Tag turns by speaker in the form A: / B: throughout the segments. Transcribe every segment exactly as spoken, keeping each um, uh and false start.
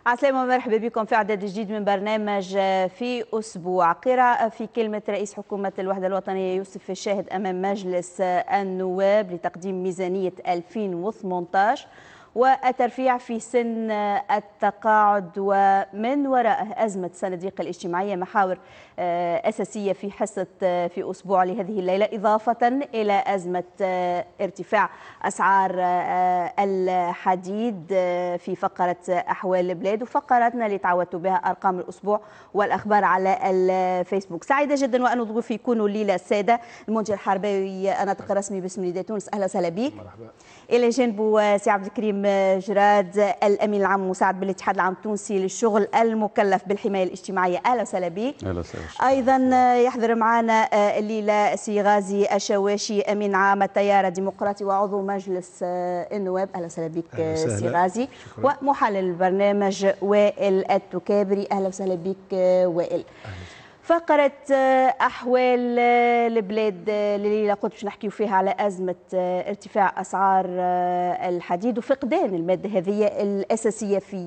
A: عسلامة ومرحبا بكم في إعداد جديد من برنامج في أسبوع. قراءة في كلمة رئيس حكومة الوحدة الوطنية يوسف الشاهد أمام مجلس النواب لتقديم ميزانية ألفين وثمانية عشر والترفيع في سن التقاعد ومن وراء أزمة الصناديق الاجتماعية، محاور أساسية في حصة في أسبوع لهذه الليلة، إضافة إلى أزمة ارتفاع أسعار الحديد في فقرة أحوال البلاد، وفقرتنا اللي تعودتوا بها أرقام الأسبوع والأخبار على الفيسبوك. سعيدة جدا وأن ضيوفي يكونوا الليلة السادة المنتج الحرباوي الناطق الرسمي باسم نداء تونس، أهلا وسهلا بك.
B: مرحبا.
A: إلى جانبه سي عبد الكريم جراد الأمين العام مساعد بالاتحاد العام التونسي للشغل المكلف بالحماية الاجتماعية، أهلا وسهلا بك.
C: أهلا وسهلا.
A: أيضا يحضر معنا الليلة سي غازي الشواشي أمين عام التيار الديمقراطي وعضو مجلس النواب، أهلا وسهلا بك سي غازي. شكرا. ومحلل البرنامج وائل التكابري، أهلا وسهلا بك وائل. فقرة أحوال البلاد اللي قلت باش نحكيو فيها على أزمة ارتفاع أسعار الحديد وفقدان المادة هذه الأساسية في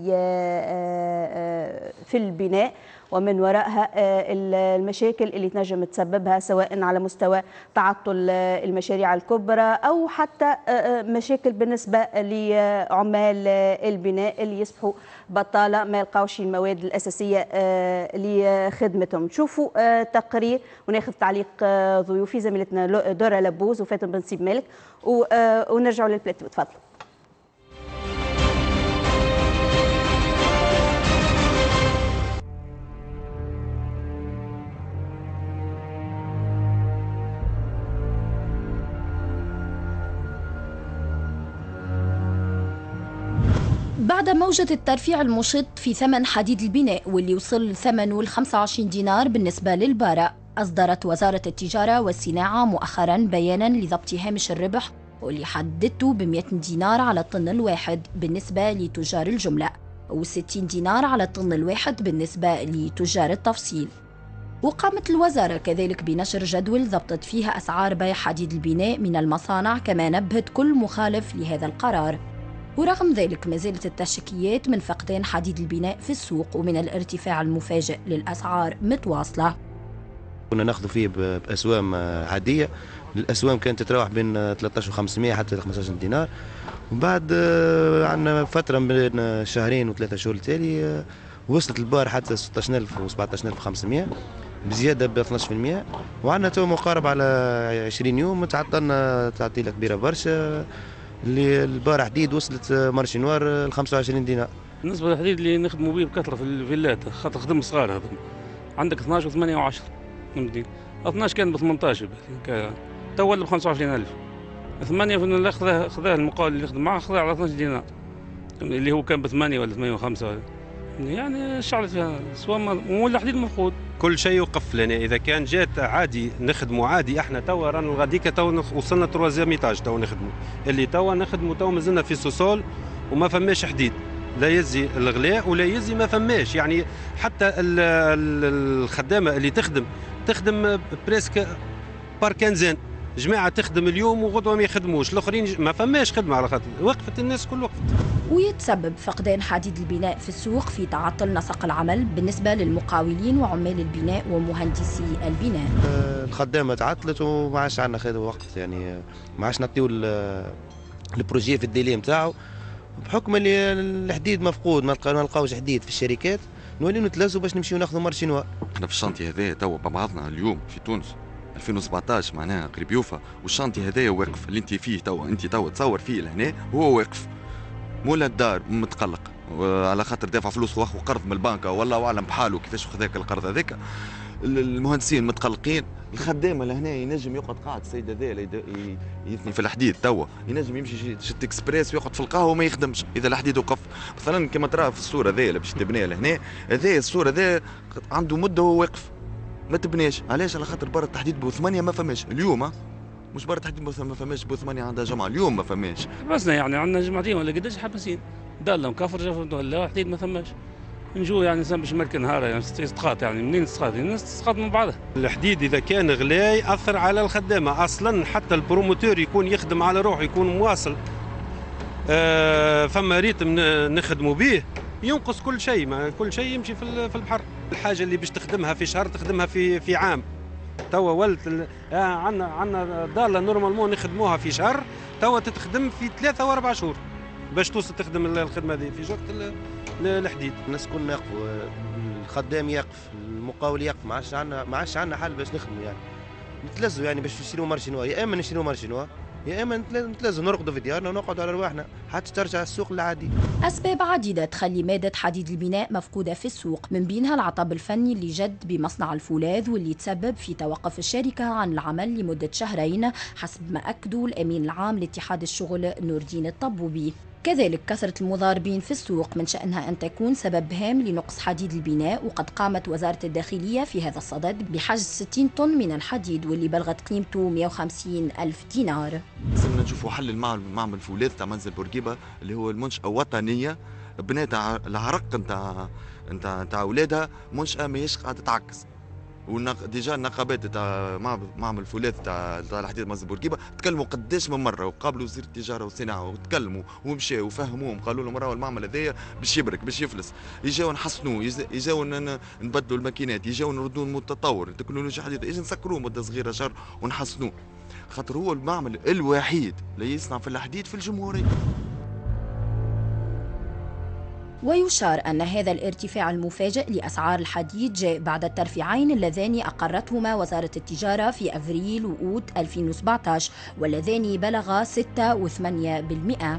A: في البناء، ومن وراءها المشاكل اللي تنجم تسببها سواء على مستوى تعطل المشاريع الكبرى أو حتى مشاكل بالنسبة لعمال البناء اللي يصبحوا بطالة ما يلقاوش المواد الأساسية لخدمتهم. شوفوا تقرير وناخذ تعليق ضيوفي زميلتنا دورة لبوز وفاتن بن سيب مالك ونرجعوا للبلاتو. تفضلوا.
D: بعد موجة الترفيع المشط في ثمن حديد البناء واللي وصل ثمنه ل خمسة وعشرين دينار بالنسبة للبارة، أصدرت وزارة التجارة والصناعة مؤخرا بيانا لضبط هامش الربح واللي حددته ب مئة دينار على الطن الواحد بالنسبة لتجار الجملة و60 دينار على الطن الواحد بالنسبة لتجار التفصيل. وقامت الوزارة كذلك بنشر جدول ضبطت فيها أسعار بيع حديد البناء من المصانع، كما نبهت كل مخالف لهذا القرار. ورغم ذلك ما زالت التشكيات من فقدان حديد البناء في السوق ومن الارتفاع المفاجئ للأسعار متواصلة.
E: كنا ناخذ فيه بأسوام عادية، الأسوام كانت تتراوح بين ثلاثة عشر وخمسمائة حتى خمسة عشر دينار، وبعد عندنا فترة بين شهرين وثلاثة شهور التالي وصلت البار حتى ستة عشر ألف و سبعة عشر ألف وخمسمائة بزيادة ب اثناش بالمئة، وعندنا تو مقارب على عشرين يوم تعطلنا تعطيلة كبيرة برشا. اللي البارح حديد وصلت مارشي نوار ل خمسة وعشرين دينار.
B: بالنسبه للحديد اللي نخدموا به بكثره في الفيلات، خاطر خدم صغار هذا عندك اثناش و ثمانية وعشرة فهمتني. اثناش كان ب ثمانية عشر تو ولا ب خمسة وعشرين ألف. ثمانية اللي خذاه خذاه المقاول اللي يخدم معاه خذاه على اثناش دينار اللي هو كان ب ثمانية ولا ثمانية وخمسة، يعني شعلت فيها سواء ولا حديد مفقود.
F: كل شيء يوقف لنا. اذا كان جات عادي نخدموا عادي، احنا توا رانا غاديكا توا وصلنا تروازيام ايتاج توا نخدموا، اللي توا نخدموا توا مازلنا في سوسول وما فماش حديد، لا يزي الغلاء ولا يزي ما فماش. يعني حتى الخدامه اللي تخدم تخدم بريسك بار كنزان جماعه تخدم اليوم وغدوه ما يخدموش، الاخرين ما فماش خدمه على خاطر وقفت الناس كل وقفت.
D: ويتسبب فقدان حديد البناء في السوق في تعطل نسق العمل بالنسبة للمقاولين وعمال البناء ومهندسي البناء.
E: الخدامة تعطلت وما عادش عندنا خير وقت، يعني ما عادش نعطيو البروجي في الديلي نتاعو بحكم اللي الحديد مفقود، ما نلقاوش حديد في الشركات، نوليو نتلازوا باش نمشيو ناخذوا مارشي نوار.
G: احنا في الشانتي هذا توا ببعضنا اليوم في تونس ألفين وسبعطاش معناها قريب يوفى، والشانتي هذايا واقف اللي انت فيه توا، انت توا تصور فيه لهنا وهو واقف مولا الدار متقلق على خاطر دافع فلوس واخو قرض من البنكه والله اعلم بحاله كيفاش خذاك القرض هذاك. المهندسين متقلقين، الخدامه لهنا ينجم يقعد قاعد السيد هذا يثني في الحديد توا ينجم يمشي يشد اكسبريس ويقعد في القهوه وما يخدمش اذا الحديد وقف. مثلا كما ترى في الصوره هذه اللي باش تبنيها لهنا، هذا الصوره هذا عنده مده وهو واقف ما تبنيش. علاش؟ على خاطر برا التحديد بو ثمانية ما فماش اليوم، مش برا التحديد ما فماش بو ثمانية عندها جمعه اليوم ما فماش.
B: حبسنا يعني عندنا جمعتين ولا قداش حابسين دالهم كفر جافر ولا حديد ما فماش. نجو يعني باش ملك نهار يعني استسقاط، يعني منين تسقاط؟ الناس تسقط من بعضها.
F: الحديد اذا كان غلاي ياثر على الخدامه اصلا، حتى البروموتور يكون يخدم على روحه يكون مواصل. آه فما ريتم نخدموا به ينقص كل شيء، ما كل شيء يمشي في في البحر. الحاجه اللي باش تخدمها في شهر تخدمها في في عام. توا ولت عندنا عندنا ضاله نورمالمون نخدموها في شهر، توا تتخدم في ثلاثه واربع شهور باش توصل تخدم الخدمه هذه في وقت الحديد.
E: الناس كلنا يقفوا، الخدام يقف، المقاول يقف، ما عادش عندنا ما عادش عندنا حل باش نخدموا يعني. نتلزوا يعني باش نشريوا مارشينوا، يا اما نشريوا مارشينوا يا اما نتلزوا نرقدوا في ديارنا ونقعدوا على رواحنا حتى ترجع السوق العادي.
D: أسباب عديدة تخلي مادة حديد البناء مفقودة في السوق، من بينها العطب الفني اللي جد بمصنع الفولاذ واللي تسبب في توقف الشركة عن العمل لمدة شهرين حسب ما أكدوا الأمين العام لاتحاد الشغل نور الدين الطبوبي. كذلك كثرة المضاربين في السوق من شأنها أن تكون سبب هام لنقص حديد البناء، وقد قامت وزارة الداخلية في هذا الصدد بحجز ستين طن من الحديد واللي بلغت قيمته مئة وخمسين ألف دينار.
G: لازمنا نشوفوا حل المعمل فولاذ تاع منزل بورقيبة اللي هو المنشأة وطنية بنات العرق نتاع نتاع نتاع اولادها، منشأة ماهيش قاعدة تعكس. وديجا النقابات تاع معمل الفولاذ تاع الحديد منزل بورقيبه تكلموا قداش من مره، وقابلوا وزير التجاره والصناعه وتكلموا ومشاو وفهموهم، قالوا لهم راهو المعمل هذايا باش يبرك باش يفلس، يجاو نحسنوه، يجاو نبدلوا الماكينات، يجاو نردوا التطور التكنولوجيا الحديثه، يجي نسكروه مده صغيره شهر ونحسنوه، خاطر هو المعمل الوحيد اللي يصنع في الحديد في الجمهوريه.
D: ويشار أن هذا الارتفاع المفاجئ لأسعار الحديد جاء بعد الترفيعين اللذان أقرتهما وزارة التجارة في أفريل وأوت ألفين وسبعة عشر واللذان بلغا ستة وثمانية بالمئة.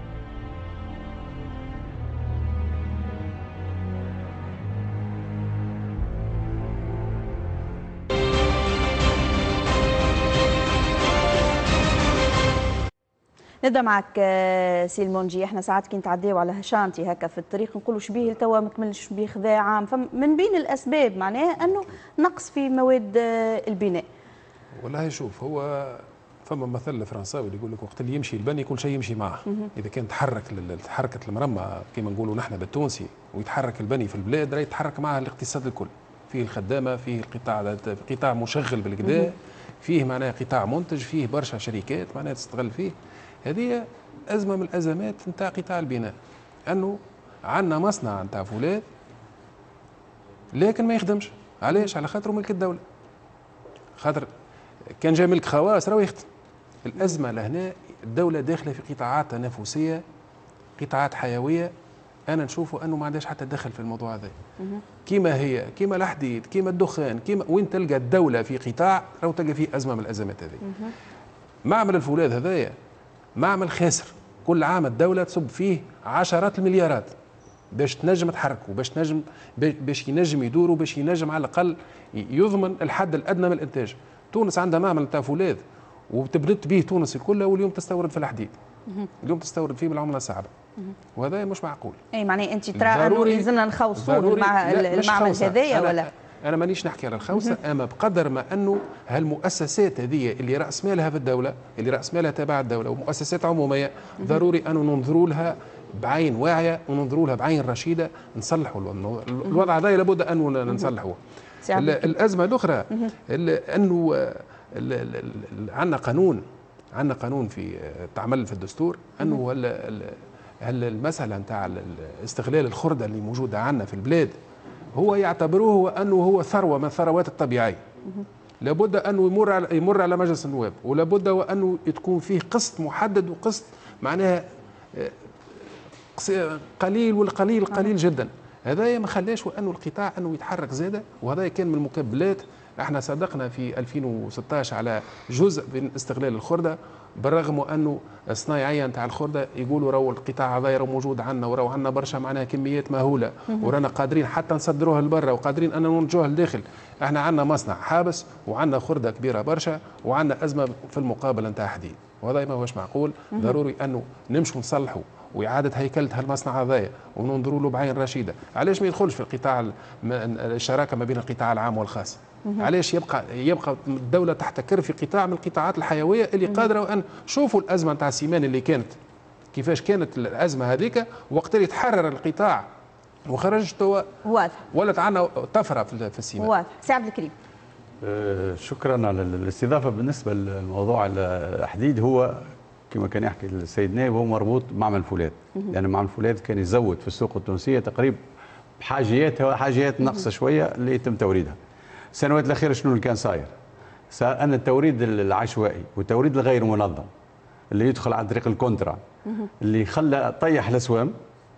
A: نبدا معك سي المونجي. احنا ساعات كي نتعداو على شانتي هكا في الطريق نقولوا شبيه توا ما كملش شبيه خذا عام، فمن بين الاسباب معناها انه نقص في مواد البناء.
C: والله شوف، هو فما مثل فرنساوي اللي يقول لك وقت اللي يمشي البني كل شيء يمشي معه. اذا كان تحرك حركه المرمى كما نقولوا نحن بالتونسي ويتحرك البني في البلاد راه يتحرك معها الاقتصاد الكل، فيه الخدامه، فيه القطاع قطاع مشغل بالكدا، فيه معناها قطاع منتج، فيه برشا شركات معناها تستغل فيه. هذه أزمة من الأزمات نتاع قطاع البناء، أنه عندنا مصنع نتاع فولاذ لكن ما يخدمش. علاش؟ على خاطر ملك الدولة. خاطر كان جا ملك خواص راه يخدم. الأزمة لهنا الدولة داخلة في قطاعات تنافسية، قطاعات حيوية، أنا نشوفوا أنه ما عندهاش حتى دخل في الموضوع هذا. كيما هي، كيما الحديد، كيما الدخان، كيما وين تلقى الدولة في قطاع راهو تلقى فيه أزمة من الأزمات هذه. معمل الفولاذ هذايا معمل خاسر، كل عام الدولة تصب فيه عشرات المليارات باش تنجم تحركه، باش تنجم باش ينجم يدور، وباش ينجم على الأقل يضمن الحد الأدنى من الإنتاج. تونس عندها معمل تاع فولاذ وتبنت به تونس الكلها، واليوم تستورد في الحديد. اليوم تستورد فيه بالعملة الصعبة، وهذا مش معقول.
A: أي معناه أنت ترى أنه لازمنا نخوصوا مع المعمل هذايا ولا؟
C: أنا مانيش نحكي على الخوصة، أما بقدر ما أنه هالمؤسسات هذه اللي رأس مالها في الدولة، اللي رأس مالها تابع الدولة ومؤسسات عمومية، ضروري أنه ننظروا لها بعين واعية وننظروا لها بعين رشيدة، نصلحوا الوضع هذا، لابد أنه نصلحوه. الأزمة الأخرى أنه عندنا قانون عندنا قانون في تعمل في الدستور أنه المسألة نتاع استغلال الخردة اللي موجودة عندنا في البلاد هو يعتبروه أنه هو ثروة من الثروات الطبيعية، لابد أنه يمر على يمر على مجلس النواب، ولابد وأنه تكون فيه قسط محدد وقسط معناها قليل، والقليل قليل جدا. هذا ما خلاش وأنه القطاع أنه يتحرك زادة، وهذا كان من المكبلات. احنا صدقنا في ألفين وستة عشر على جزء من استغلال الخردة، بالرغم أنه الصنايعية نتاع الخردة يقولوا راهو القطاع هذا راه موجود عندنا، وراهو عندنا برشا معناها كميات مهولة، ورانا قادرين حتى نصدروها لبرا، وقادرين أن ننتجوها لداخل. احنا عندنا مصنع حابس، وعندنا خردة كبيرة برشا، وعندنا أزمة في المقابل نتاع حديد، وهذا ما هوش معقول. ضروري أنه نمشوا نصلحوا وإعادة هيكلة هالمصنع هذايا وننظروا له بعين رشيدة. علاش ما يدخلش في القطاع الشراكة ما بين القطاع العام والخاص؟ علاش يبقى يبقى الدولة تحتكر في قطاع من القطاعات الحيوية اللي قادرة أن شوفوا الأزمة نتاع السيمان اللي كانت، كيفاش كانت الأزمة هذيك وقت اللي تحرر القطاع وخرج توا
A: واضح،
C: ولت عندنا طفرة في السيمان.
A: واضح. سي عبد الكريم.
H: آه شكرا على الاستضافة. بالنسبة لموضوع الحديد، هو كما كان يحكي السيد نائب هو مربوط بمعمل فولاذ، لان يعني معمل فولاذ كان يزود في السوق التونسيه تقريبا بحاجياتها حاجيات ناقصه شويه اللي يتم توريدها. السنوات الاخيره شنو اللي كان صاير؟ صار ان التوريد العشوائي والتوريد الغير منظم اللي يدخل عن طريق الكونترا اللي خلى طيح الاسوام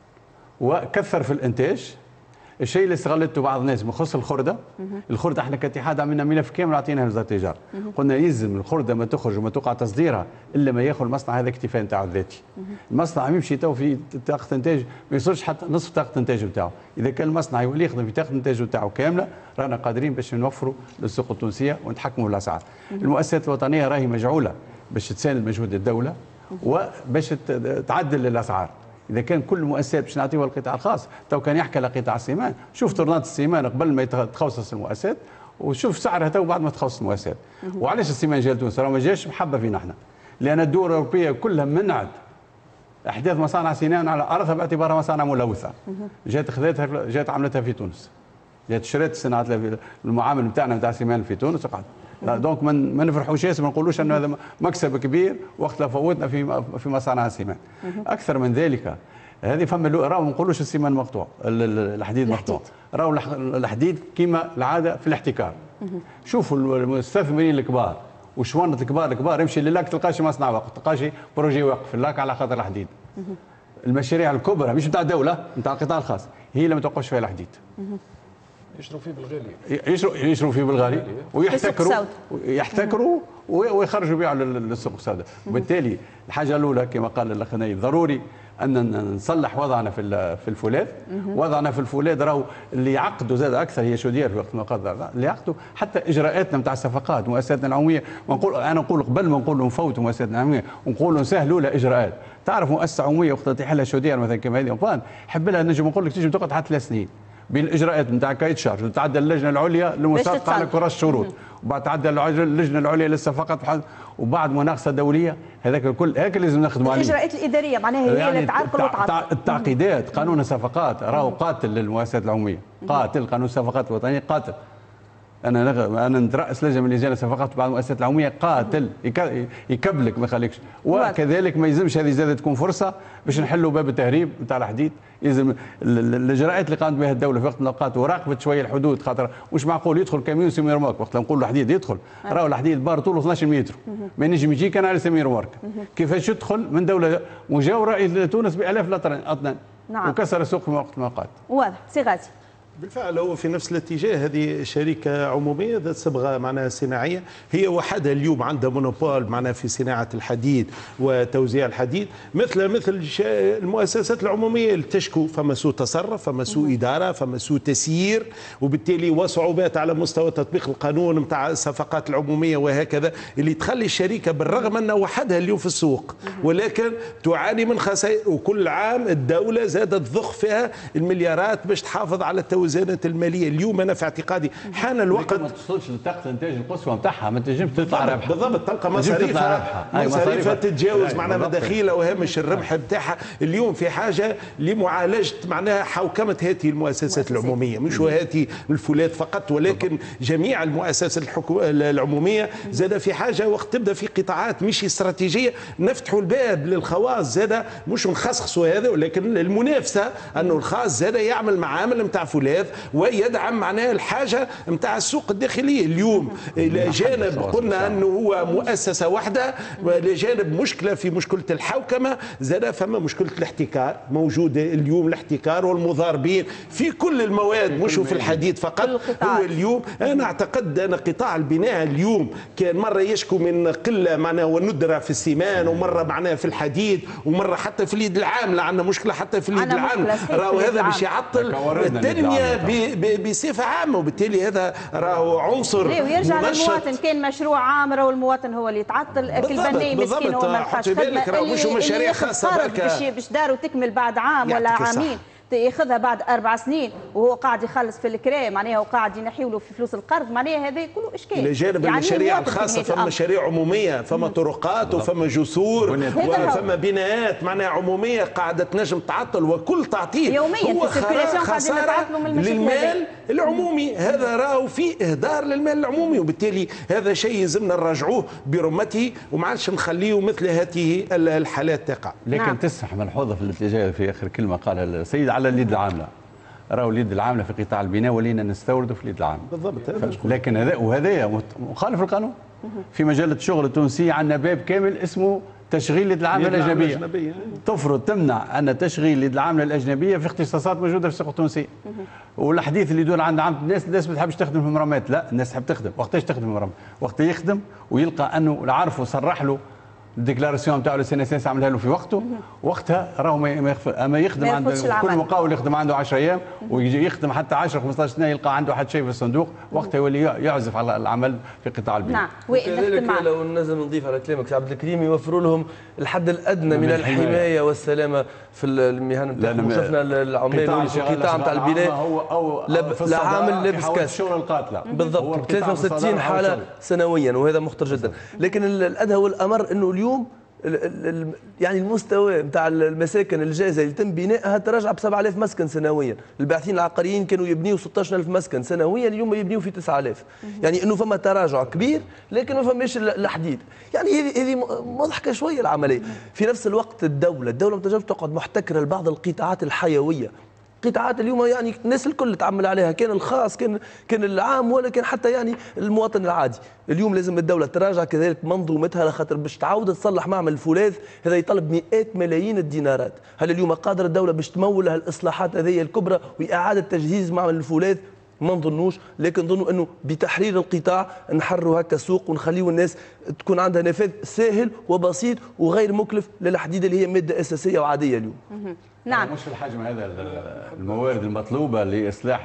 H: وكثر في الانتاج. الشيء اللي استغلته بعض الناس بخصوص الخرده، الخرده احنا كاتحاد عملنا ملف كامل عطيناه لوزاره التجاره، قلنا يلزم الخرده ما تخرج وما توقع تصديرها الا ما ياخذ المصنع هذا اكتفاء نتاعو الذاتي. المصنع يمشي تو في طاقه انتاج ما يوصلش حتى نصف طاقه الانتاج نتاعو، اذا كان المصنع يولي يخدم في طاقه الانتاج نتاعو كامله رانا قادرين باش نوفروا للسوق التونسيه ونتحكموا في الاسعار. المؤسسات الوطنيه راهي مجعوله باش تساند مجهود الدوله وباش تعدل الاسعار. اذا كان كل المؤسسات باش نعطيوها القطاع الخاص، تو كان يحكي على قطاع السيمان، شوف طرنات السيمان قبل ما تخصص المؤسسات وشوف سعرها تو بعد ما تخصص المؤسسات. وعلاش السيمان جا لتونس؟ راه ما جاش محبه فينا احنا، لان الدول الاوروبيه كلها منعت احداث مصانع سيمان على ارضها باعتبارها مصانع ملوثه. جات خذتها جات عملتها في تونس. جات شريت صناعه المعامل نتاعنا نتاع السيمان في تونس وقعد. دونك من ما نفرحوش ياسر، ما نقولوش انه هذا مكسب كبير وقت لا فوتنا في في مصانع السيمان. اكثر من ذلك هذه فما راهو ما نقولوش السيمان مقطوع، الحديد مقطوع، راهو الحديد كما العاده في الاحتكار. شوفوا المستثمرين الكبار وشوانة الكبار الكبار يمشي للاك تلقاش مصنع واقف، تلقاش بروجي واقف في اللاك على خاطر الحديد. المشاريع الكبرى مش نتاع الدوله، نتاع القطاع الخاص، هي اللي ما توقفش فيها الحديد.
C: يشروا فيه بالغالي،
H: يشروا يشروا فيه بالغالي ويحتكروا يحتكروا ويخرجوا بيعوا للسوق السوداء. وبالتالي الحاجه الاولى كما قال الاخ نايف ضروري ان نصلح وضعنا في في الفولاذ. وضعنا في الفولاذ راهو اللي يعقدوا زاد اكثر هي شو دير في وقت ما قدر اللي يعقدوا حتى اجراءاتنا نتاع الصفقات مؤسساتنا العموميه. ونقول انا نقول قبل ما نقول نفوتوا مؤسساتنا العموميه ونقول نسهلوا لها اجراءات. تعرف مؤسسه عموميه وقت تحلها شو دير مثلا كما هذه حب لها نجم نقول لك تجي تقعد حتى ثلاث سنين بين الاجراءات نتاع كايت شارج وتعدى اللجنه العليا للمسابقه على كرة الشروط وبعد تعدى اللجنه العليا للصفقات وبعد مناقصه دوليه. هذاك الكل هيك لازم نخدموا عليه.
A: الاجراءات الاداريه معناها هي يعني اللي تعرقل وتعطل.
H: التعقيدات قانون الصفقات راهو قاتل للمؤسسات العموميه، قاتل قانون الصفقات الوطنيه قاتل. انا نغ... انا نترأس لجنه من لجان الصفقات بعض المؤسسات العموميه قاتل يك... يكبلك ما يخليكش. وكذلك ما يلزمش هذه زادت تكون فرصه باش نحلوا باب التهريب نتاع الحديد. يلزم الاجراءات اللي قامت بها الدوله في وقت من الاوقات وراقبت شويه الحدود، خاطر مش معقول يدخل كاميون سيمي رمارك وقت نقول له حديد يدخل راهو الحديد بار طوله اثناش متر ما ينجم يجي كان على سيمي رمارك. كيفاش يدخل من دوله مجاوره الى تونس بالاف الاطنان نعم. وكسر السوق في وقت من الاوقات.
A: واضح. سي غازي.
I: بالفعل هو في نفس الاتجاه. هذه شركة عمومية ذات صبغة معناها صناعية، هي وحدها اليوم عندها مونوبول معناها في صناعة الحديد وتوزيع الحديد، مثل مثل المؤسسات العمومية اللي تشكو فما سوء تصرف، فما سوء إدارة، فما سوء تسيير، وبالتالي وصعوبات على مستوى تطبيق القانون نتاع الصفقات العمومية وهكذا، اللي تخلي الشركة بالرغم أنها وحدها اليوم في السوق ولكن تعاني من خسائر. وكل عام الدولة زادت تضخ فيها المليارات باش تحافظ على التوازن الميزانات الماليه. اليوم انا في اعتقادي حان الوقت
H: ما توصلش لطاقه الانتاج القصوى نتاعها، ما تنجمش تطلع رابحه
I: بالضبط، تلقى مصاريفها مصاريفها تتجاوز معناها مداخيلها وهامش الربح نتاعها. اليوم في حاجه لمعالجه معناها حوكمه هذه المؤسسات العموميه، مش هذه الفولاذ فقط ولكن جميع المؤسسات العموميه. زاد في حاجه وقت تبدا في قطاعات مش استراتيجيه نفتحوا الباب للخواص، زاد مش نخصصوا هذا ولكن المنافسه انه الخاص زاد يعمل معامل نتاع فولاذ ويدعم معناها الحاجه نتاع السوق الداخليه. اليوم الى جانب قلنا انه هو مؤسسه واحده، الى جانب مشكله في مشكله الحوكمه، زاد فما مشكله الاحتكار موجوده اليوم، الاحتكار والمضاربين في كل المواد مش في الحديد فقط. هو اليوم انا اعتقد ان قطاع البناء اليوم كان مره يشكو من قله معناها وندره في السيمان، ومره معناها في الحديد، ومره حتى في اليد العامله عندنا مشكله حتى في اليد العامله. راهو هذا باش يعطل التنميه بصفه عامه، وبالتالي هذا راهو عنصر
A: ويرجع للمواطن. كان مشروع عامر والمواطن هو اللي يتعطل، كل بناي مسكين هو ما لقاش خدمه،
I: مش مشاريع خاصه
A: باش باش داروا تكمل بعد عام ولا عامين ياخذها بعد اربع سنين وهو قاعد يخلص في الكرا معناها وقاعد ينحيوا له في فلوس القرض، معناها هذا كله اشكال.
I: الى جانب يعني المشاريع الخاصه فما مشاريع عموميه، فما طرقات وفما جسور وفما بناءات معناها عموميه قاعده تنجم تعطل، وكل تعطيل
A: يوميا
I: هو
A: في
I: خساره للمال العمومي. هذا راهو فيه اهدار للمال العمومي، وبالتالي هذا شيء يلزمنا نراجعوه برمته وما عادش نخليه مثل هذه الحالات تقع.
H: لكن نعم. تسمح ملحوظه في الاتجاه في اخر كلمه قالها السيد على اليد العامله. راهو اليد العامله في قطاع البناء ولينا نستورده في اليد العامله
I: بالضبط.
H: لكن هذا وهذا مخالف للقانون. في مجله الشغل التونسيه عندنا باب كامل اسمه تشغيل اليد العامله الاجنبيه. الأجنبية. تفرض تمنع ان تشغيل اليد العامله الاجنبيه في اختصاصات موجوده في السوق التونسيه. والحديث اللي يدور عند عامه الناس، الناس ما تحبش تخدم في مرامات، لا الناس تحب تخدم. وقتاش تخدم في مرامات؟ وقت يخدم ويلقى انه عارفه صرح له الديكلاراسيون نتاعو السي ان اس اس عملها له في وقته، وقتها راهو ما يخفى. اما يخدم عند كل مقاول يخدم عنده عشرة ايام ويجي يخدم حتى عشرة خمسطاش سنه يلقى عنده حد شيء في الصندوق، وقتها يولي يعزف على العمل في قطاع البناء.
A: نعم.
J: وكذلك لو لازم نضيف على كلامك عبد الكريم يوفروا لهم الحد الادنى من, من الحمايه والسلامه في المهن نتاعهم. شفنا العمال في القطاع نتاع البناء لا عامل لابس كاس
H: الشغل القاتله
J: بالضبط ثلاثة وستين حاله سنويا، وهذا مخطر جدا. لكن الادهى والامر انه اليوم يعني المستوى نتاع المساكن الجاهزه اللي يتم بنائها تراجع ب سبعة آلاف مسكن سنويا. الباحثين العقاريين كانوا يبنيوا ستة عشر ألف مسكن سنويا، اليوم يبنيوا في تسعة آلاف. يعني انه فما تراجع كبير، لكن ما فماش الحديد. يعني هذه هذه مضحكه شويه العمليه. في نفس الوقت الدوله الدوله ما تنجمش تقعد محتكره لبعض القطاعات الحيويه. قطاعات اليوم يعني الناس الكل تعمل عليها، كان الخاص كان كان العام ولا كان حتى يعني المواطن العادي. اليوم لازم الدوله تراجع كذلك منظومتها، لخاطر باش تعاود تصلح معمل الفولاذ هذا يطلب مئات ملايين الدينارات. هل اليوم قادره الدوله باش تمول هالاصلاحات هذه الكبرى واعاده تجهيز معمل الفولاذ؟ ما نظنوش، لكن نظنوا انه بتحرير القطاع نحرروا هكا سوق ونخليوا الناس تكون عندها نفاذ سهل وبسيط وغير مكلف للحديد اللي هي ماده اساسيه وعاديه اليوم.
A: نعم.
H: مش في الحجم هذا الموارد المطلوبه لاصلاح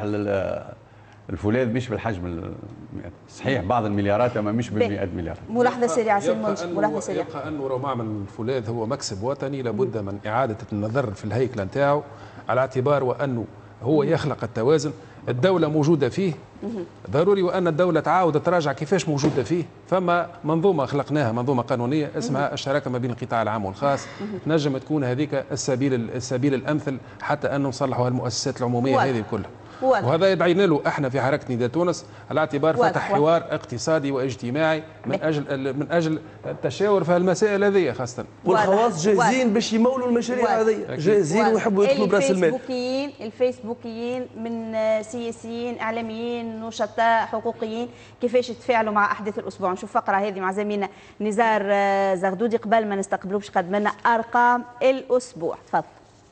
H: الفولاذ، مش بالحجم صحيح بعض المليارات اما مش بالمئات مليارات.
A: ملاحظه سريعه سي المنجد، ملاحظه سريعه.
C: يبقى انه لو معمل الفولاذ هو مكسب وطني لابد من اعاده النظر في الهيكله نتاعو، على اعتبار وانه هو يخلق التوازن. الدولة موجودة فيه ضروري وأن الدولة تعاود تراجع كيفاش موجودة فيه. فما منظومة خلقناها، منظومة قانونية اسمها الشراكة ما بين القطاع العام والخاص، نجم تكون هذيك السبيل السبيل الأمثل حتى أن نصلحوا المؤسسات العمومية هذه كلها. وهذا يدعينا له احنا في حركه نداء تونس على اعتبار فتح حوار اقتصادي واجتماعي من اجل من اجل التشاور في المسائل هذه خاصه.
J: والخواص جاهزين باش يمولوا المشاريع هذه، جاهزين ويحبوا يدخلوا براس المال.
A: الفيسبوكيين الفيسبوكيين من سياسيين اعلاميين نشطاء حقوقيين كيفاش يتفاعلوا مع احداث الاسبوع. نشوف فقره هذه مع زميلنا نزار زغدودي قبل ما نستقبلوا باش قدم لنا ارقام الاسبوع. تفضل.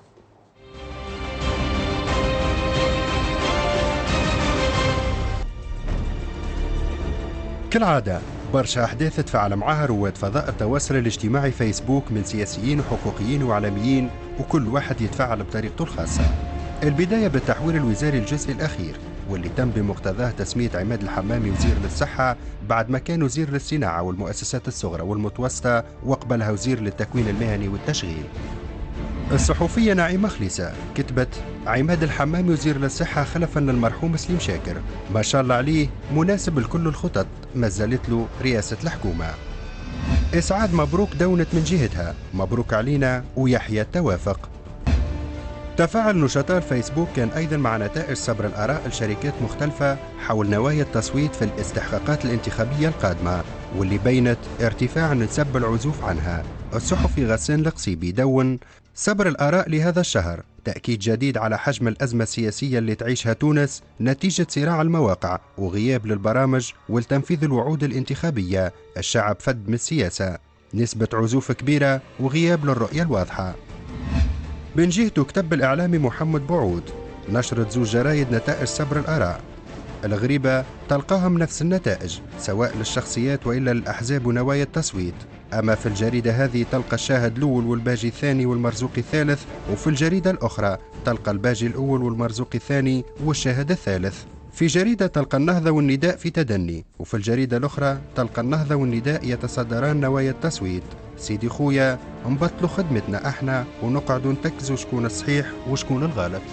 K: كالعادة برشا أحداث تفاعل معها رواد فضاء التواصل الاجتماعي فيسبوك من سياسيين وحقوقيين وإعلاميين، وكل واحد يتفاعل بطريقته الخاصة. البداية بالتحويل الوزاري الجزئي الأخير واللي تم بمقتضاه تسمية عماد الحمامي وزير للصحة بعد ما كان وزير للصناعة والمؤسسات الصغرى والمتوسطة، وقبلها وزير للتكوين المهني والتشغيل. الصحفية نعيمة خليسة كتبت: عماد الحمامي وزير للصحة خلفا للمرحوم سليم شاكر، ما شاء الله عليه مناسب لكل الخطط، ما زالت له رئاسة الحكومة. إسعاد مبروك دونت من جهتها، مبروك علينا ويحيى التوافق. تفاعل نشطاء الفيسبوك كان أيضا مع نتائج صبر الآراء لشركات مختلفة حول نوايا التصويت في الاستحقاقات الانتخابية القادمة، واللي بينت ارتفاع نسب العزوف عنها. الصحفي غسان القصيبي دون: صبر الآراء لهذا الشهر تأكيد جديد على حجم الأزمة السياسية اللي تعيشها تونس نتيجة صراع المواقع وغياب للبرامج والتنفيذ الوعود الانتخابية. الشعب فد من السياسة، نسبة عزوف كبيرة وغياب للرؤية الواضحة. من جهته كتب الإعلامي محمد بوعود: نشرت زوج جرايد نتائج صبر الآراء. الغريبة تلقاهم نفس النتائج سواء للشخصيات وإلا للأحزاب ونوايا التصويت. أما في الجريدة هذه تلقى الشاهد الأول والباجي الثاني والمرزوق الثالث، وفي الجريدة الأخرى تلقى الباجي الأول والمرزوق الثاني والشاهد الثالث. في جريدة تلقى النهضة والنداء في تدني، وفي الجريدة الأخرى تلقى النهضة والنداء يتصدران نوايا التصويت. سيدي خويا نبطلوا خدمتنا احنا ونقعدوا نتكزوا شكون الصحيح وشكون الغلط.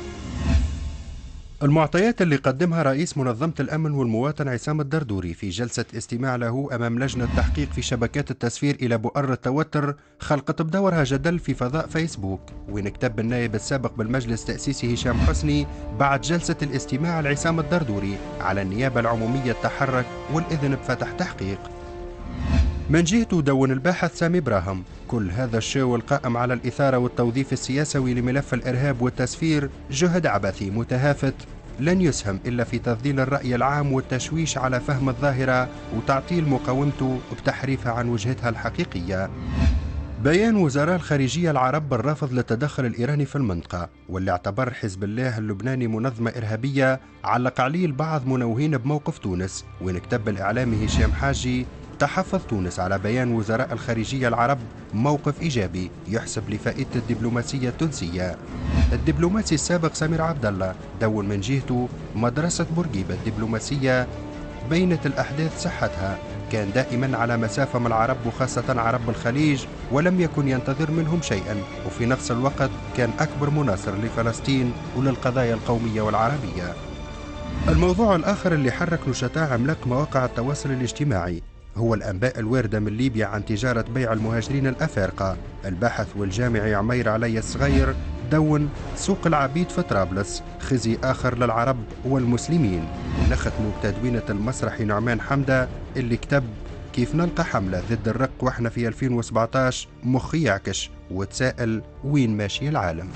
K: المعطيات اللي قدمها رئيس منظمة الأمن والمواطن عصام الدردوري في جلسة استماع له أمام لجنة تحقيق في شبكات التسفير إلى بؤر التوتر خلقت بدورها جدل في فضاء فيسبوك، وين كتب النائب السابق بالمجلس التأسيسي هشام حسني بعد جلسة الاستماع لعصام الدردوري على النيابة العمومية التحرك والإذن بفتح تحقيق. من جهته دون الباحث سامي براهم كل هذا الشو القائم على الإثارة والتوظيف السياسي لملف الإرهاب والتسفير جهد عبثي متهافت لن يسهم إلا في تضليل الرأي العام والتشويش على فهم الظاهرة وتعطيل مقاومته بتحريفها عن وجهتها الحقيقية. بيان وزراء الخارجية العرب بالرفض للتدخل الإيراني في المنطقة، واللي اعتبر حزب الله اللبناني منظمة إرهابية، علق عليه البعض منوهين بموقف تونس، وين كتب الإعلامي هشام حاجي تحفظ تونس على بيان وزراء الخارجية العرب موقف إيجابي يحسب لفائدة الدبلوماسية التونسية. الدبلوماسي السابق سمير عبد الله دون من جهته مدرسة بورقيبة الدبلوماسية بينت الأحداث صحتها، كان دائما على مسافة من العرب وخاصة عرب الخليج ولم يكن ينتظر منهم شيئا، وفي نفس الوقت كان أكبر مناصر لفلسطين وللقضايا القومية والعربية. الموضوع الآخر اللي حرك نشطاء عملاق مواقع التواصل الاجتماعي هو الأنباء الواردة من ليبيا عن تجارة بيع المهاجرين الأفارقة. الباحث والجامعي عمير علي الصغير دون سوق العبيد في طرابلس خزي آخر للعرب والمسلمين. ونختم بتدوينة المسرحي نعمان حمدة اللي كتب كيف نلقى حملة ضد الرق واحنا في ألفين وسبعطاش مخي يعكش وتساءل وين ماشي العالم.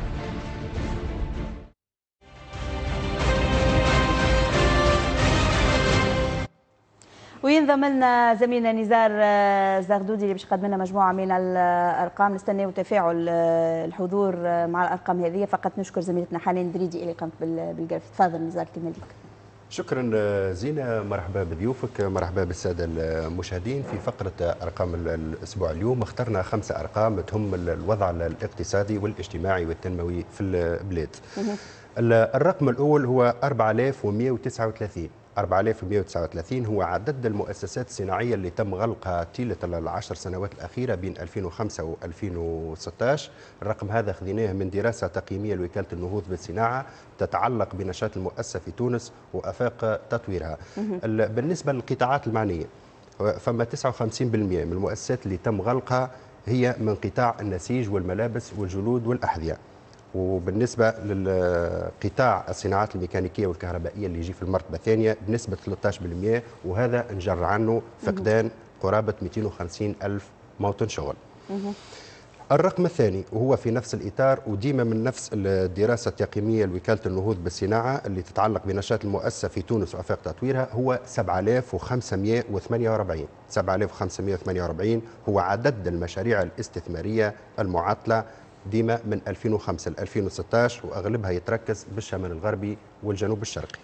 A: وينضم لنا زميلنا نزار زغدودي اللي باش يقدم لنا مجموعه من الارقام. نستناو تفاعل الحضور مع الارقام هذه. فقط نشكر زميلتنا حنان دريدي اللي قامت بالجرف. تفضل نزار كلمه لك.
K: شكرا زينه، مرحبا بضيوفك، مرحبا بالساده المشاهدين. في فقره ارقام الاسبوع اليوم اخترنا خمسه ارقام تهم الوضع الاقتصادي والاجتماعي والتنموي في البلاد. الرقم الاول هو أربعة آلاف ومئة وتسعة وثلاثين. أربعة آلاف ومئة وتسعة وثلاثين هو عدد المؤسسات الصناعية اللي تم غلقها طيلة العشر سنوات الأخيرة بين ألفين وخمسة و ألفين وستطاش. الرقم هذا خذيناه من دراسة تقييمية لوكالة النهوض بالصناعة تتعلق بنشاط المؤسسة في تونس وآفاق تطويرها. بالنسبة للقطاعات المعنية فما تسعة وخمسين بالمئة من المؤسسات اللي تم غلقها هي من قطاع النسيج والملابس والجلود والأحذية. وبالنسبة للقطاع الصناعات الميكانيكية والكهربائية اللي يجي في المرتبة الثانية بنسبة ثلاثة عشر بالمئة، وهذا نجر عنه فقدان قرابة مئتين وخمسين ألف موطن شغل. الرقم الثاني وهو في نفس الإطار وديما من نفس الدراسة التقييمية لوكالة النهوض بالصناعة اللي تتعلق بنشاط المؤسسة في تونس وآفاق تطويرها هو سبعة آلاف وخمسمئة وثمانية وأربعين. سبعة آلاف وخمسمئة وثمانية وأربعين هو عدد المشاريع الاستثمارية المعطلة ديما من ألفين وخمسة ل ألفين وستطاش، واغلبها يتركز بالشمال الغربي والجنوب الشرقي.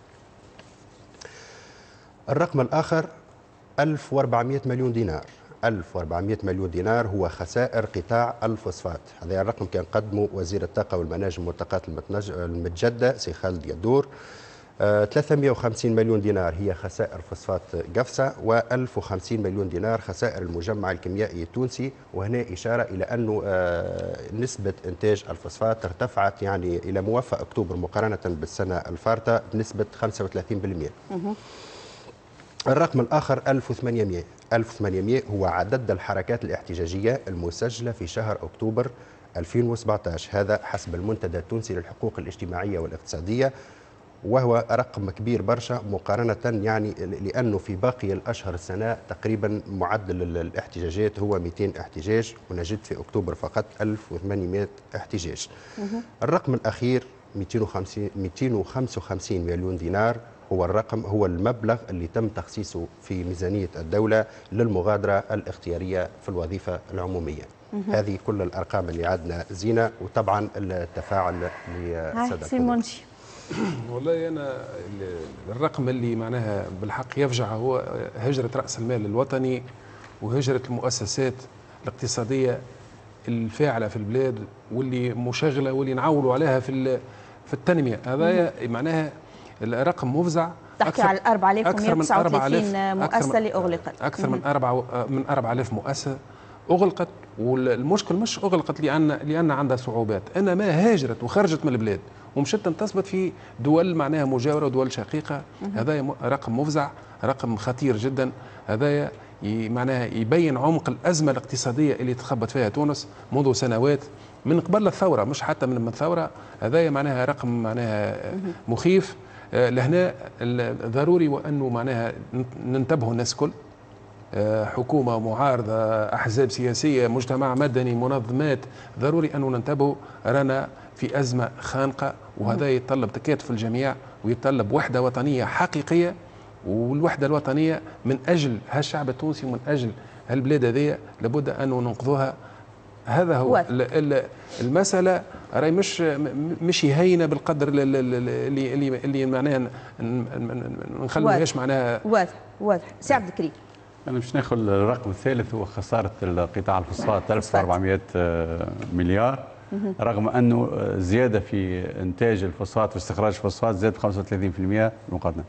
K: الرقم الاخر ألف وأربعمئة مليون دينار. ألف وأربعمئة مليون دينار هو خسائر قطاع الفوسفات. هذا الرقم كان قدمه وزير الطاقه والمناجم والطاقات المتجدده سي خالد يدور. آه ثلاثمئة وخمسين مليون دينار هي خسائر فوسفات قفصة، وألف وخمسين مليون دينار خسائر المجمع الكيميائي التونسي. وهنا إشارة إلى أنه آه نسبة إنتاج الفوسفات ارتفعت يعني إلى موافق أكتوبر مقارنة بالسنة الفارطة بنسبة خمسة وثلاثين بالمئة. الرقم الآخر ألف وثمانمئة. ألف وثمانمئة هو عدد الحركات الاحتجاجية المسجلة في شهر أكتوبر ألفين وسبعطاش، هذا حسب المنتدى التونسي للحقوق الاجتماعية والاقتصادية، وهو رقم كبير برشا مقارنة يعني لأنه في باقي الأشهر السنة تقريبا معدل الاحتجاجات هو مئتين احتجاج، ونجد في أكتوبر فقط ألف وثمانمئة احتجاج. الرقم الأخير مئتين وخمسة وخمسين مليون دينار هو الرقم هو المبلغ اللي تم تخصيصه في ميزانية الدولة للمغادرة الاختيارية في الوظيفة العمومية. هذه كل الأرقام اللي عندنا زينة، وطبعا التفاعل لسادة
C: والله أنا الرقم اللي معناها بالحق يفجع هو هجرة رأس المال الوطني وهجرة المؤسسات الاقتصادية الفاعلة في البلاد واللي مشغلة واللي نعولوا عليها في في التنمية. هذا معناها الرقم مفزع.
A: تحكي على أربعة آلاف ومئة وتسعة وثلاثين مؤسسة اللي أغلقت.
C: أكثر من أربعة من أربعة آلاف مؤسسة، اغلقت، والمشكل مش اغلقت لان لان عندها صعوبات، انما هاجرت وخرجت من البلاد ومشت تثبت في دول معناها مجاوره ودول شقيقه. هذا رقم مفزع، رقم خطير جدا. هذا معناها يبين عمق الازمه الاقتصاديه اللي تخبط فيها تونس منذ سنوات من قبل الثوره، مش حتى من الثوره. هذا معناها رقم معناها مخيف. لهنا ضروري وانه معناها ننتبهوا الناس كل، حكومه، معارضه، احزاب سياسيه، مجتمع مدني، منظمات، ضروري انه ننتبهوا. رانا في ازمه خانقه، وهذا يتطلب تكاتف الجميع ويتطلب وحده وطنيه حقيقيه. والوحده الوطنيه من اجل هالشعب التونسي ومن اجل هالبلاد هذه لابد ان ننقذوها. هذا هو المساله. راهي مش مش هينه بالقدر اللي اللي اللي معناها نخلوهاش معناها.
A: واضح واضح. سي عبد الكريم،
H: انا باش ناخذ الرقم الثالث هو خساره القطاع الفوسفات ألف وأربعمائة مليار، رغم انه زياده في انتاج الفوسفات واستخراج الفوسفات زاد خمسة وثلاثين بالمئة مقارنه.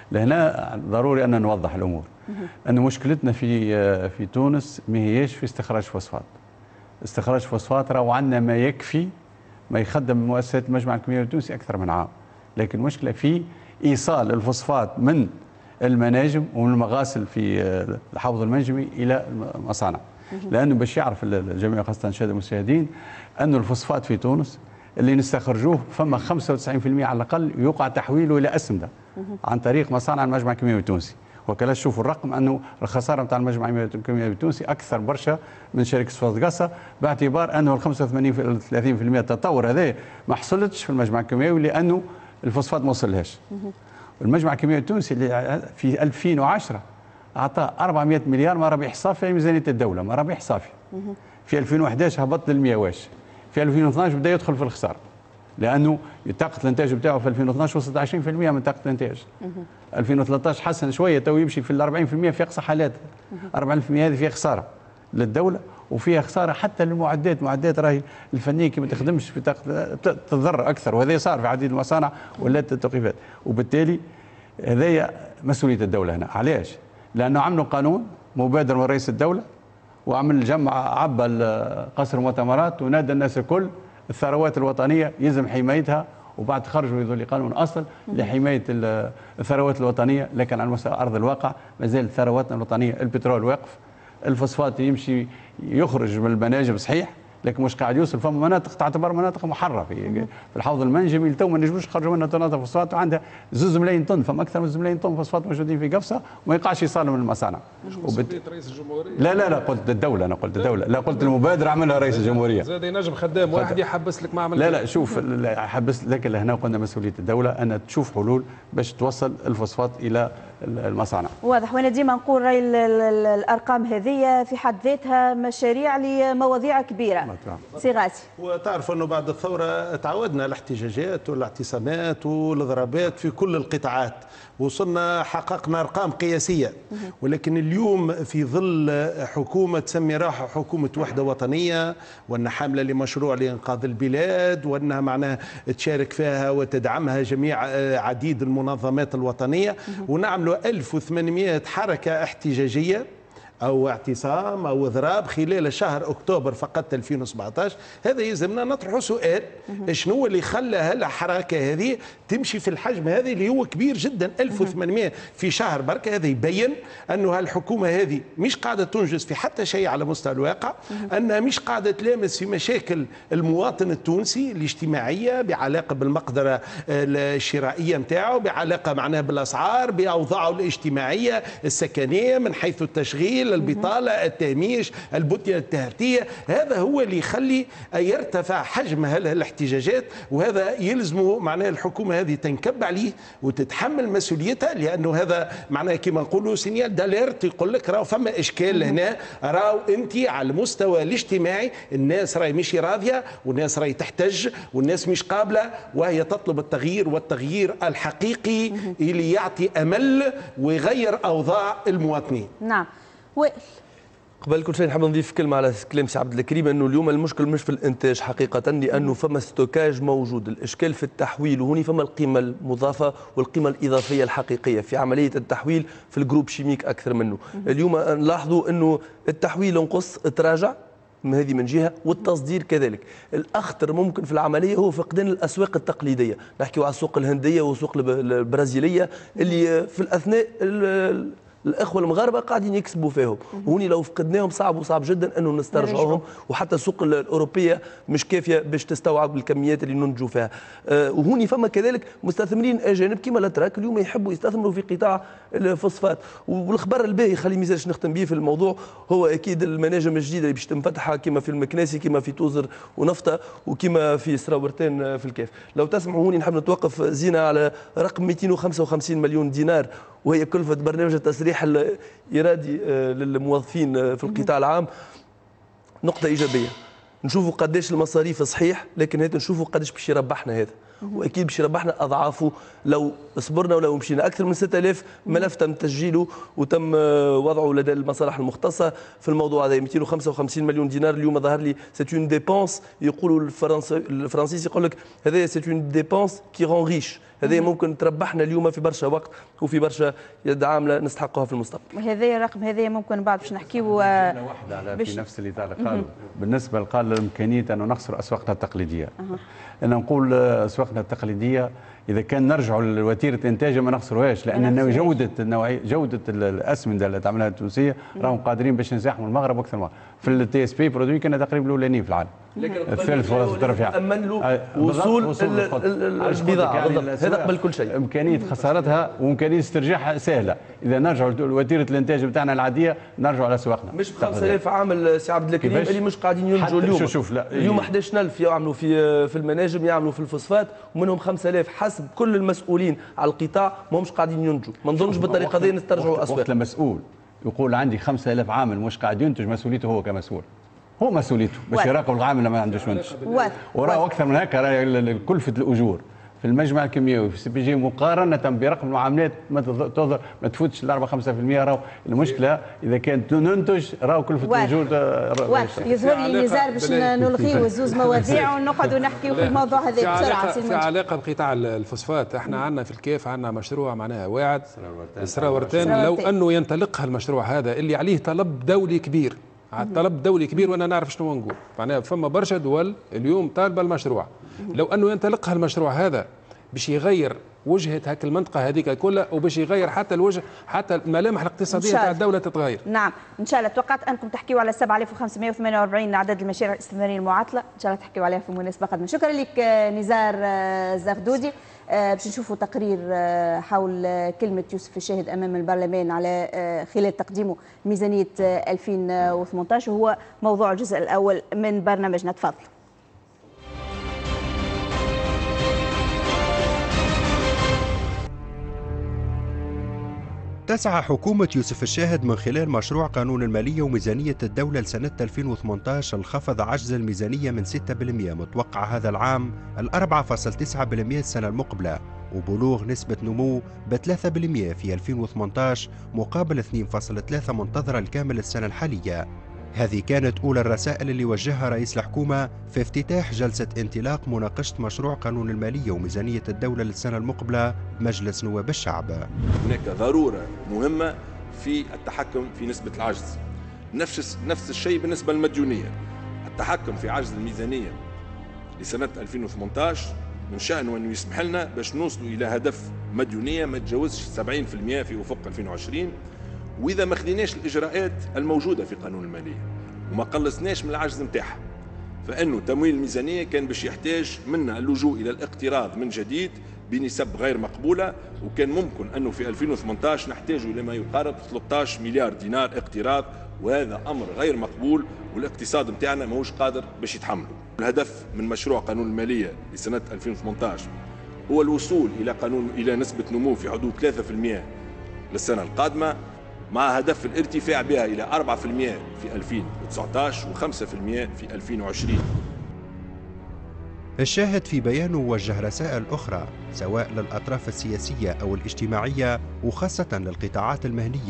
H: لهنا ضروري ان نوضح الامور، ان مشكلتنا في في تونس ما هيش في استخراج فوسفات. استخراج فوسفات راهو عندنا ما يكفي ما يخدم مؤسسات المجمع الكيميائي التونسي اكثر من عام، لكن المشكله في ايصال الفوسفات من المناجم ومن المغاسل في الحوض المنجمي الى المصانع. لانه باش يعرف الجميع خاصه الساده المشاهدين انه الفوسفات في تونس اللي نستخرجوه فما خمسة وتسعين بالمئة على الاقل يوقع تحويله الى اسمده عن طريق مصانع المجمع الكيميائي التونسي. وكلا تشوفوا الرقم انه الخساره نتاع المجمع الكيميائي التونسي اكثر برشا من شركه فوسغاسا، باعتبار انه ال خمسة وثمانين ثلاثين بالمئة التطور هذا ما حصلتش في المجمع الكيميائي لانه الفوسفات ما وصلهاش. المجمع الكيميائي التونسي اللي في ألفين وعشرة اعطى أربعمائة مليار مرابح صافيه في ميزانيه الدوله، مرابح صافيه. في ألفين وأحد عشر هبط لل مئة واش، في ألفين واثناش بدا يدخل في الخساره. لانه طاقه الانتاج بتاعه في ألفين واثناش وصلت عشرين بالمئة من طاقه الانتاج. ألفين وثلاثطاش حسن شويه، تو يمشي في ال أربعين بالمئة في اقصى حالات. أربعين بالمئة هذه فيها خساره للدوله وفيها خساره حتى للمعدات، معدات راهي الفنيه كي ما تخدمش في طاقه تتضرر اكثر، وهذا صار في عديد المصانع ولات التوقيفات، وبالتالي هذايا مسؤوليه الدوله هنا. علاش؟ لانه عملوا قانون مبادر من رئيس الدوله وعمل جمع عبى قصر المؤتمرات ونادى الناس الكل الثروات الوطنيه يلزم حمايتها، وبعد خرجوا يذولي قانون اصل لحمايه الثروات الوطنيه، لكن على مستوى ارض الواقع ما زال ثرواتنا الوطنيه البترول واقف، الفوسفات يمشي يخرج من المناجم صحيح، لكن مش قاعد يوصل. فما مناطق تعتبر مناطق محرره في في الحوض المنجمي تو ما نجموش نخرجوا منها طنات فوسفات، وعندها زوز ملايين طن، فما اكثر من زوز ملايين طن فوسفات موجودين في قفصه وما يقعش يصالوا من المصانع.
C: مش مسؤوليه رئيس الجمهوريه؟
H: لا لا لا قلت الدوله، انا قلت الدوله، لا قلت المبادره عملها رئيس الجمهوريه.
C: زاد ينجم خدام واحد يحبس لك معمل.
H: لا لا شوف حبس، لكن لهنا قلنا مسؤوليه الدوله ان تشوف حلول باش توصل الفوسفات الى المصانع.
A: واضح. وانا ديما نقول راي الارقام هذه في حد ذاتها مشاريع لمواضيع كبيره. سي غازي،
I: وتعرف انه بعد الثوره تعودنا الاحتجاجات والاعتصامات والضربات في كل القطاعات، وصلنا حققنا ارقام قياسيه، ولكن اليوم في ظل حكومه تسمي روحها حكومه وحده وطنيه، وانها حامله لمشروع لانقاذ البلاد، وانها معناها تشارك فيها وتدعمها جميع عديد المنظمات الوطنيه، ونعملوا ألف وثمانمائة حركه احتجاجيه أو اعتصام أو إضراب خلال شهر أكتوبر فقط ألفين وسبعطاش. هذا يلزمنا نطرحوا سؤال، شنو اللي خلى هالحركة هذه تمشي في الحجم هذا اللي هو كبير جدا، ألف وثمانمائة في شهر بركة. هذا يبين أنه هالحكومة هذه مش قاعدة تنجز في حتى شيء على مستوى الواقع، أنها مش قاعدة تلامس في مشاكل المواطن التونسي الاجتماعية بعلاقة بالمقدرة الشرائية متاعه، بعلاقة معناها بالأسعار، بأوضاعه الاجتماعية السكنية من حيث التشغيل، البطالة، التهميش، البنية التحتية. هذا هو اللي يخلي يرتفع حجم هالاحتجاجات، وهذا يلزم معناه الحكومة هذه تنكب عليه وتتحمل مسؤوليتها، لأنه هذا معناه كما نقولوا سينيال داليرت، يقول لك راهو فما إشكال هنا، راهو أنت على المستوى الاجتماعي الناس راهي مش راضية، والناس راهي تحتج، والناس مش قابلة، وهي تطلب التغيير، والتغيير الحقيقي اللي يعطي أمل ويغير أوضاع المواطنين.
A: نعم. وائل،
J: قبل كل شيء نحب نضيف كلمه على كلام سي عبد الكريم، انه اليوم المشكل مش في الانتاج حقيقه، لانه فما ستوكاج موجود، الاشكال في التحويل، وهوني فما القيمه المضافه والقيمه الاضافيه الحقيقيه في عمليه التحويل في الجروب شيميك اكثر منه. اليوم نلاحظوا انه التحويل انقص تراجع من هذه من جهه، والتصدير كذلك. الاخطر ممكن في العمليه هو فقدان الاسواق التقليديه، نحكيو على السوق الهنديه والسوق البرازيليه اللي في الاثناء الاخوه المغاربه قاعدين يكسبوا فيهم، وهوني لو فقدناهم صعب وصعب جدا انه نسترجعوهم، وحتى السوق الاوروبيه مش كافيه باش تستوعب الكميات اللي ننتجوا فيها. أه وهوني فما كذلك مستثمرين اجانب كما الاتراك اليوم يحبوا يستثمروا في قطاع الفوسفات. والخبر الباهي خلي ميزاش نختم به في الموضوع هو اكيد المناجم الجديده اللي باش تنفتح كما في المكناسي كما في توزر ونفطه وكما في سراورتين في الكاف. لو تسمعوا هوني نحب نتوقف زينه على رقم مئتين وخمسة وخمسين مليون دينار، وهي كلفة برنامج التسريح الإرادي للموظفين في القطاع العام. نقطة إيجابية، نشوفوا قداش المصاريف صحيح، لكن هذا نشوفوا قداش باش يربحنا هذا، واكيد باش يربحنا اضعافه لو صبرنا ولو مشينا. اكثر من ستة آلاف ملف تم تسجيله وتم وضعه لدى المصالح المختصه في الموضوع هذا. مئتين وخمسة وخمسين مليون دينار اليوم ظهر لي سيت اون ديبونس، يقولوا الفرنسي الفرنسيس يقول لك هذا سيت اون ديبونس كي رون ريش، هذه ممكن تربحنا اليوم في برشا وقت وفي برشا يد عامله نستحقها في المستقبل.
A: وهذا الرقم هذا ممكن بعد باش نحكيو
H: واحده على في نفس اللي قالوا بالنسبه لقال الامكانيه انه نخسر اسواقنا التقليديه. أه. انا نقول اسواقنا التقليديه اذا كان نرجعوا لوتيره الانتاج ما نخسروهاش، لان جوده النوعيه جوده الاسمده اللي تعملها التونسيه راهم قادرين باش نزاحموا المغرب اكثر ما في التي اس بي برودوي كنا تقريبا الاولانيين في العالم. الثالث فرص الترفيع
J: امن له وصول البضاعه بالضبط، هذا قبل كل شيء.
H: امكانيه خسارتها وامكانيه استرجاعها سهله اذا نرجعوا لوتيره الانتاج بتاعنا العاديه، نرجعوا على اسواقنا.
J: مش ب خمسة آلاف عامل سي عبد الكريم اللي مش قاعدين ينتجوا اليوم. شوف شوف لا اليوم أحد عشر ألف يعملوا في في المناجم، يعملوا في الفوسفات، ومنهم خمسة آلاف حسب كل المسؤولين على القطاع ما همش قاعدين ينتجوا. ما نظنش بالطريقه هذه نسترجعوا اسواق.
H: وقت المسؤول يقول عندي خمسة آلاف عامل مش قاعد ينتج، مسؤوليته هو كمسؤول، هو مسؤوليته باش يراقب العامل اللي ما عندوش منتج. وراه اكثر من هكا كلفه الاجور في المجمع الكيميائي في السي بي جي مقارنه برقم المعاملات ما تظهر ما تفوتش ال أربعة خمسة بالمئة. راهو المشكله اذا كانت ننتج راهو كلفه الاجور
A: يظهر لي نزار باش نلغيو زوز مواضيع ونقعدوا نحكيو في الموضوع هذا بسرعه.
C: في علاقه بقطاع الفوسفات احنا عندنا في الكيف عندنا مشروع معناها واعد سراورتين، لو انه ينطلقها المشروع هذا اللي عليه طلب دولي كبير، طلب دولي كبير وانا نعرف شنو نقول، معناها فما برشا دول اليوم طالبه المشروع، لو انه ينطلقها المشروع هذا باش يغير وجهه هاك المنطقه هذيك كلها، وباش يغير حتى الوجه حتى الملامح الاقتصاديه تاع الدوله تتغير.
A: نعم ان شاء الله. توقعت انكم تحكيوا على سبعة آلاف وخمسمئة وثمانية وأربعين عدد المشاريع الاستثماريه المعاطله، ان شاء الله تحكيوا عليها في مناسبه قادمه. شكرا لك نزار زغدودي. باش نشوفوا تقرير حول كلمة يوسف الشاهد أمام البرلمان على خلال تقديمه ميزانية ألفين وثمانية عشر، وهو موضوع الجزء الأول من برنامجنا. تفضل.
K: تسعى حكومة يوسف الشاهد من خلال مشروع قانون المالية وميزانية الدولة لسنة ألفين وثمانية عشر لخفض عجز الميزانية من ستة بالمئة متوقع هذا العام ل أربعة فاصلة تسعة بالمئة السنة المقبلة، وبلوغ نسبة نمو ب ثلاثة بالمئة في ألفين وثمانية عشر مقابل اثنين فاصلة ثلاثة منتظرة الكامل السنة الحالية. هذه كانت أولى الرسائل اللي وجهها رئيس الحكومة في افتتاح جلسة انطلاق مناقشة مشروع قانون المالية وميزانية الدولة للسنة المقبلة بمجلس نواب الشعب.
L: هناك ضرورة مهمة في التحكم في نسبة العجز. نفس نفس الشيء بالنسبة للمديونية. التحكم في عجز الميزانية لسنة ألفين وثمانية عشر من شأنه أنه يسمح لنا باش نوصلوا إلى هدف مديونية ما تجاوزش سبعين بالمئة في أفق ألفين وعشرين، وإذا ما خديناش الإجراءات الموجودة في قانون المالية وما قلصناش من العجز نتاعها، فإنه تمويل الميزانية كان باش يحتاج منا اللجوء إلى الاقتراض من جديد بنسب غير مقبولة، وكان ممكن أنه في ألفين وثمانية عشر نحتاج إلى ما يقارب ثلاثة عشر مليار دينار اقتراض، وهذا أمر غير مقبول والاقتصاد نتاعنا ماهوش قادر باش يتحمله. الهدف من مشروع قانون المالية لسنة ألفين وثمانية عشر هو الوصول إلى قانون إلى نسبة نمو في حدود ثلاثة بالمئة للسنة القادمة، مع هدف الارتفاع بها إلى أربعة بالمئة في ألفين وتسعة عشر وخمسة بالمئة في ألفين وعشرين.
K: الشاهد في بيانه وجه رسائل أخرى سواء للأطراف السياسية أو الاجتماعية وخاصة للقطاعات المهنية،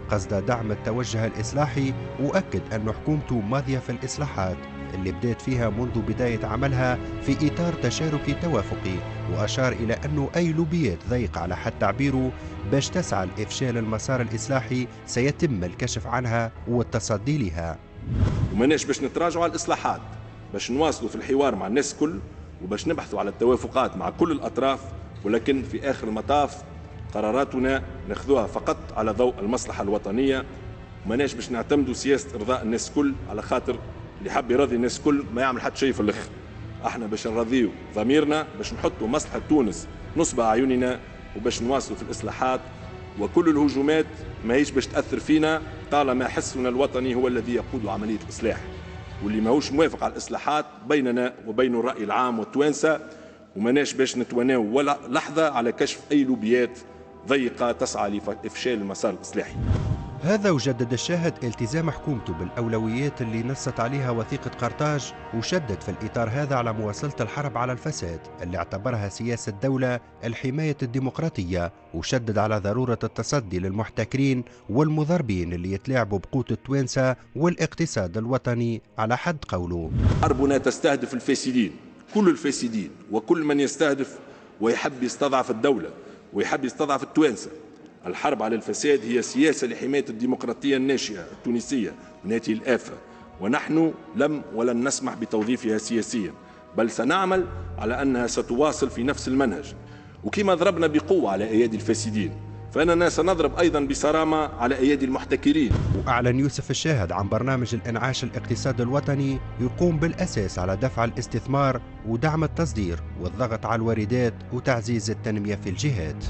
K: قصد دعم التوجه الإصلاحي، وأكد أن حكومته ماضية في الإصلاحات اللي بدأت فيها منذ بداية عملها في إطار تشاركي توافقي، وأشار إلى أنه أي لوبيات ضيقة على حد تعبيره باش تسعى لإفشال المسار الإصلاحي سيتم الكشف عنها والتصدي لها.
L: وماناش باش نتراجعوا على الإصلاحات، باش نواصلوا في الحوار مع الناس الكل وباش نبحثوا على التوافقات مع كل الأطراف، ولكن في آخر المطاف قراراتنا ناخذوها فقط على ضوء المصلحة الوطنية، وماناش باش نعتمدوا سياسة إرضاء الناس الكل، على خاطر اللي حب يرضي الناس الكل ما يعمل حتى شيء في الاخر. احنا باش نرضيو ضميرنا، باش نحطوا مصلحه تونس نصب اعيننا، وباش نواصلوا في الاصلاحات، وكل الهجومات ماهيش باش تاثر فينا طالما حسنا الوطني هو الذي يقود عمليه الاصلاح. واللي ماهوش موافق على الاصلاحات بيننا وبين الراي العام والتوانسه، وماناش باش نتواناو ولا لحظه على كشف اي لوبيات ضيقه تسعى لافشال المسار الاصلاحي.
K: هذا وجدد الشاهد التزام حكومته بالأولويات اللي نصت عليها وثيقة قرطاج، وشدد في الإطار هذا على مواصلة الحرب على الفساد اللي اعتبرها سياسة الدولة الحماية الديمقراطية، وشدد على ضرورة التصدي للمحتكرين والمضاربين اللي يتلاعبوا بقوت التوانسة والاقتصاد الوطني على حد قوله.
L: حربنا تستهدف الفاسدين، كل الفاسدين وكل من يستهدف ويحب يستضعف الدولة ويحب يستضعف التوانسة. الحرب على الفساد هي سياسة لحماية الديمقراطية الناشئة التونسية من هذه الآفة، ونحن لم ولن نسمح بتوظيفها سياسيا، بل سنعمل على أنها ستواصل في نفس المنهج. وكما ضربنا بقوة على أيادي الفاسدين، فإننا سنضرب أيضا بصرامة على أيادي المحتكرين.
K: وأعلن يوسف الشاهد عن برنامج الإنعاش الاقتصادي الوطني يقوم بالأساس على دفع الاستثمار ودعم التصدير والضغط على الواردات وتعزيز التنمية في الجهات.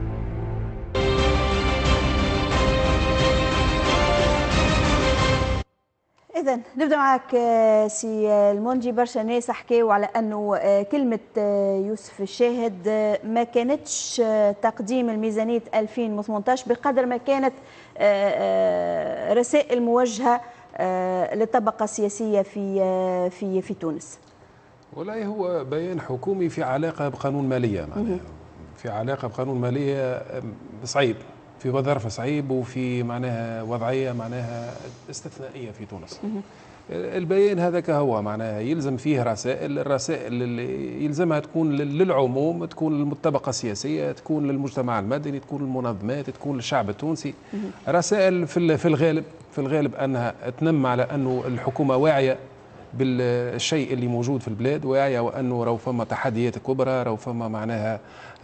A: إذا نبدأ معك سي المونجي. برشا ناس حكاوا على أنه كلمة يوسف الشاهد ما كانتش تقديم الميزانية ألفين وثمانية عشر بقدر ما كانت رسائل موجهة للطبقة السياسية في في في تونس.
C: والله هو بيان حكومي في علاقة بقانون مالية، معناها في علاقة بقانون مالية صعيب، في ظرف صعيب وفي معناها وضعيه معناها استثنائيه في تونس. البيان هذاك هو معناها يلزم فيه رسائل، الرسائل اللي يلزمها تكون للعموم، تكون للطبقه السياسيه، تكون للمجتمع المدني، تكون للمنظمات، تكون للشعب التونسي. رسائل في في الغالب في الغالب انها تنم على انه الحكومه واعيه بالشيء اللي موجود في البلاد، واعيه وانه راهو فما تحديات كبرى، راهو فما معناها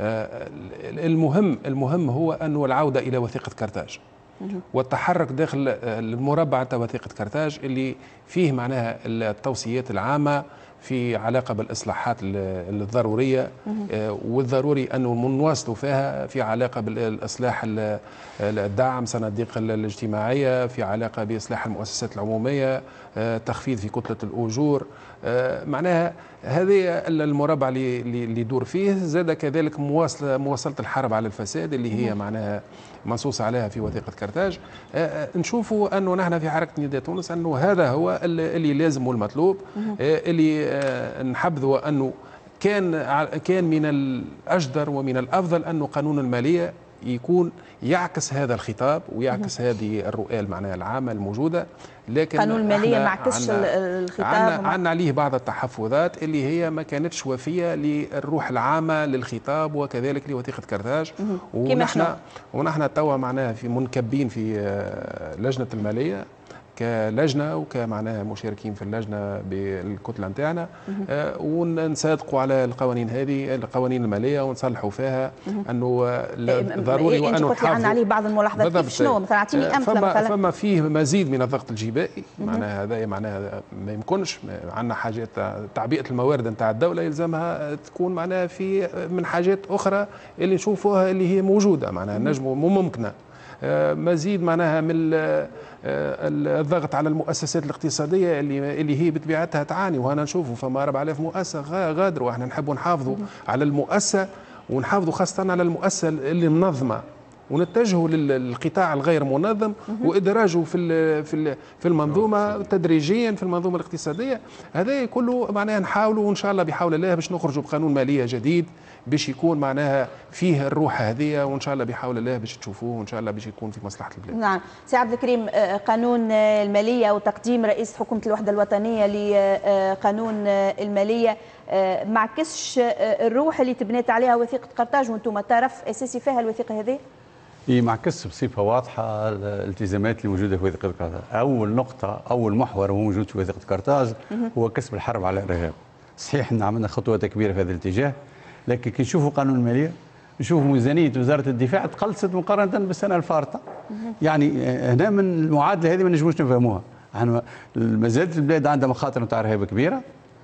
C: المهم المهم هو انه العوده الى وثيقه قرطاج والتحرك داخل المربع تاع وثيقه قرطاج اللي فيه معناها التوصيات العامه في علاقه بالاصلاحات الضروريه، والضروري انه نواصلوا فيها في علاقه بالاصلاح الدعم صناديق الاجتماعيه، في علاقه باصلاح المؤسسات العموميه، تخفيض في كتله الاجور. معناها هذه المربع اللي يدور فيه. زاد كذلك مواصله مواصله الحرب على الفساد اللي هي معناها منصوص عليها في وثيقه قرطاج. نشوفوا انه نحن في حركه نداء تونس انه هذا هو اللي لازم والمطلوب، اللي نحبذوا انه كان كان من الاجدر ومن الافضل انه قانون الماليه يكون يعكس هذا الخطاب ويعكس هذه الرؤى معناها العامه الموجوده. لكن
A: قانون الماليه ما عكسش الخطاب،
C: عندنا عندنا عليه بعض التحفظات اللي هي ما كانتش وفيه للروح العامه للخطاب وكذلك لوثيقه قرطاج. ونحن ونحن توا معناها في منكبين في لجنه الماليه كلجنه وكمعناها مشاركين في اللجنه بالكتله نتاعنا، آه ونصادقوا على القوانين هذه القوانين الماليه ونصلحوا فيها انه ضروري
A: وانه نحافظوا. عندنا عليه بعض الملاحظات، كيف شنو مثلا؟ اعطيني امثله.
C: فما
A: مثلا
C: فما فيه مزيد من الضغط الجبائي، معناها هذا معناها ما يمكنش. عندنا حاجات تعبئه الموارد نتاع الدوله يلزمها تكون معناها في من حاجات اخرى اللي نشوفوها اللي هي موجوده معناها نجم ممكنه. مزيد معناها من الضغط على المؤسسات الاقتصاديه اللي اللي هي بطبيعتها تعاني، وهنا نشوفوا فما أربعة آلاف مؤسسه غادروا. احنا نحبوا نحافظوا على المؤسسه ونحافظوا خاصه على المؤسسه اللي منظمه ونتجهوا للقطاع الغير منظم وادراجه في في في المنظومه تدريجيا في المنظومه الاقتصاديه. هذا كله معناها نحاولوا وان شاء الله بحول الله باش نخرجوا بقانون ماليه جديد باش يكون معناها فيه الروح هذه، وان شاء الله بحول الله باش تشوفوه وان شاء الله باش يكون في مصلحه البلاد.
A: نعم سي عبد الكريم، قانون الماليه وتقديم رئيس حكومه الوحده الوطنيه لقانون الماليه ما عكسش الروح اللي تبنيت عليها وثيقه قرطاج وانتم طرف اساسي فيها الوثيقه هذه؟
H: هي معكس بصفه واضحه الالتزامات اللي موجوده في وثيقه قرطاج. اول نقطه اول محور هو موجود في وثيقه قرطاج هو كسب الحرب على الارهاب. صحيح ان عملنا خطوات كبيره في هذا الاتجاه، لكن كي نشوفوا قانون الماليه نشوفوا ميزانيه وزاره الدفاع تقلصت مقارنه بالسنه الفارطه. يعني هنا من المعادله هذه ما نجموش نفهموها. احنا ما زالت البلاد عندها مخاطر نتاع ارهاب كبيره،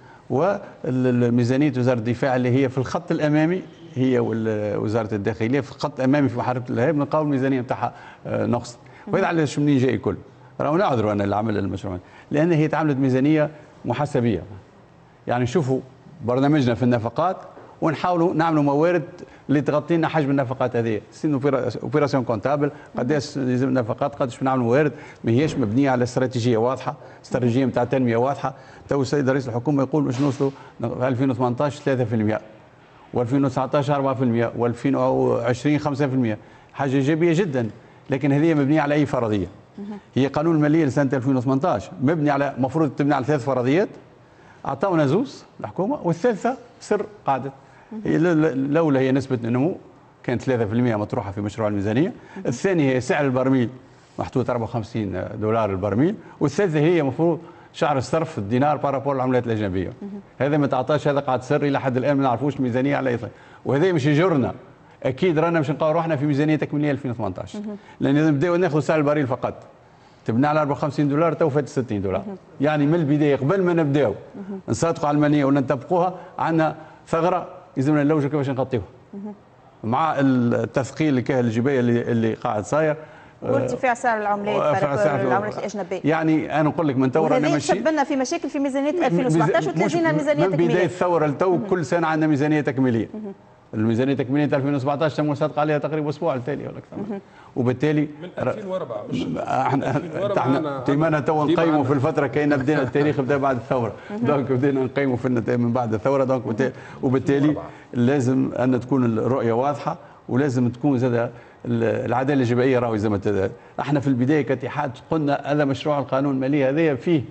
H: وميزانيه وزاره الدفاع اللي هي في الخط الامامي هي وزاره الداخليه في الخط الامامي في محاربه الارهاب نلقاو الميزانيه نتاعها نقص. وهذا علاش منين جاي الكل؟ راهو نعذروا انا اللي عمل المشروع لان هي تعملت ميزانيه محاسبيه. يعني نشوفوا برنامجنا في النفقات ونحاولوا نعملوا موارد اللي تغطي لنا حجم النفقات هذه، سين اوبيراسيون كونتابل قداش لازم النفقات قداش نعملوا موارد، ما هيش مبنيه على استراتيجيه واضحه، استراتيجيه نتاع تنميه واضحه. تو السيد رئيس الحكومه يقول باش نوصلوا في ألفين وثمانية عشر ثلاثة بالمئة وألفين وتسعة عشر أربعة بالمئة وألفين وعشرين خمسة بالمئة، حاجه ايجابيه جدا، لكن هذه مبنيه على اي فرضيه؟ هي قانون الماليه لسنه ألفين وثمانية عشر مبني على المفروض تبني على ثلاث فرضيات، اعطونا زوز الحكومه والثالثه سر قعدت. الاولى هي نسبه النمو كانت ثلاثة بالمئة مطروحه في مشروع الميزانيه، الثانيه هي سعر البرميل محطوط أربعة وخمسين دولار البرميل، والثالثه هي مفروض شعر الصرف الدينار بارابور العملات الاجنبيه. هذا ما تعطاش، هذا قاعد سر الى حد الان ما نعرفوش الميزانيه على اي طريقه، وهذا مش يجرنا اكيد رانا مش نلقاو روحنا في ميزانيه تكميليه ألفين وثمانية عشر، لان نبداو ناخذ سعر البريل فقط تبنى على أربعة وخمسين دولار تو فات ستين دولار. يعني من البدايه قبل ما نبداو نصادقوا على الماليه ولا نطبقوها عندنا ثغره يلزمنا نلوجوا كيفاش نغطيوها. مع التثقيل الكاهل الجبايه اللي, اللي قاعد صاير
A: وارتفاع سعر العملات العملات الاجنبيه.
H: يعني انا نقول لك من تو رانا ماشيين
A: سببنا في مشاكل في ميزانيه ألفين وسبعة عشر وتلازمنا الميزانيه
H: التكميليه. من بدايه الثوره لتو كل سنه عندنا ميزانيه تكميليه. الميزانيه التكميليه ألفين وسبعة عشر تم صادق عليها تقريبا اسبوع التالي ولا اكثر. وبالتالي
C: من ألفين وأربعة مش
H: احنا تيمانا تو نقيموا في الفتره كاين بدينا التاريخ بدا بعد الثوره، دونك بدينا نقيموا في من بعد الثوره، دونك وبالتالي لازم ان تكون الرؤيه واضحه ولازم تكون زاد العداله الاجتماعيه. راهو زي ما احنا في البدايه كاتحاد قلنا هذا مشروع القانون المالي هذا فيه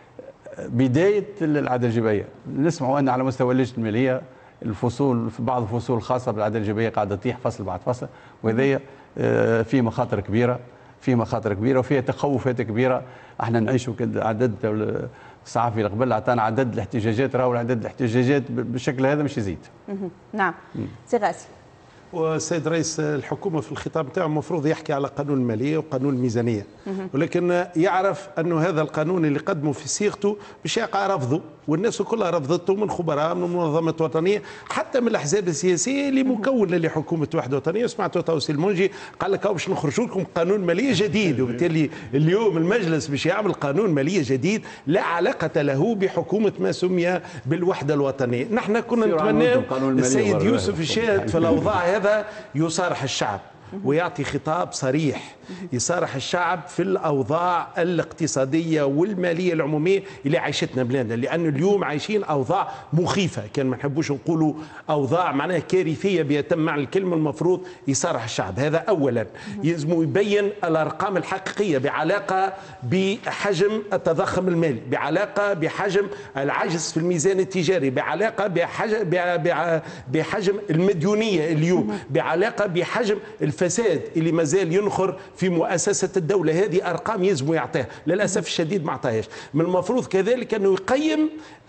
H: بدايه العداله الاجتماعيه. نسمعوا ان على مستوى اللجنه الماليه الفصول في بعض الفصول الخاصه بالعداله الاجتماعيه قاعده تطيح فصل بعد فصل، وهذا فيه مخاطر كبيره فيه مخاطر كبيره وفيها تخوفات كبيره. احنا نعيشوا عدد الصحفي اللي قبل عطانا عدد الاحتجاجات، راهو عدد الاحتجاجات بالشكل هذا مش يزيد.
A: نعم سي غاسي.
I: والسيد رئيس الحكومه في الخطاب نتاعو المفروض يحكي على قانون الماليه وقانون الميزانيه، ولكن يعرف انه هذا القانون اللي قدمه في صيغته باش يقع رفضه، والناس كلها رفضته من خبراء من منظمات وطنيه حتى من الاحزاب السياسيه اللي مكونه لحكومه وحده وطنيه. سمعتوا توسي المنجي قال لك باش نخرجوا لكم قانون ماليه جديد، وبالتالي اليوم المجلس باش يعمل قانون ماليه جديد لا علاقه له بحكومه ما سمي بالوحده الوطنيه. نحن كنا نتمنى السيد يوسف الشاهد في الاوضاع هذا يصارح الشعب ويعطي خطاب صريح يصارح الشعب في الأوضاع الاقتصادية والمالية العمومية اللي عايشتنا بلادنا، لأن اليوم عايشين أوضاع مخيفة، كان ما نحبوش نقولوا أوضاع معناها كارثية بيتم معنى الكلمة. المفروض يصارح الشعب هذا أولا، يلزم يبين الأرقام الحقيقية بعلاقة بحجم التضخم المالي، بعلاقة بحجم العجز في الميزان التجاري، بعلاقة بحجم, بحجم المديونية اليوم، بعلاقة بحجم الفساد اللي مازال ينخر في مؤسسة الدولة. هذه أرقام يلزم يعطيها، للأسف الشديد ما عطاهاش. من المفروض كذلك أنه يقيم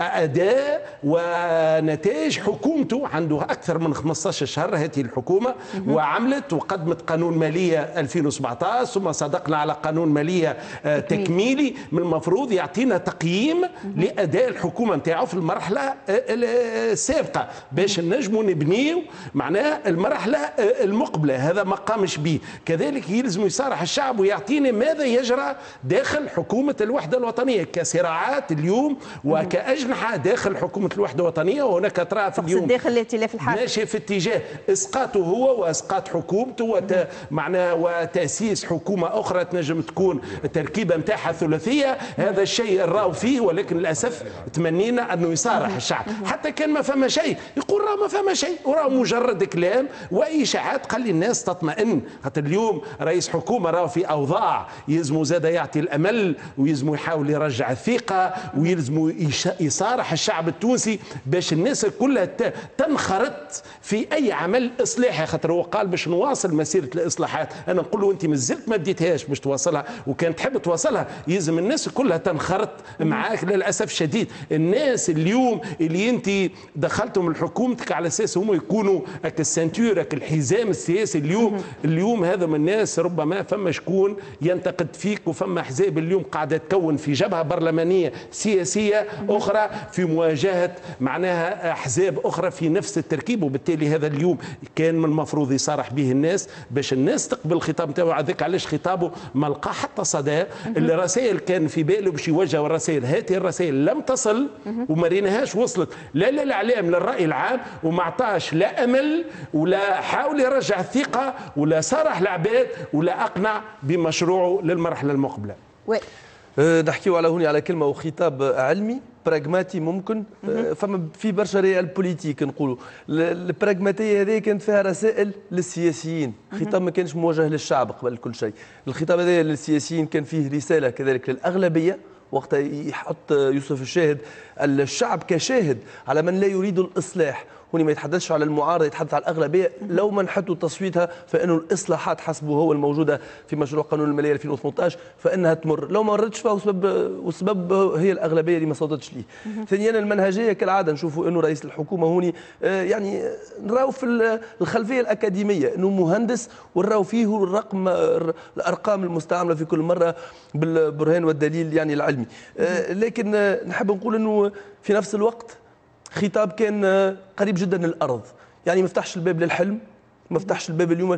I: أداء ونتائج حكومته، عنده أكثر من خمسة عشر شهر هذه الحكومة وعملت وقدمت قانون مالية ألفين وسبعة عشر ثم صدقنا على قانون مالية تكميلي. من المفروض يعطينا تقييم لأداء الحكومة نتاعو في المرحلة السابقة باش نجموا نبنيو معناها المرحلة المقبلة. هذا ما قامش به. كذلك يلزم يصارح الشعب ويعطينا ماذا يجرى داخل حكومة الوحدة الوطنية كصراعات اليوم وكأجنحة داخل حكومة الوحدة الوطنية. وهناك طرأت اليوم
A: داخل الائتلاف الحاكم
I: ماشي في اتجاه اسقاطه هو واسقاط حكومته وت... معناها وتاسيس حكومه اخرى تنجم تكون التركيبه نتاعها ثلاثيه. هذا الشيء نراو فيه، ولكن للاسف تمنينا انه يصارح الشعب حتى كان ما فما شيء يقول راه ما فما شيء وراه مجرد كلام واشاعات. خلي الناس تطمئن، خاطر اليوم رئيس حكومه راه في اوضاع يلزموا زاد يعطي الامل ويلزموا يحاول يرجع الثقه ويلزموا يصارح الشعب التونسي باش الناس كلها تنخرط في اي عمل اصلاحي. خاطر هو قال باش نواصل مسيره الاصلاحات، انا نقول له انت مازلت ما بديتهاش باش توصلها، وكان تحب توصلها يلزم الناس كلها تنخرط معاك. للاسف الشديد الناس اليوم اللي انت دخلتهم لحكومتك على اساس هم يكونوا هك السنتور هك الحزام السياسي اليوم اليوم هذا من الناس ربما فما شكون ينتقد فيك، وفما احزاب اليوم قاعده تكون في جبهه برلمانيه سياسيه اخرى في مواجهه معناها احزاب اخرى في نفس التركيب. وبالتالي هذا اليوم كان من المفروض يصارح به الناس باش الناس تقبل الخطاب نتاعو. هذاك علاش خطابه ما لقى حتى صدى. الرسائل كان في باله باش يوجه الرسائل، هذه الرسائل لم تصل وما ريناهاش وصلت لا للاعلام للراي العام، وما عطاش لا امل ولا حاول يرجع الثقه ولا صارح العباد ولا اقنع بمشروعه للمرحله المقبله.
J: نحكيو على هوني على كلمه وخطاب علمي براغماتي ممكن. فما في برشا ريال بوليتيك نقولوا البراغماتيه هذه كانت فيها رسائل للسياسيين، خطاب ما كانش موجه للشعب قبل كل شيء. الخطاب هذا للسياسيين كان فيه رساله كذلك للاغلبيه، وقتها يحط يوسف الشاهد الشعب كشاهد على من لا يريد الاصلاح. هوني ما يتحدثش على المعارضه، يتحدث على الاغلبيه لو منحته تصويتها فانه الاصلاحات حسبه هو الموجوده في مشروع قانون الماليه ألفين وثمانية عشر فانها تمر، لو ما مرتش فهو سبب والسبب هي الاغلبيه اللي ما صوتتش ليه. ثانيا المنهجيه كالعاده نشوفوا انه رئيس الحكومه هوني يعني نراو في الخلفيه الاكاديميه انه مهندس، ونراو فيه الرقم الارقام المستعمله في كل مره بالبرهان والدليل يعني العلمي. لكن نحب نقول انه في نفس الوقت خطاب كان قريب جدا للارض، يعني ما فتحش الباب للحلم، ما فتحش الباب اليوم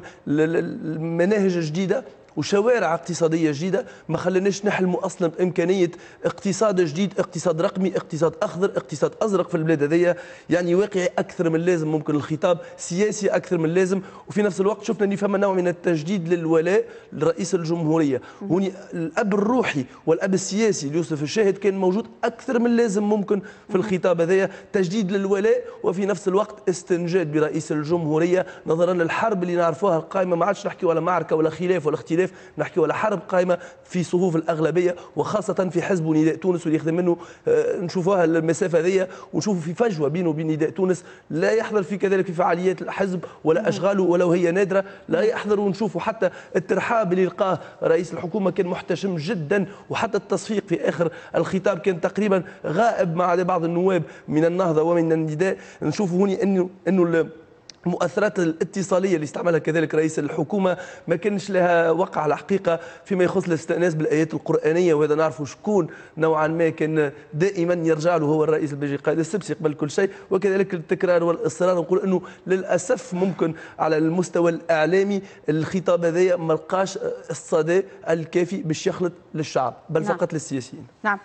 J: للمناهج جديده وشوارع اقتصاديه جديده، ما خليناش نحلموا اصلا بامكانيه اقتصاد جديد، اقتصاد رقمي، اقتصاد اخضر، اقتصاد ازرق في البلاد هذيا، يعني واقعي اكثر من اللازم، ممكن الخطاب سياسي اكثر من اللازم. وفي نفس الوقت شفنا ان فما نوع من التجديد للولاء لرئيس الجمهوريه. هوني الاب الروحي والاب السياسي ليوسف الشاهد كان موجود اكثر من اللازم ممكن في الخطاب هذايا، تجديد للولاء وفي نفس الوقت استنجاد برئيس الجمهوريه نظرا للحرب اللي نعرفوها القائمه. ما عادش نحكي ولا معركه ولا خلاف ولا اختلاف، نحكي على حرب قائمه في صفوف الاغلبيه، وخاصه في حزب نداء تونس واللي يخدم منه نشوفوها المسافه هذيا، ونشوفوا في فجوه بينه وبين نداء تونس، لا يحضر في كذلك في فعاليات الحزب ولا اشغاله ولو هي نادره لا يحضر. ونشوفوا حتى الترحاب اللي لقاه رئيس الحكومه كان محتشم جدا، وحتى التصفيق في اخر الخطاب كان تقريبا غائب مع بعض النواب من النهضه ومن النداء. نشوفوا هوني انه انه المؤثرات الاتصاليه اللي استعملها كذلك رئيس الحكومه ما كانش لها وقع على الحقيقه فيما يخص الاستئناس بالايات القرانيه، وهذا نعرفوا شكون نوعا ما كان دائما يرجع له هو الرئيس البيجي قائد السبسي قبل كل شيء. وكذلك التكرار والاصرار، نقول انه للاسف ممكن على المستوى الاعلامي الخطاب هذايا ما لقاش الصدى الكافي باش يخلط للشعب بل
A: نعم.
J: فقط للسياسيين.
A: نعم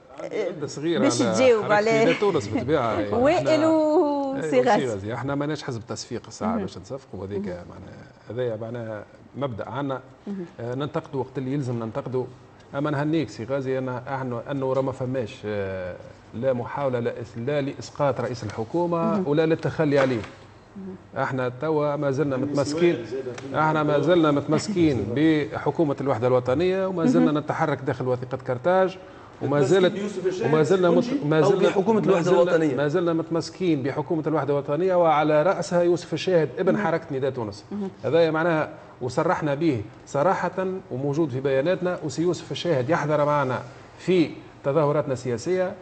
C: صغير
A: باش تجاوب عليه
C: تونس بالطبيعه
A: وائل وسي غازي.
C: احنا ماناش حزب تصفيق الساعه باش نصفقوا، هذيك معناها هذايا معناها مبدا عندنا آه ننتقدوا وقت اللي يلزم ننتقدوا. اما نهنيك سي غازي انا احنا انه راه ما فماش آه لا محاوله لا, لا لاسقاط رئيس الحكومه ولا للتخلي عليه. احنا توا ما زلنا متمسكين احنا ما زلنا متمسكين بحكومه الوحده الوطنيه، وما زلنا نتحرك داخل وثيقه كرتاج، وما زالت وما زلنا مت... ما زلنا
J: حكومه الوحده الوطنيه
C: ما زلنا متمسكين بحكومه الوحده الوطنيه، وعلى راسها يوسف الشاهد ابن حركه نداء تونس. هذا معناها وصرحنا به صراحه وموجود في بياناتنا، وسي يوسف الشاهد يحضر معنا في تظاهراتنا السياسيه.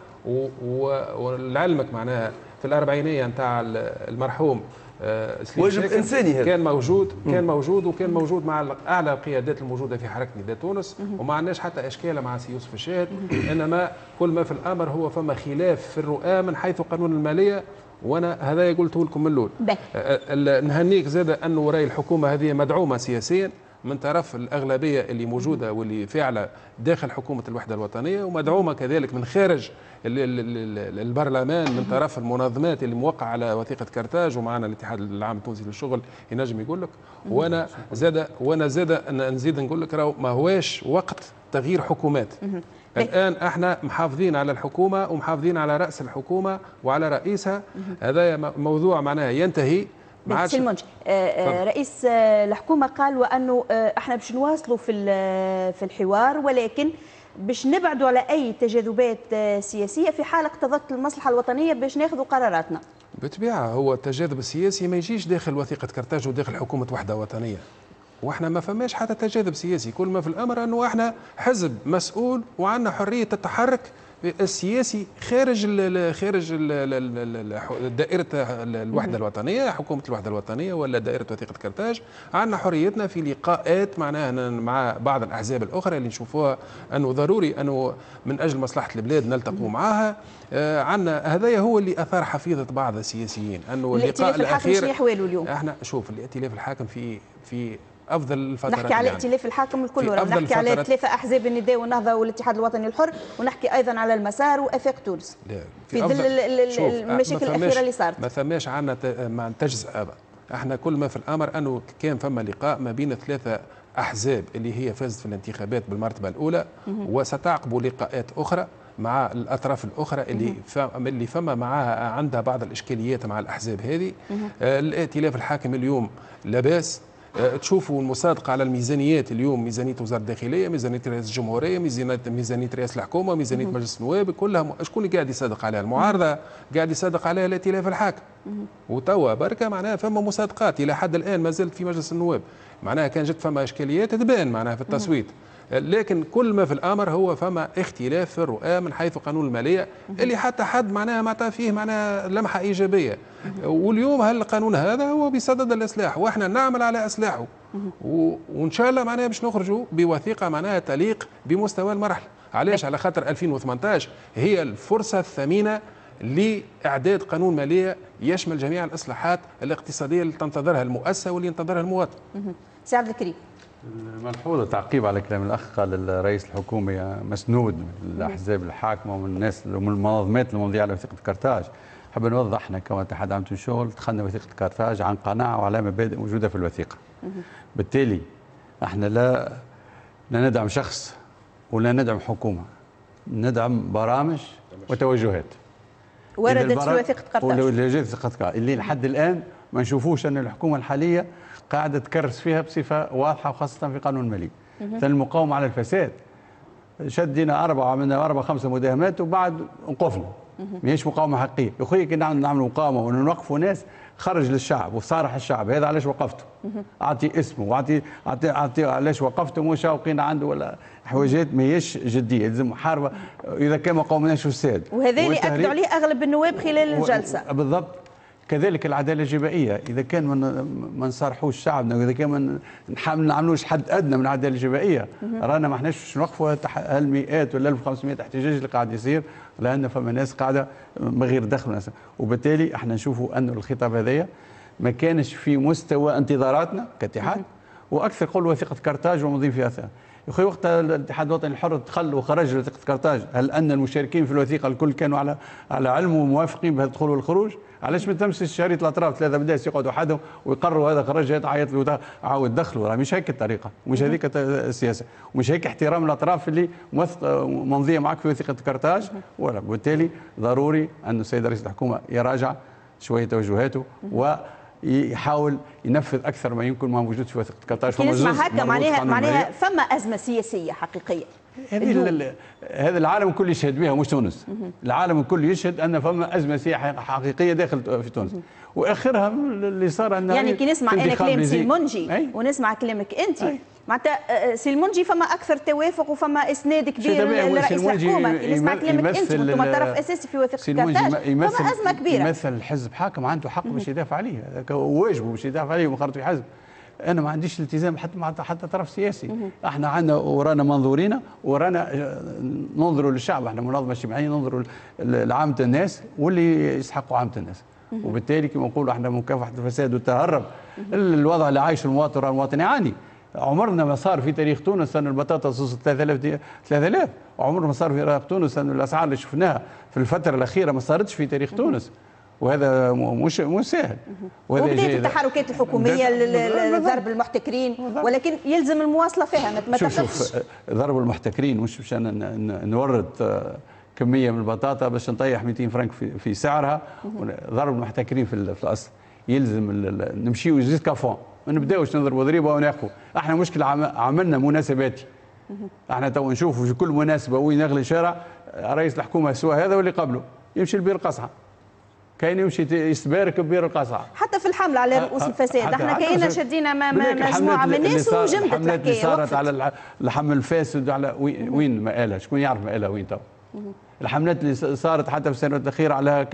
C: ولعلمك معناها في الاربعينيه نتاع المرحوم
J: واجب انساني هذا
C: كان موجود كان موجود وكان موجود مع اعلى القيادات الموجوده في حركه نداء تونس، وما عندناش حتى اشكال مع سي يوسف الشاهد. انما كل ما في الامر هو فما خلاف في الرؤى من حيث قانون الماليه وانا هذا قلته لكم من الاول. نهنيك زاد انه راي الحكومه هذه مدعومه سياسيا من طرف الاغلبيه اللي موجوده واللي فاعله داخل حكومه الوحده الوطنيه، ومدعومه كذلك من خارج البرلمان من طرف المنظمات اللي موقعه على وثيقه كرتاج، ومعنا الاتحاد العام التونسي للشغل ينجم يقول لك. وانا زاد وانا زاد نزيد نقول لك راهو ما هواش وقت تغيير حكومات. الآن احنا محافظين على الحكومة ومحافظين على رأس الحكومة وعلى رئيسها. هذا موضوع معناها ينتهي.
A: سي المنجي، رئيس الحكومة قال وأنه احنا باش نواصلوا في في الحوار، ولكن باش نبعدوا على أي تجاذبات سياسية في حال اقتضت المصلحة الوطنية باش ناخذوا قراراتنا.
C: بالطبيعة هو التجاذب السياسي ما يجيش داخل وثيقة كرتاج وداخل حكومة وحدة وطنية، واحنا ما فماش حتى تجاذب سياسي. كل ما في الامر انه احنا حزب مسؤول وعندنا حريه التحرك السياسي خارج ال خارج ال دائره الوحده الوطنيه، حكومه الوحده الوطنيه ولا دائره وثيقه كرتاج. عندنا حريتنا في لقاءات معناها مع بعض الاحزاب الاخرى اللي نشوفوها انه ضروري انه من اجل مصلحه البلاد نلتقوا معها. آه عندنا هذايا هو اللي اثار حفيظه بعض السياسيين انه اللقاء الاخير.
A: شنو احواله اليوم؟
C: احنا شوف الائتلاف الحاكم في في افضل الفترات.
A: نحكي على ائتلاف الحاكم الكل، نحكي على ثلاثه احزاب النداء والنهضه والاتحاد الوطني الحر، ونحكي ايضا على المسار وافاق تونس في ظل المشاكل الاخيره اللي صارت.
C: ما ثماش عندنا مع تجزئه. احنا كل ما في الامر انه كان فما لقاء ما بين ثلاثه احزاب اللي هي فازت في الانتخابات بالمرتبه الاولى، وستعقب لقاءات اخرى مع الاطراف الاخرى اللي فم اللي فما معها عندها بعض الاشكاليات مع الاحزاب هذه. آه الائتلاف الحاكم اليوم لاباس. أه تشوفوا المصادقه على الميزانيات اليوم، ميزانيه وزاره الداخليه، ميزانيه رئاسه الجمهوريه، ميزانيه ميزانيه رئاسه الحكومه، ميزانيه مجلس النواب، كلها م... شكون اللي قاعد يصادق عليها؟ المعارضه قاعد يصادق عليها الائتلاف الحاكم. وتوا بركه معناها فما مصادقات الى حد الان ما زالت في مجلس النواب، معناها كان جت فما اشكاليات تبان معناها في التصويت. لكن كل ما في الامر هو فما اختلاف في الرؤى من حيث قانون الماليه اللي حتى حد معناها معناتها فيه معناها لمحه ايجابيه. واليوم هالقانون هذا هو بصدد الاصلاح واحنا نعمل على اصلاحه، وان شاء الله معناها باش نخرجوا بوثيقه معناها تليق بمستوى المرحله. علاش؟ على خاطر ألفين وثمانية عشر هي الفرصه الثمينه لاعداد قانون ماليه يشمل جميع الاصلاحات الاقتصاديه اللي تنتظرها المؤسسه واللي ينتظرها المواطن.
A: سي عبد الكريم.
H: ملحوظه تعقيب على كلام الاخ، قال رئيس الحكومه مسنود من الاحزاب الحاكمه ومن الناس ومن المنظمات الممضيه على وثيقه كرتاج. حاب نوضح احنا كاتحاد عام الشغل دخلنا وثيقه كرتاج عن قناعه وعلى مبادئ موجوده في الوثيقه. بالتالي احنا لا لا ندعم شخص ولا ندعم حكومه، ندعم برامج وتوجهات
A: وردت في وثيقه كرتاج
H: وثيقه اللي لحد الان ما نشوفوش ان الحكومه الحاليه قاعده تكرس فيها بصفه واضحه، وخاصه في قانون المالي. مثل المقاومه على الفساد، شدينا اربعه من اربعه خمسه مداهمات وبعد وقفنا. ماهيش مقاومه حقيقيه، يا خويا كي نعملوا مقاومه ونوقفوا ناس خرج للشعب وصارح الشعب هذا علاش وقفته؟ اعطي اسمه واعطي اعطي اعطي علاش وقفته، مش وقينا عنده ولا حواجات ماهيش جديه، لازم محاربه اذا كان ما قاومناش فساد.
A: وهذا اللي اكدوا عليه اغلب النواب خلال الجلسه.
H: بالضبط. كذلك العداله الجبائيه، اذا كان ما نصارحوش شعبنا واذا كان ما نعملوش حد ادنى من العداله الجبائيه، رانا ما احناش باش نوقفوا هالمئات ولا ألف وخمسمئة احتجاج اللي قاعد يصير، لان فما ناس قاعده من غير دخل. وبالتالي احنا نشوفوا انه الخطاب هذايا ما كانش في مستوى انتظاراتنا كاتحاد، واكثر قول وثيقه كرتاج ومضي فيها ثاني. يا اخي وقت الاتحاد الوطني الحر دخل وخرج وثيقه كرتاج، هل ان المشاركين في الوثيقه الكل كانوا على على علم وموافقين بهذا الدخول والخروج؟ علاش ما تمش شريط الاطراف ثلاثه بداس يقعدوا وحدهم ويقرروا هذا خرج هذا عيط له عاود دخلوا؟ راه مش هيك الطريقه، ومش هذيك السياسه، ومش هيك احترام الاطراف اللي ممضيه معك في وثيقه كرتاج. ولا بالتالي ضروري ان السيد رئيس الحكومه يراجع شويه توجهاته و يحاول ينفذ اكثر ما يمكن ما موجود في وثيقه كرتاج.
A: فما نسمع هكا معناها معناها فما ازمه سياسيه حقيقيه.
H: هذه هذا العالم الكل يشهد بها، مش تونس. العالم الكل يشهد ان فما ازمه سياسيه حقيقيه داخل في تونس، واخرها اللي صار ان
A: يعني كي نسمع انا كلام سي المنجي ونسمع كلامك انت، معناتها سي المنجي فما اكثر توافق وفما اسناد كبير لرئيس الحكومه. كي نسمع كلامك انت وانتم طرف اساسي في وثيقه كرتاج، فما ازمه كبيره.
H: يمثل الحزب حاكم عنده حق باش يدافع عليه، هذاك واجبه باش يدافع عليه ومخرط في حزب. انا ما عنديش التزام حتى مع حتى طرف سياسي. احنا عندنا ورانا منظورينا ورانا ننظروا للشعب، احنا منظمه اجتماعيه ننظروا لعامه الناس واللي يسحقوا عامه الناس. وبالتالي كما نقولوا احنا مكافحه الفساد والتهرب الوضع اللي عايش المواطن المواطن يعاني. عمرنا ما صار في تاريخ تونس ان البطاطا وصلت ثلاثة آلاف ثلاثة آلاف، عمر ما صار في تاريخ تونس ان الاسعار اللي شفناها في الفتره الاخيره ما صارتش في تاريخ تونس، وهذا مش مش سهل.
A: وبدات التحركات الحكوميه لضرب المحتكرين، ولكن يلزم المواصله فيها ما
H: شوف شوف ضرب المحتكرين مش باش نورد كميه من البطاطا باش نطيح مئتين فرنك في, في سعرها. ضرب المحتكرين في, في الاصل يلزم نمشيو جيسكا فون، ما نبداوش نضربوا ضريبه وناخذوا. احنا مشكله عملنا مناسبات، احنا تو نشوفوا في كل مناسبه وين يغلي شارع رئيس الحكومه سواء هذا واللي قبله يمشي لبير القصعه، كاين يمشي يستبارك ببير القصعه.
A: حتى في الحمله على رؤوس الفساد احنا كاينه شدينا مجموعه من الناس وجمدت
H: الحملات اللي صارت على الحمل الفاسد على وين مآلها، شكون يعرف مآلها وين تو؟ الحملات اللي صارت حتى في السنوات الاخيره على هاك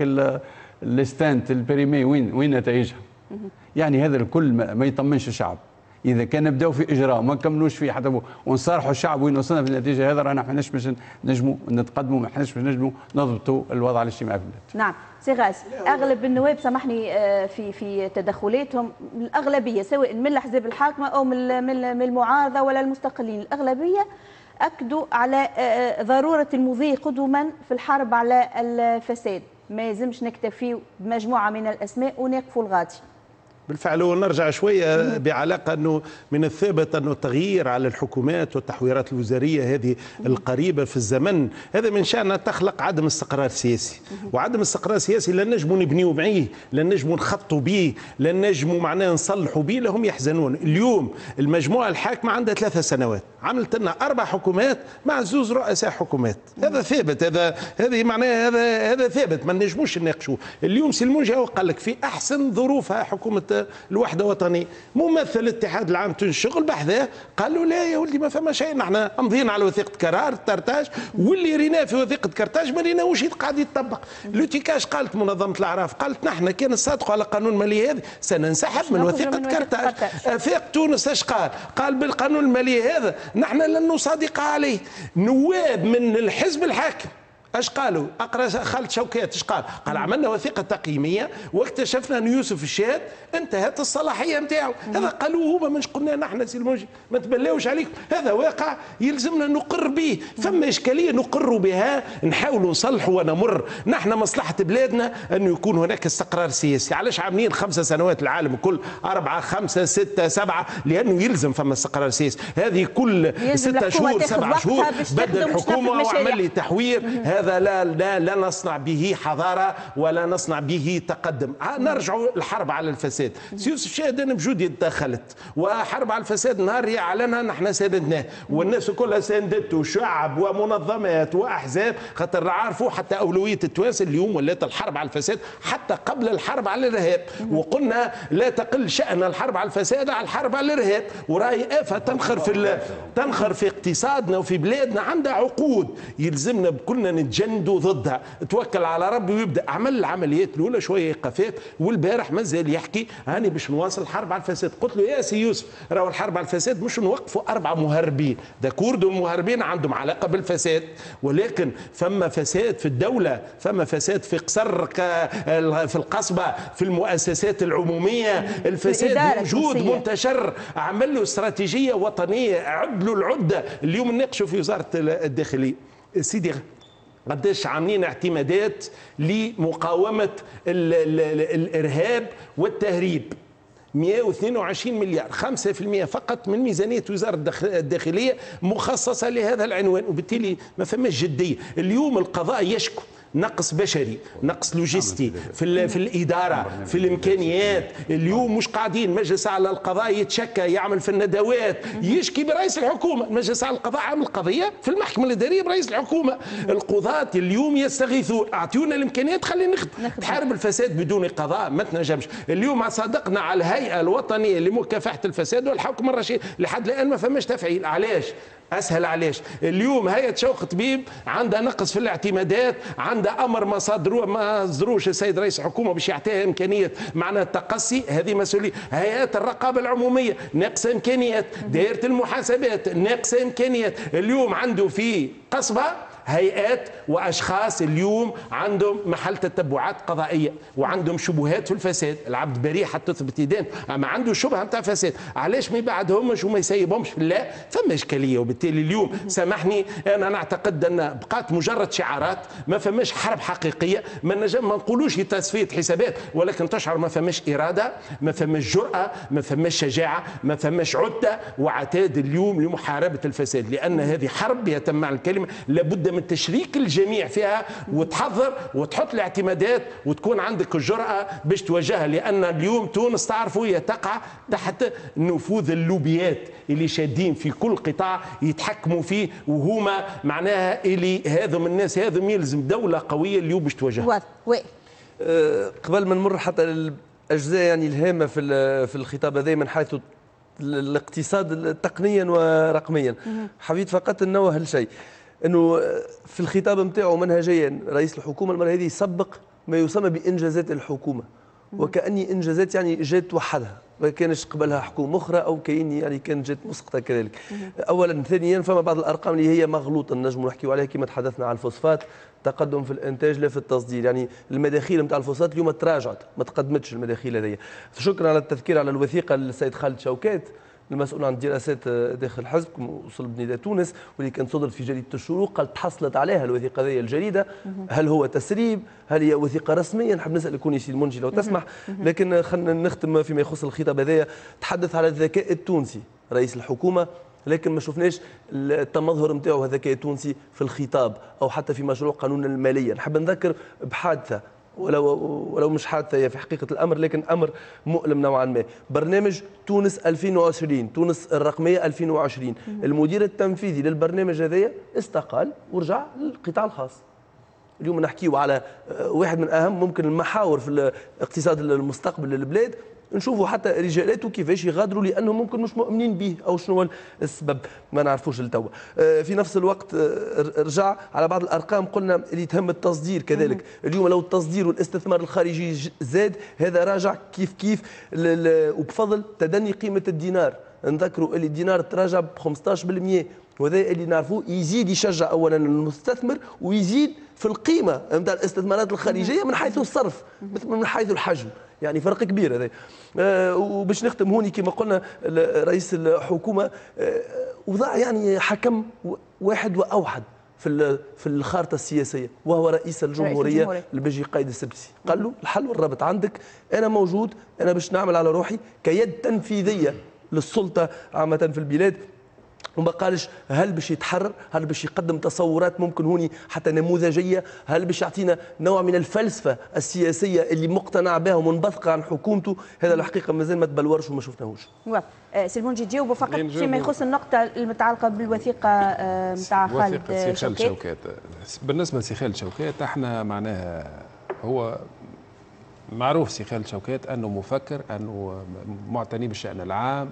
H: الستانت البريمي وين وين نتائجها؟ يعني هذا الكل ما يطمنش الشعب. اذا كان نبداو في اجراء وما نكملوش فيه حتى ونصارحوا الشعب وين وصلنا في النتيجه هذا، رانا ما حناش باش نجموا نتقدموا، ما حناش باش نجموا نضبطوا الوضع الاجتماعي في البلاد.
A: نعم سي غاز، اغلب النواب سامحني في في تدخلاتهم الاغلبيه سواء من الاحزاب الحاكمه او من من المعارضه ولا المستقلين، الاغلبيه اكدوا على ضروره المضي قدما في الحرب على الفساد، ما يلزمش نكتفي بمجموعه من الاسماء ونقفوا الغادي.
I: بالفعل ونرجع شويه بعلاقه انه من الثابت انه التغيير على الحكومات والتحويرات الوزاريه هذه القريبه في الزمن هذا من شأنها تخلق عدم استقرار سياسي، وعدم استقرار سياسي لا نجموا نبنيوا معيه، لا نجموا نخطوا به، لا نجموا معناه نصلحوا به، لهم يحزنون. اليوم المجموعه الحاكمه عندها ثلاثة سنوات عملت لنا اربع حكومات مع زوز رؤساء حكومات، هذا ثابت، هذا هذه معناه هذا هذا ثابت ما نجموش نناقشوه. اليوم سي المنجي قال لك في احسن ظروفها حكومه الوحده الوطنيه، ممثل الاتحاد العام تونس الشغل بحذاه قال له لا يا ولدي ما فما شيء، نحن مضينا على وثيقه قرار ترتاج واللي ريناه في وثيقه كرتاج ما ريناهوش قاعد يتطبق. لوتيكاش قالت منظمه الاعراف قالت نحن كان نصادقوا على قانون الماليه هذه سننسحب من وثيقه كرتاج. افاق تونس اش قال؟ قال بالقانون الماليه هذا نحن لن نصادق عليه. نواب من الحزب الحاكم اش قالوا؟ اقرا خالد شوكات اش قال؟ قال عملنا وثيقه تقييميه واكتشفنا ان يوسف الشاد انتهت الصلاحيه نتاعو، هذا قالوه هما مش قلنا نحن سي المنجي، ما تبلاوش عليكم، هذا واقع يلزمنا نقر به، فما اشكاليه نقر بها نحاولوا نصلحوا ونمر، نحن مصلحه بلادنا انه يكون هناك استقرار سياسي، علاش عاملين خمسه سنوات العالم الكل اربعه خمسه سته سبعه؟ لانه يلزم فما استقرار سياسي، هذه كل سته شهور سبعه شهور بدل الحكومه وعمل لي تحوير، هذا لا لا لا نصنع به حضاره ولا نصنع به تقدم. نرجعوا الحرب على الفساد، سيوسف شاهدان بجودي دخلت وحرب على الفساد نهار هي اعلنها نحن ساندناه والناس كلها ساندته، شعب ومنظمات واحزاب، خاطر عارفوا حتى اولويه التوانسه اليوم ولات الحرب على الفساد حتى قبل الحرب على الارهاب، وقلنا لا تقل شان الحرب على الفساد على الحرب على الارهاب، وراهي افه تنخر في تنخر في اقتصادنا وفي بلادنا، عندها عقود يلزمنا كلنا نتجندوا ضدها. توكل على ربي ويبدا عمل العمليات الاولى شويه ايقافات، والبارح مازال يحكي هاني باش نواصل الحرب على الفساد. قلت له يا سي يوسف راهو الحرب على الفساد مش نوقفوا اربعه مهربين، ده كورد المهربين عندهم علاقه بالفساد، ولكن فما فساد في الدوله، فما فساد في قصر في القصبه، في المؤسسات العموميه، الفساد موجود منتشر، عمل له استراتيجيه وطنيه، عد له العده. اليوم نناقشوا في وزاره الداخليه سيدي قداش عاملين اعتمادات لمقاومه ال ال ال الارهاب والتهريب، مئة واثنين وعشرين مليار، خمسة بالمئة فقط من ميزانيه وزاره الداخليه مخصصه لهذا العنوان، وبالتالي ما فماش جديه. اليوم القضاء يشكو نقص بشري، نقص لوجستي في في الاداره، في الامكانيات. اليوم مش قاعدين مجلس على القضاء يتشكى يعمل في الندوات يشكي برئيس الحكومه، المجلس على القضاء عامل قضيه في المحكمه الاداريه برئيس الحكومه. القضاة اليوم يستغيثون، اعطيونا الامكانيات خلينا نخدم. تحارب الفساد بدون قضاء ما تنجمش. اليوم صادقنا على الهيئه الوطنيه لمكافحه الفساد والحكم الرشيد، لحد الان ما فماش تفعيل. علاش؟ اسهل علاش؟ اليوم هيئه شوق طبيب عندها نقص في الاعتمادات، عندها امر ما صدروه ما صدروش السيد رئيس الحكومه باش يعطيها امكانيه معناها التقصي، هذه مسؤوليه. هيئات الرقابه العموميه ناقصه امكانيات، دائره المحاسبات ناقصه امكانيات. اليوم عنده في قصبه هيئات واشخاص اليوم عندهم محل تتبعات قضائيه وعندهم شبهات في الفساد. العبد بريء حتى تثبت يدين اما عنده شبهه نتاع فساد، علاش ما يبعدهمش وما يسيبهمش في الله؟ فما اشكاليه. وبالتالي اليوم سامحني انا نعتقد ان بقات مجرد شعارات، ما فماش حرب حقيقيه. ما نجم ما نقولوش تصفيه حسابات، ولكن تشعر ما فماش اراده، ما فماش جرأه، ما فماش شجاعه، ما فماش عده وعتاد اليوم لمحاربه الفساد، لان هذه حرب يتم معنى الكلمه لابد من تشريك الجميع فيها وتحضر وتحط الاعتمادات وتكون عندك الجرأه باش تواجهها، لان اليوم تونس تعرفوا هي تقع تحت نفوذ اللوبيات اللي شادين في كل قطاع يتحكموا فيه، وهما معناها اللي هذم الناس هذم يلزم دوله قويه اليوم باش تواجهها.
J: أه قبل ما نمر حتى الاجزاء يعني الهامه في في الخطاب هذا من حيث الاقتصاد تقنيا ورقميا، حبيت فقط ننوه لشيء انه في الخطاب نتاعو منهجيا رئيس الحكومه المره هذه يسبق ما يسمى بانجازات الحكومه، وكاني انجازات يعني جات وحدها ما كانش قبلها حكومه اخرى او كاين يعني كانت جات مسقطه كذلك. اولا، ثانيا فما بعض الارقام اللي هي مغلوطه نجموا نحكيوا عليها كما تحدثنا على الفوسفات، تقدم في الانتاج لا في التصدير، يعني المداخيل نتاع الفوسفات اليوم تراجعت ما تقدمتش المداخيل هذه. شكرا على التذكير على الوثيقه للسيد خالد شوكات المسؤول عن الدراسات داخل الحزب وصل بنداء تونس، واللي كانت صدرت في جريده الشروق، قال تحصلت عليها الوثيقه هذه الجريده. هل هو تسريب؟ هل هي وثيقه رسميه؟ نحب نسال يكون يسير المنجي لو تسمح، لكن خلينا نختم فيما يخص الخطاب هذايا. تحدث على الذكاء التونسي رئيس الحكومه، لكن ما شفناش التمظهر نتاعو الذكاء التونسي في الخطاب او حتى في مشروع قانون الماليه. نحب نذكر بحادثه ولو ولو مش حادثه هي في حقيقه الامر، لكن امر مؤلم نوعا ما. برنامج تونس ألفين وعشرين، تونس الرقميه ألفين وعشرين، المدير التنفيذي للبرنامج هذايا استقال ورجع للقطاع الخاص. اليوم نحكيو على واحد من اهم ممكن المحاور في الاقتصاد المستقبل للبلاد، نشوفوا حتى رجالاته كيفاش يغادروا لانهم ممكن مش مؤمنين به او شنو هو السبب ما نعرفوش لتوا. في نفس الوقت رجع على بعض الارقام قلنا اللي تهم التصدير كذلك. اليوم لو التصدير والاستثمار الخارجي زاد هذا راجع كيف كيف وبفضل تدني قيمه الدينار. نذكروا اللي الدينار تراجع ب خمسطاش بالمئة، وهذا اللي نعرفوه يزيد يشجع اولا المستثمر ويزيد في القيمه نتاع الاستثمارات الخارجيه من حيث الصرف من حيث الحجم، يعني فرق كبير هذا. آه وباش نختم هوني كما قلنا رئيس الحكومه آه وضع يعني حكم واحد واوحد في في الخارطه السياسيه، وهو رئيس الجمهوريه البيجي قايد السبسي. قال له الحل والربط عندك، انا موجود، انا باش نعمل على روحي كيد تنفيذيه للسلطه عامه في البلاد. وما قالش هل باش يتحرر، هل باش يقدم تصورات ممكن هوني حتى نموذجيه، هل باش يعطينا نوع من الفلسفه السياسيه اللي مقتنع بها ومنبثقه عن حكومته. هذا الحقيقه مازال ما تبلورش وما شفناهوش.
A: سي المنجي تجاوبوا فقط فيما يخص النقطه المتعلقه بالوثيقه نتاع خالد شوكات.
C: شوكات بالنسبه لسي خالد شوكات احنا معناها هو معروف سي خالد شوكات انه مفكر، انه معتني بالشان العام،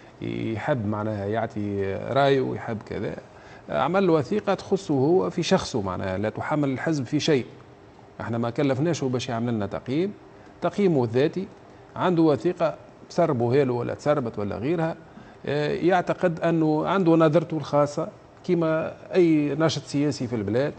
C: يحب معناها يعطي رايه ويحب كذا. عمل وثيقه تخصه هو في شخصه، معناها لا تحمل الحزب في شيء. احنا ما كلفناش باش يعمل لنا تقييم، تقييمه الذاتي. عنده وثيقه تسربوا له ولا تسربت ولا غيرها، يعتقد انه عنده نظرته الخاصه كما اي ناشط سياسي في البلاد.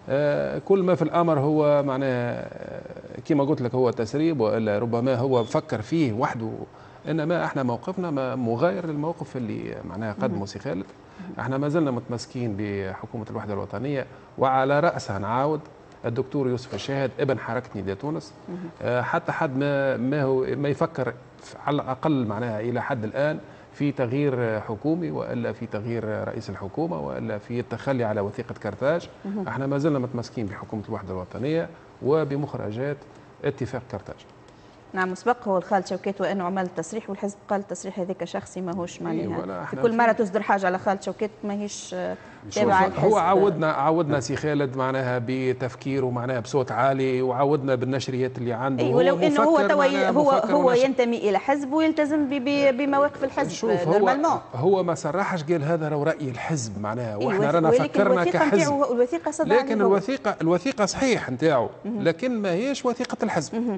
C: كل ما في الامر هو معناها كما قلت لك هو تسريب، والا ربما هو فكر فيه وحده. انما احنا موقفنا مغاير للموقف اللي معناها قدمه سي خالد. احنا ما زلنا متمسكين بحكومه الوحده الوطنيه، وعلى راسها نعاود الدكتور يوسف الشاهد ابن حركه نداء تونس. حتى حد ما ما هو ما يفكر على الاقل معناها الى حد الان في تغيير حكومي، والا في تغيير رئيس الحكومه، والا في التخلي على وثيقه كرتاج. احنا ما زلنا متمسكين بحكومه الوحده الوطنيه وبمخرجات اتفاق كرتاج.
A: نعم، مسبق هو خالد شوكات وانه عمل تصريح، والحزب قال التصريح هذاك شخصي ماهوش معناها في كل مره تصدر حاجه على خالد شوكات ماهيش تابعه الحزب.
C: هو عودنا عودنا سي خالد معناها بتفكيره معناها بصوت عالي، وعودنا بالنشريات اللي عنده.
A: أي ولو انه هو هو هو ينتمي الى حزب ويلتزم بمواقف الحزب نورمالمون.
C: هو ما صرحش قال هذا لو راي الحزب معناها، واحنا رانا فكرنا كحزب.
A: الوثيقه
C: لكن الوثيقه الوثيقه صحيح نتاعو، لكن ما هيش وثيقه الحزب.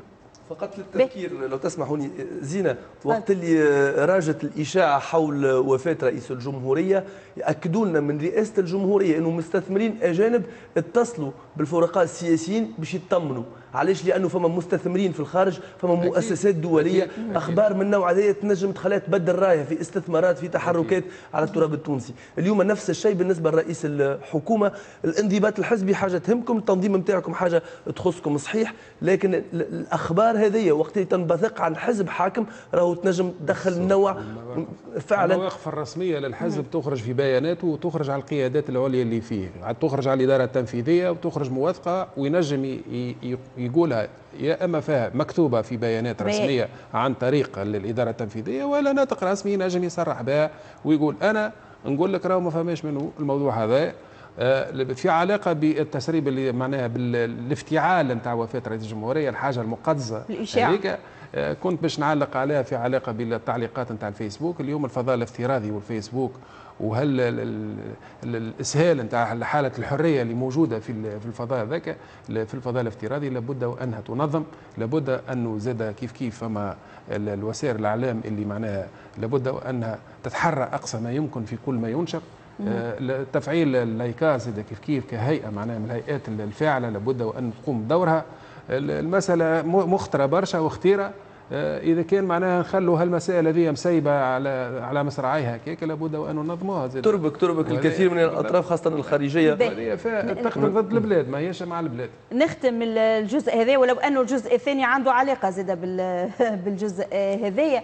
J: فقط للتذكير لو تسمحوني زينة، وقت اللي راجت الإشاعة حول وفاة رئيس الجمهورية يأكدوا لنا من رئاسة الجمهورية أنه مستثمرين أجانب اتصلوا بالفرقاء السياسيين باش يطمنوا. علاش؟ لأنه فما مستثمرين في الخارج، فما مؤسسات دولية، أخبار من النوع هذا تنجم تخليها تبدل رايها في استثمارات في تحركات على التراب التونسي. اليوم نفس الشيء بالنسبة لرئيس الحكومة، الانضباط الحزبي حاجة تهمكم، التنظيم نتاعكم حاجة تخصكم صحيح، لكن الأخبار هذه وقت تنبثق عن حزب حاكم راهو تنجم تدخل نوع فعلا.
C: المواقف الرسميه للحزب تخرج في بياناته وتخرج على القيادات العليا اللي فيه، تخرج على الاداره التنفيذيه وتخرج موثقه، وينجم يقولها يا اما فيها مكتوبه في بيانات رسميه عن طريق الاداره التنفيذيه، ولا ناطق رسمي ينجم يصرح بها ويقول انا نقول لك راهو ما فهماش منه الموضوع هذا في علاقه بالتسريب اللي معناها بالافتعال نتاع وفاه رئيس الجمهوريه، الحاجه المقززه هذيك كنت باش نعلق عليها في علاقه بالتعليقات نتاع الفيسبوك. اليوم الفضاء الافتراضي والفيسبوك وهل الاسهال نتاع حاله الحريه اللي موجوده في في الفضاء ذاك في الفضاء الافتراضي لابد وانها تنظم، لابد انه زاد كيف كيف فما الوسائل الاعلام اللي معناها لابد وانها تتحرى اقصى ما يمكن في كل ما ينشر. تفعيل اللايكات كيف كيف كهيئه معناها من الهيئات الفاعله لابد وان تقوم بدورها. المساله مخطره برشا واختيره، اذا كان معناها نخلوا هالمسائل هذه مسيبه على على مصراعيها هكاك لابد وان ننظموها.
J: تربك تربك الكثير من الاطراف خاصه الخارجيه،
C: تخدم ضد البلاد ما هيش مع البلاد.
A: نختم الجزء هذا ولو انه الجزء الثاني عنده علاقه زاده بالجزء هذايا.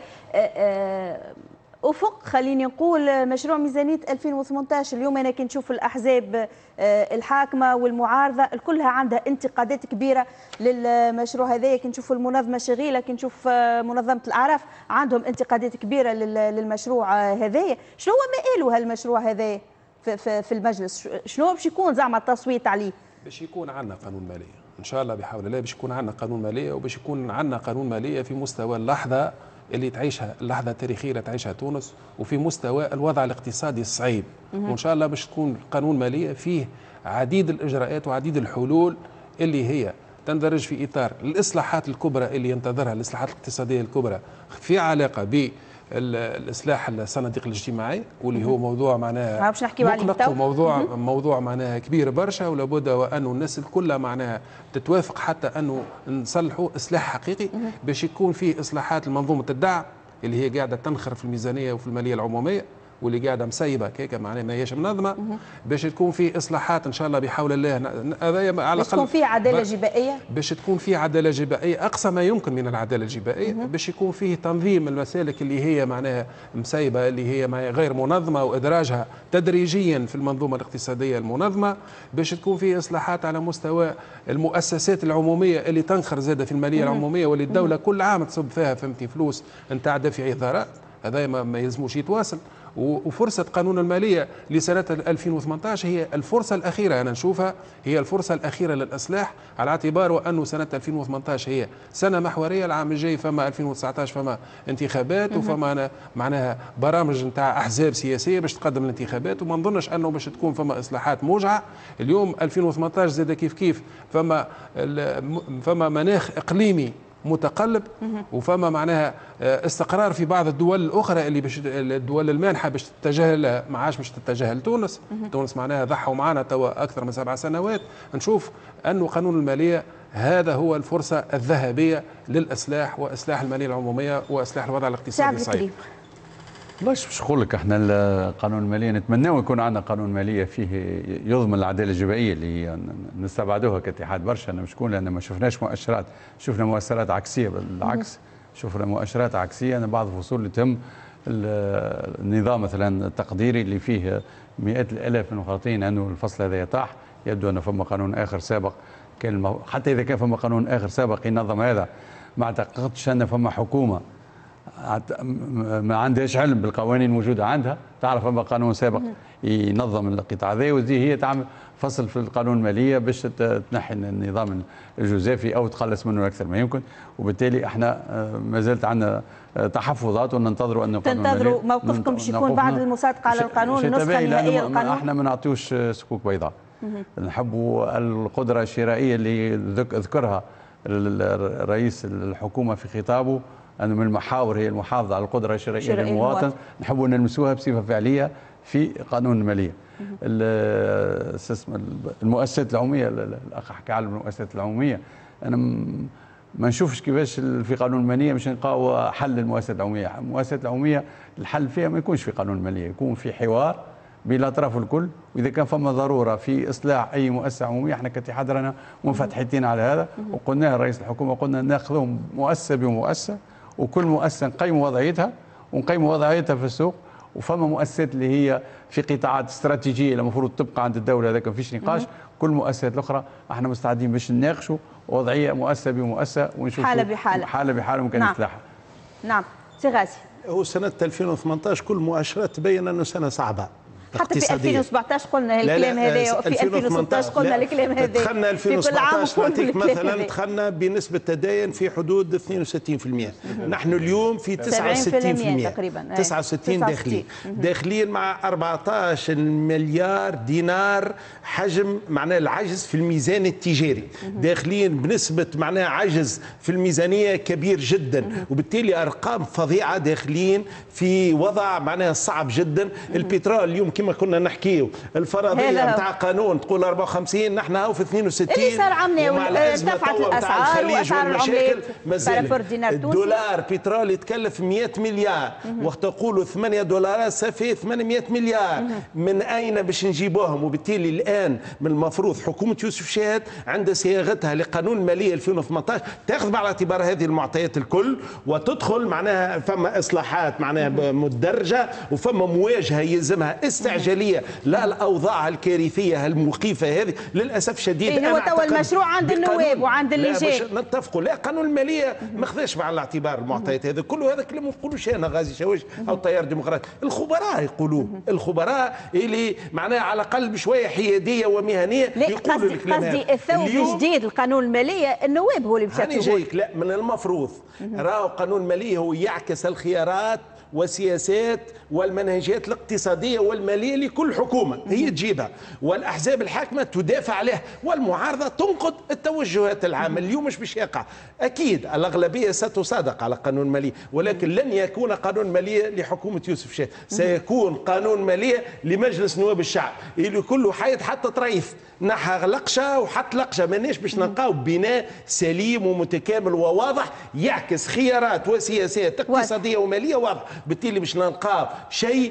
A: أفق خليني نقول مشروع ميزانية ألفين وثمانية عشر اليوم أنا كي نشوف الأحزاب الحاكمة والمعارضة كلها عندها انتقادات كبيرة للمشروع هذا. كي نشوف المنظمة شغيلة، كي نشوف منظمة الأعراف عندهم انتقادات كبيرة للمشروع هذا. شنو هو مآله هالمشروع هذا في المجلس؟ شنو باش يكون زعما التصويت عليه؟
C: باش يكون عندنا قانون مالية إن شاء الله بحول الله، باش يكون عندنا قانون مالية، وباش يكون عندنا قانون مالية في مستوى اللحظة اللي تعيشها اللحظه التاريخيه اللي تعيشها تونس، وفي مستوى الوضع الاقتصادي الصعيب. وان شاء الله باش تكون قانون ماليه فيه عديد الاجراءات وعديد الحلول اللي هي تندرج في اطار الاصلاحات الكبرى اللي ينتظرها الاصلاحات الاقتصاديه الكبرى في علاقه ب الاصلاح الصناديق الاجتماعيه، واللي هو موضوع معناها
A: باش نحكيو عليه
C: مقلق وموضوع موضوع معناها كبير برشا، ولابد وانه الناس كلها معناها تتوافق حتى انه نصلحوا اصلاح حقيقي باش يكون فيه اصلاحات لمنظومه الدعم اللي هي قاعده تنخر في الميزانيه وفي الماليه العموميه، واللي قاعده مسيبه كيكه معناها ما هيش منظمه، باش تكون في اصلاحات ان شاء الله بحول الله. هذا على الاقل
A: باش تكون في عداله جبائيه،
C: باش تكون في عداله جبائيه اقصى ما يمكن من العداله الجبائيه، باش يكون فيه تنظيم المسالك اللي هي معناها مسيبه اللي هي غير منظمه وادراجها تدريجيا في المنظومه الاقتصاديه المنظمه، باش تكون فيه اصلاحات على مستوى المؤسسات العموميه اللي تنخر زاده في الماليه العموميه، واللي الدوله كل عام تصب فيها فهمتي فلوس نتاع دافعي الضرائب. هذا ما يلزموش يتواصل. وفرصة قانون المالية لسنة ألفين وثمانية عشر هي الفرصة الأخيرة، أنا نشوفها هي الفرصة الأخيرة للإصلاح، على اعتبار وأنه سنة ألفين وثمانية عشر هي سنة محورية. العام الجاي فما ألفين وتسعة عشر فما انتخابات وفما معناها برامج نتاع أحزاب سياسية باش تقدم الانتخابات، وما نظنش أنه باش تكون فما إصلاحات موجعة. اليوم ألفين وثمانية عشر زاد كيف كيف فما فما مناخ إقليمي متقلب، وفما معناها استقرار في بعض الدول الاخرى اللي باش الدول المانحه باش تتجه لها ما عادش باش تتجه لتونس. تونس معناها ضحوا معنا توا اكثر من سبع سنوات. نشوف انه قانون الماليه هذا هو الفرصه الذهبيه للاصلاح واصلاح الماليه العموميه واصلاح الوضع الاقتصادي الصعيب.
H: باش باش نقول لك احنا القانون الماليه نتمناو يكون عندنا قانون ماليه فيه يضمن العداله الجبائيه اللي نستبعدوها كاتحاد برشا. انا مش كون لان ما شفناش مؤشرات، شفنا مؤشرات عكسيه بالعكس، شفنا مؤشرات عكسيه. انا بعض الفصول اللي تهم النظام مثلا التقديري اللي فيه مئات الالاف من المخالطين انه الفصل هذا يطاح. يبدو ان فما قانون اخر سابق كان المو... حتى اذا كان فما قانون اخر سابق ينظم هذا، ما اعتقدش ان فما حكومه ما عندهاش علم بالقوانين الموجوده عندها تعرف فما قانون سابق ينظم القطاع هذا، ودي هي تعمل فصل في القانون الماليه باش تنحي النظام الجزافي او تقلص منه اكثر ما يمكن. وبالتالي احنا ما زالت عندنا تحفظات وننتظروا ان القانون
A: تنتظروا موقفكم باش يكون بعد المصادقه على القانون النسخه النهائيه للقانون.
H: احنا ما نعطيوش سكوك بيضاء، نحبوا القدره الشرائيه اللي ذكرها رئيس الحكومه في خطابه انه من المحاور هي المحافظه على القدره الشرائيه للمواطن، نحبوا نلمسوها بصفه فعليه في قانون الماليه. المؤسسات العموميه، الاخ حكى على المؤسسات العموميه، انا ما نشوفش كيفاش في قانون الماليه مش نلقاو حل للمؤسسات العموميه. المؤسسات العموميه الحل فيها ما يكونش في قانون الماليه، يكون في حوار بين الاطراف الكل، واذا كان فما ضروره في اصلاح اي مؤسسه عموميه احنا كاتحاد رانا منفتحين على هذا، وقلنا رئيس الحكومه قلنا ناخذهم مؤسسه بمؤسسه، وكل مؤسسه نقيموا وضعيتها ونقيموا وضعيتها في السوق. وفما مؤسسات اللي هي في قطاعات استراتيجيه اللي المفروض تبقى عند الدوله، هذاك ما فيش نقاش. كل المؤسسات الاخرى احنا مستعدين باش نناقشوا وضعيه مؤسسه بمؤسسه ونشوفوا
A: حاله بحاله
H: حاله بحاله ممكن
A: نعم.
H: نصلحها.
A: نعم سي غازي.
I: هو سنه ألفين وثمانية عشر كل مؤشرات تبين انه سنه صعبه
A: حتى في ألفين وسبعطاش قلنا الكلام هذا، وفي ألفين وستطاش قلنا الكلام هذا.
I: دخلنا ألفين وسبعطاش نعطيك مثلا دخلنا بنسبه تدين في حدود اثنين وستين بالمئة، نحن اليوم في تسعة وستين بالمئة تقريبا، تسعة وستين داخلين داخلين مع أربعطاش مليار دينار حجم معناه العجز في الميزان التجاري، داخلين بنسبه معناه عجز في الميزانيه كبير جدا، وبالتالي ارقام فظيعه، داخلين في وضع معناه صعب جدا. البترول اليوم كما كنا نحكيو الفرضيه نتاع قانون تقول أربعة وخمسين، نحن هاو في اثنين وستين
A: اللي صار عمنا
I: ارتفعت
A: الاسعار واسعار العملات
I: مازال. الدولار بترول يتكلف مئة مليار، وقت تقولوا ثمانية دولارات صافي ثمانمئة مليار، من اين باش نجيبوهم؟ وبالتالي الان من المفروض حكومه يوسف شاهد عند صياغتها لقانون الماليه ألفين وثمانية عشر تاخذ بعين الاعتبار هذه المعطيات الكل، وتدخل معناها فما اصلاحات معناها مدرجه، وفما مواجهه يلزمها استعجاليه لا الاوضاع الكارثيه المخيفه هذه للاسف شديد.
A: إيه هو توا المشروع عند النواب وعند اللجان
I: نتفقوا. لا قانون الماليه ما خذاش بعين الاعتبار المعطيات هذه كله، هذا كلام ما نقولوش انا غازي شواش او التيار الديمقراطي، الخبراء يقولوه، الخبراء اللي معناها على الاقل بشويه حياديه ومهنيه يقولوا الكلام هذا.
A: قصدي الثوب الجديد القانون الماليه النواب هو اللي مشى
I: جايك. لا من المفروض راهو قانون الماليه هو يعكس الخيارات والسياسات والمنهجيات الاقتصاديه والماليه لكل حكومه هي تجيبها، والاحزاب الحاكمه تدافع عليها، والمعارضه تنقد التوجهات العامه. اليوم مش باش يقع، اكيد الاغلبيه ستصادق على قانون ماليه، ولكن لن يكون قانون ماليه لحكومه يوسف شاهد، سيكون قانون ماليه لمجلس نواب الشعب اللي كله حيد حتى طريف نحى لقشه وحط لقشه، ماناش باش نلقاو بناء سليم ومتكامل وواضح يعكس خيارات وسياسات اقتصاديه وماليه واضحه. بالتالي باش نلقاو شيء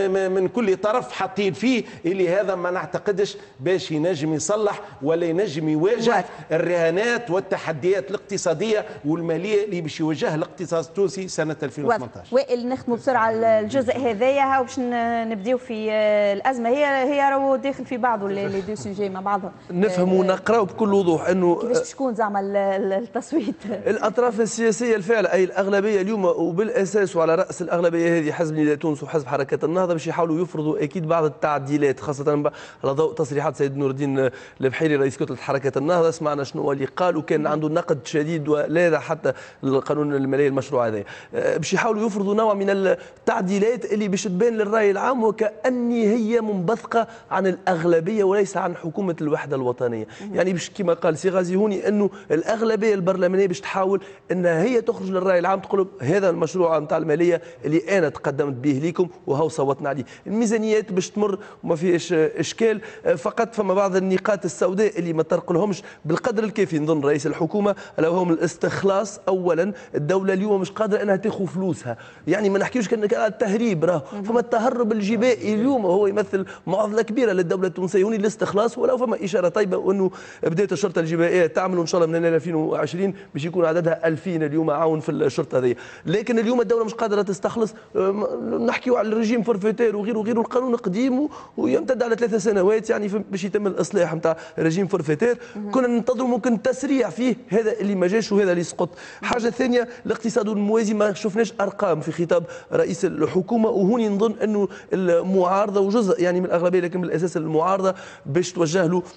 I: من كل طرف حاطين فيه اللي هذا ما نعتقدش باش ينجم يصلح ولا ينجم يواجه الرهانات والتحديات الاقتصاديه والماليه اللي باش يواجهها الاقتصاد التونسي سنه ألفين وثمانية عشر.
A: وائل نختموا بسرعه الجزء هذايا باش نبداو في الازمه، هي هي راهو داخل في بعضه لي دو سوجي مع بعضهم.
J: نفهموا ونقراو بكل وضوح انه
A: كيفاش تكون زعما التصويت
J: الاطراف السياسيه الفعل اي الاغلبيه اليوم، وبالاساس وعلى راس الاغلبيه هذه حزب نداء تونس وحزب حركه النهضه باش يحاولوا يفرضوا اكيد بعض التعديلات، خاصه على ضوء تصريحات سيد نور الدين البحيري رئيس كتله حركه النهضه. سمعنا شنو اللي قال، وكان عنده نقد شديد ولاذع حتى القانون المالي المشروع هذا، باش يحاولوا يفرضوا نوع من التعديلات اللي باش تبان للراي العام وكأن هي منبثقه عن الاغلبيه وليس عن حكومه الوحده الوطنيه. يعني باش كما قال سي غازي هوني انه الاغلبيه البرلمانيه باش تحاول انها هي تخرج للراي العام تقول هذا المشروع نتاع الماليه اللي انا تقدمت به لكم وهو صوتنا عليه. الميزانيات باش تمر وما فيش اشكال، فقط فما بعض النقاط السوداء اللي ما ترقلهمش بالقدر الكافي نظن رئيس الحكومه، الا وهم الاستخلاص. اولا الدوله اليوم مش قادره انها تاخذ فلوسها، يعني ما نحكيوش كان التهريب، راه فما التهرب الجبائي اليوم هو يمثل معضله كبيره للدوله التونسيه. هوني الاستخلاص، ولو فما اشاره طيبه وانه بدات الشرطه الجبائيه تعمل ان شاء الله من ألفين وعشرين باش يكون عددها ألفين اليوم عاون في الشرطه هذه، لكن اليوم الدوله مش قادره تستخلص. نحكيو على الرجيم فورفيتير وغيره وغيره، القانون قديم ويمتد على ثلاث سنوات يعني باش يتم الاصلاح نتاع الرجيم فورفيتير. كنا ننتظروا ممكن تسريع فيه، هذا اللي ما جاش وهذا اللي سقط. حاجه ثانيه الاقتصاد الموازي، ما شفناش ارقام في خطاب رئيس الحكومه، وهوني نظن انه المعارضه وجزء يعني من الاغلبيه لكن بالاساس المعارضه باش توجه له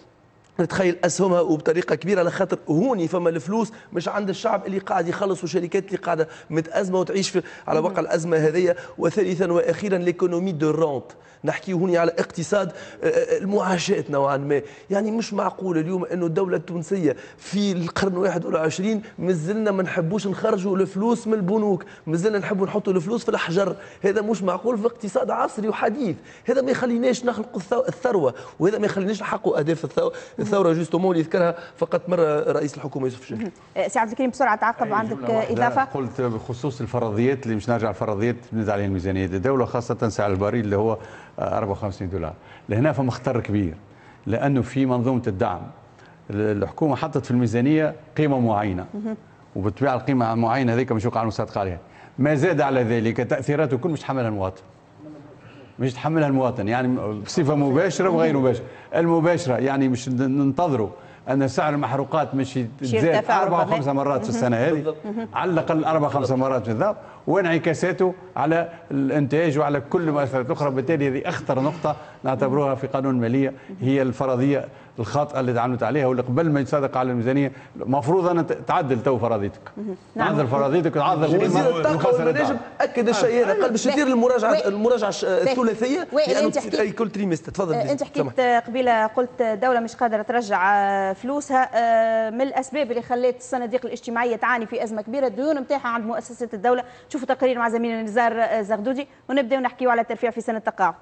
J: نتخيل اسهمها وبطريقه كبيره، على خاطر هوني فما الفلوس مش عند الشعب اللي قاعد يخلص والشركات اللي قاعده متازمه وتعيش في على وقع الازمه هذه. وثالثا واخيرا ليكونومي دو رونت، نحكي هوني على اقتصاد المعاشات نوعا ما. يعني مش معقول اليوم انه الدوله التونسيه في القرن الواحد والعشرين مازلنا ما نحبوش نخرجوا الفلوس من البنوك، مازلنا نحبوا نحطوا الفلوس في الحجر. هذا مش معقول في اقتصاد عصري وحديث. هذا ما يخليناش نخلقوا الثروه، وهذا ما يخليناش نحققوا اهداف الثروه الثوره جوستومون اللي ذكرها فقط مره رئيس الحكومه يوسف الشاهين.
A: سي عبد الكريم بسرعه تعقب، عندك اضافه؟
H: قلت بخصوص الفرضيات اللي مش نرجع الفرضيات بنزل عليها الميزانيه الدوله، خاصه سعر البريد اللي هو أربعة وخمسين دولار. لهنا فما خطر كبير، لانه في منظومه الدعم الحكومه حطت في الميزانيه قيمه معينه، وبالطبيعه القيمه المعينه هذيك مش يوقع المصادقه عليها. ما زاد على ذلك تاثيراته كل مش تحملها المواطن. مش يتحملها المواطن، يعني بصفه مباشره وغير مباشره. المباشره يعني مش ننتظروا ان سعر المحروقات مش يتزاد اربع وخمس مرات في السنه هذه، على الاقل اربع خمس مرات في الذهب، وانعكاساته على الانتاج وعلى كل المؤثرات الاخرى. بالتالي هذه اخطر نقطه نعتبروها في قانون الماليه، هي الفرضيه الخاطئه اللي تعاملت عليها، واللي قبل ما يتصادق على الميزانيه المفروض ان تعدل تو فرضيتك. تعدل فرضيتك وتعدل
J: وزير الطاقه والمناجم اكد الشيء هذا، قال باش يدير المراجعه المراجعه الثلاثيه لانه كل تريمستر. تفضل.
A: انت حكيت قبيله، قلت دوله مش قادره ترجع فلوسها، من الاسباب اللي خلت الصناديق الاجتماعيه تعاني في ازمه كبيره الديون نتاعها عند مؤسسات الدوله. شوفوا تقرير مع زميلنا نزار زغدودي ونبداو نحكيو على الترفيع في سنه التقاعد.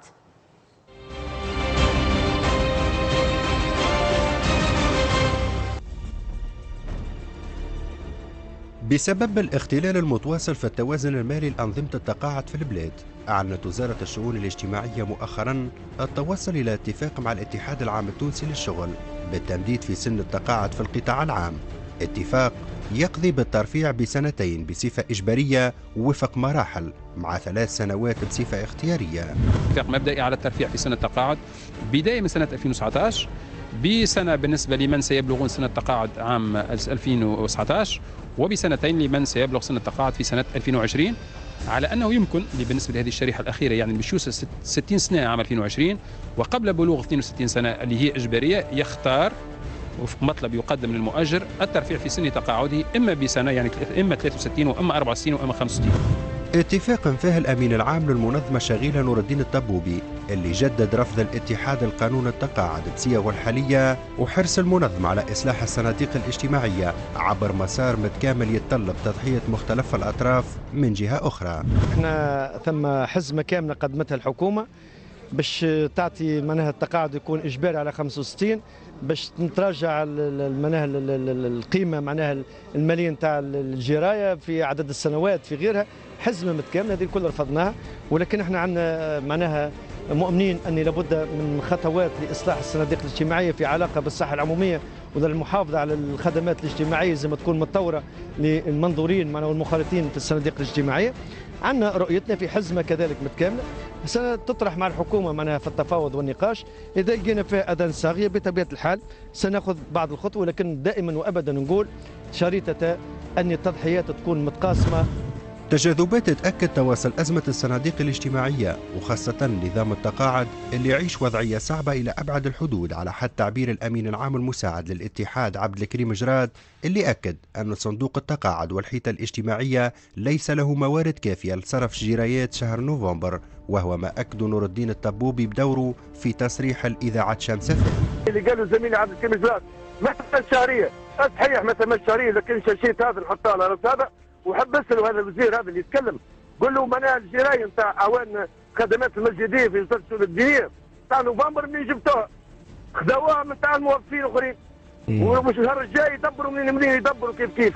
K: بسبب الاختلال المتواصل في التوازن المالي لأنظمة التقاعد في البلاد، أعلنت وزارة الشؤون الاجتماعية مؤخرا التوصل إلى اتفاق مع الاتحاد العام التونسي للشغل بالتمديد في سن التقاعد في القطاع العام. اتفاق يقضي بالترفيع بسنتين بصفة إجبارية وفق مراحل، مع ثلاث سنوات بصفة اختيارية.
M: اتفاق مبدئي على الترفيع في سنة التقاعد بداية من سنة ألفين وتسعة عشر، بسنة بالنسبة لمن سيبلغون سنة التقاعد عام ألفين وتسعة عشر، وبسنتين لمن سيبلغ سن التقاعد في سنة ألفين وعشرين، على أنه يمكن بالنسبة لهذه الشريحة الأخيرة يعني اللي بيوصل ستين سنة عام ألفين وعشرين وقبل بلوغ اثنين وستين سنة اللي هي إجبارية، يختار وفق مطلب يقدم للمؤجر الترفيع في سن تقاعده إما بسنة يعني إما ثلاثة وستين وإما أربعة وستين وإما خمسة وستين.
K: اتفاق فيه الأمين العام للمنظمة شغيلة نور الدين الطبوبي اللي جدد رفض الاتحاد القانون التقاعد بصيغه الحالية وحرص المنظمة على إصلاح الصناديق الاجتماعية عبر مسار متكامل يتطلب تضحية مختلف الأطراف من جهة أخرى.
N: احنا ثم حزمة كاملة قدمتها الحكومة باش تعطي معناها التقاعد يكون إجباري على خمسة وستين، باش نتراجع معناها القيمة معناها المالية نتاع الجراية في عدد السنوات في غيرها. حزمة متكاملة هذه الكل رفضناها، ولكن احنا عندنا معناها مؤمنين أن لابد من خطوات لإصلاح الصناديق الاجتماعية في علاقة بالصحة العمومية والمحافظة على الخدمات الاجتماعية زي ما تكون متطورة للمنظورين والمنخرطين في الصناديق الاجتماعية. عندنا رؤيتنا في حزمة كذلك متكاملة ستطرح مع الحكومة معناها في التفاوض والنقاش. إذا لقينا فيها أذان صاغية بطبيعة الحال سنأخذ بعض الخطوة، لكن دائما وأبدا نقول شريطة أن التضحيات تكون متقاسمة.
K: تجاذبات تأكد تواصل أزمة الصناديق الاجتماعية وخاصة نظام التقاعد اللي يعيش وضعية صعبة إلى أبعد الحدود، على حد تعبير الأمين العام المساعد للاتحاد عبد الكريم جراد اللي أكد أن صندوق التقاعد والحيطة الاجتماعية ليس له موارد كافية لصرف جرايات شهر نوفمبر، وهو ما أكد نور الدين الطبوبي بدوره في تصريح الإذاعة شمس فهم.
O: اللي قالوا زميلي عبد الكريم جراد مثلا شهرية صحيح مثلا شهرية، لكن شاشيت هذا نحطها على راس هذا وحب اساله هذا الوزير هذا اللي يتكلم، قول له معناها الجرايه نتاع اوان خدمات المسجديه في وزاره الشؤون الدينيه نتاع نوفمبر منين جبتوها؟ خذوها من تاع الموظفين الاخرين، ومش الشهر الجاي يدبروا منين منين يدبروا كيف كيف.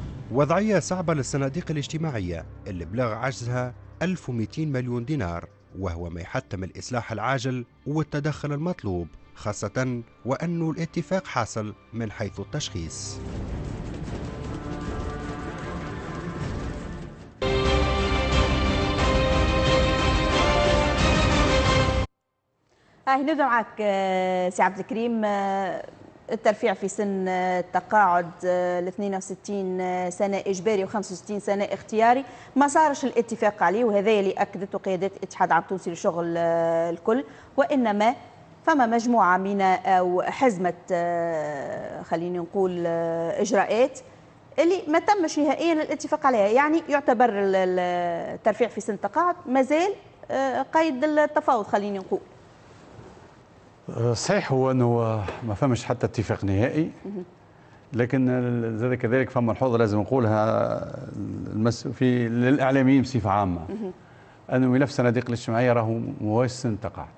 K: وضعيه صعبه للصناديق الاجتماعيه اللي بلغ عجزها ألف ومئتين مليون دينار، وهو ما يحتم الاصلاح العاجل والتدخل المطلوب، خاصه وانه الاتفاق حاصل من حيث التشخيص.
A: هاي نبدا معك سي عبد الكريم. الترفيع في سن التقاعد ل اثنين وستين سنه اجباري و خمسة وستين سنه اختياري ما صارش الاتفاق عليه، وهذا اللي اكدته قيادات الاتحاد العام التونسي للشغل الكل، وانما فما مجموعة من أو حزمة خليني نقول إجراءات اللي ما تمش نهائيا الاتفاق عليها، يعني يعتبر الترفيع في سن التقاعد مازال قيد التفاوض خليني نقول.
H: صحيح هو انه ما فمش حتى اتفاق نهائي، لكن زاد كذلك فما ملحوظه لازم نقولها المس في للاعلاميين بصفه عامه، انه ملف صناديق الاجتماعيه راهو مواش سن تقاعد.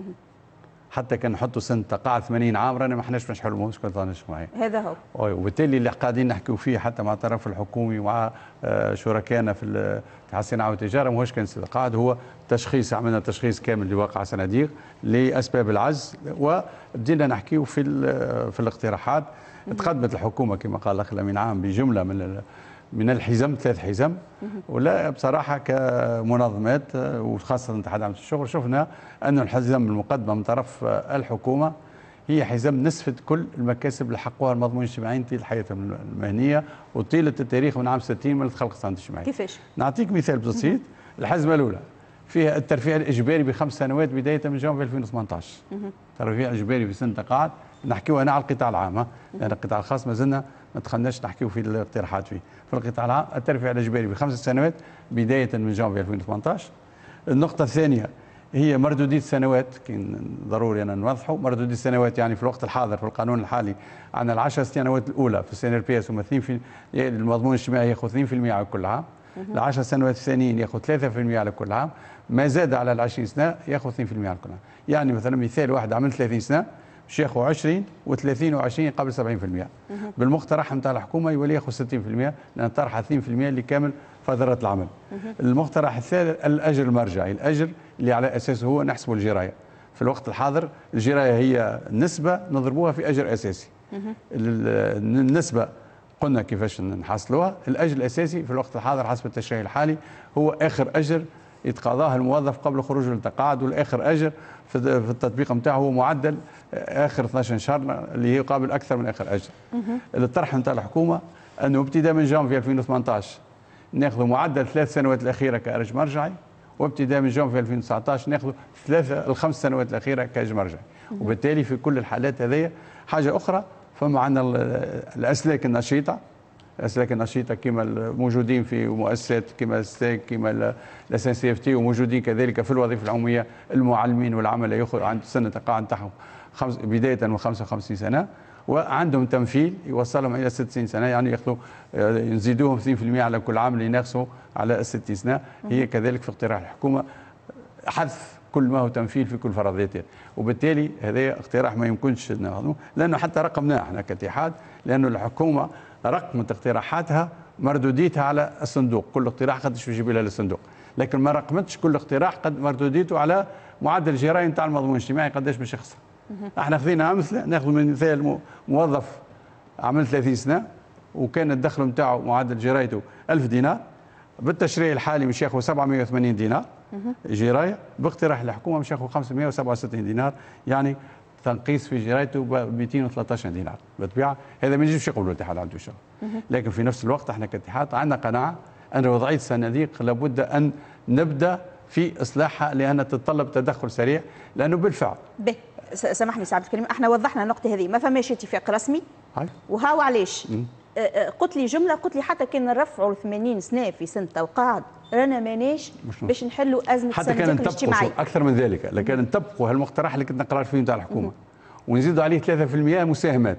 H: حتى كان نحطوا سن تقاعد ثمانين عام رانا ما احناش باش نحلوا مشكله الاجتماعيه.
A: هذا هو.
H: وبالتالي اللي قاعدين نحكيوا فيه حتى مع الطرف الحكومي ومع شركائنا في اتحاد الصناعه والتجاره ماهوش كان سن تقاعد، هو تشخيص، عملنا تشخيص كامل لواقع صناديق لاسباب العجز، وبدينا نحكيوا في في الاقتراحات. تقدمت الحكومه كما قال الاخ الامين عام بجمله من من الحزم، ثلاث حزم، ولا بصراحه كمنظمات وخاصه اتحاد عامه الشغل شفنا أن الحزم المقدمه من طرف الحكومه هي حزم نسفت كل المكاسب اللي حقوها المضمون الاجتماعي طيل حياتهم المهنيه وطيله التاريخ من عام ستين من خلق الصندوق الاجتماعي.
A: كيفاش؟
H: نعطيك مثال بسيط. الحزمه الاولى فيها الترفيع الاجباري بخمس سنوات بدايه من جانفي ألفين وثمانطاش. ترفيع اجباري في سن تقاعد، نحكيو هنا على القطاع العام، لان القطاع الخاص ما زلنا ما دخلناش نحكيو في الاقتراحات فيه. في القطاع العام الترفيع الاجباري بخمس سنوات بدايه من جانفي ألفين وثمانطاش. النقطه الثانيه هي مردوديه السنوات، كاين ضروري أن نوضحوا مردوديه السنوات، يعني في الوقت الحاضر في القانون الحالي عندنا العشر سنوات الاولى في السي ان ار بي اس هما اثنين في المضمون الاجتماعي ياخذ اثنين بالمئة على كل عام. العشر سنوات الثانيين ياخذ ثلاثة بالمئة على كل عام، ما زاد على العشرين سنه ياخذ اثنين بالمئة على كل عام. يعني مثلا مثال واحد عمل ثلاثين سنه باش ياخذ عشرين وثلاثين وعشرين قبل سبعين بالمئة. بالمقترح نتاع الحكومه يولي ياخذ ستين بالمئة لان طرح اثنين بالمئة لكامل فترات العمل. المقترح الثالث الاجر المرجعي، الاجر اللي على اساسه هو نحسبه الجرايه. في الوقت الحاضر الجرايه هي نسبه نضربوها في اجر اساسي. النسبه قلنا كيفاش نحصلوها، الاجر الاساسي في الوقت الحاضر حسب التشريع الحالي هو اخر اجر يتقاضاه الموظف قبل خروجه للتقاعد، والاخر اجر في التطبيق نتاعه هو معدل اخر اثناش شهر اللي يقابل اكثر من اخر اجر. الطرح نتاع الحكومه انه ابتداء من جانفي ألفين وثمانطاش ناخذ معدل ثلاث سنوات الاخيره كاجر مرجعي، وابتداء من جانفي ألفين وتسعطاش ناخذ ثلاثه الخمس سنوات الاخيره كاجر مرجعي. وبالتالي في كل الحالات هذه حاجه اخرى. فما عندنا الاسلاك النشيطه، الاسلاك النشيطه كما الموجودين في مؤسسات كما ستاك كما الاس ان سي اف تي، وموجودين كذلك في الوظيفه العموميه المعلمين والعملاء ياخذ عند سن التقاعد نتاعهم بدايه من خمسة وخمسين سنه، وعندهم تمثيل يوصلهم الى ستين سنه، يعني ياخذوا نزيدوهم اثنين بالمئة على كل عام ليناقصوا على ستين سنه. هي كذلك في اقتراح الحكومه حذف كل ما هو تمثيل في كل فرضياتها، وبالتالي هذا اقتراح ما يمكنش ناخذوه لانه حتى رقمناه احنا كاتحاد، لانه الحكومه رقمت اقتراحاتها مردوديتها على الصندوق، كل اقتراح قداش يجيب لها للصندوق، لكن ما رقمتش كل اقتراح قد مردوديته على معدل الجرايه نتاع المضمون الاجتماعي قداش باش يخسر. احنا خذينا امثله، ناخذ من مثال موظف عمل ثلاثين سنه وكان الدخل نتاعو معدل جرايته ألف دينار، بالتشريع الحالي مش ياخذ سبعمئة وثمانين دينار جرايه، باقتراح الحكومه مش ياخذ خمسمئة وسبعة وستين دينار، يعني تنقيص في جرايته ب مئتين وثلاثطاش دينار. بالطبيعه هذا ما يجيش يقبلوا الاتحاد عام الشغل، لكن في نفس الوقت احنا كاتحاد عندنا قناعه ان وضعيه الصناديق لابد ان نبدا في اصلاحها لانها تتطلب تدخل سريع، لانه بالفعل
A: به سامحني سي عبد الكريم، احنا وضحنا النقطه هذه، ما فماش اتفاق رسمي وهاو علاش. قلت لي جمله، قلت لي حتى كان نرفعوا ثمانين سنه في سن التوقيعات رانا ماناش باش نحلوا ازمه الصناديق الاجتماعيه.
H: اكثر من ذلك، لكن نطبقوا هالمقترح اللي كنا نقرا فيه نتاع الحكومه ونزيدوا عليه ثلاثة بالمئة مساهمات.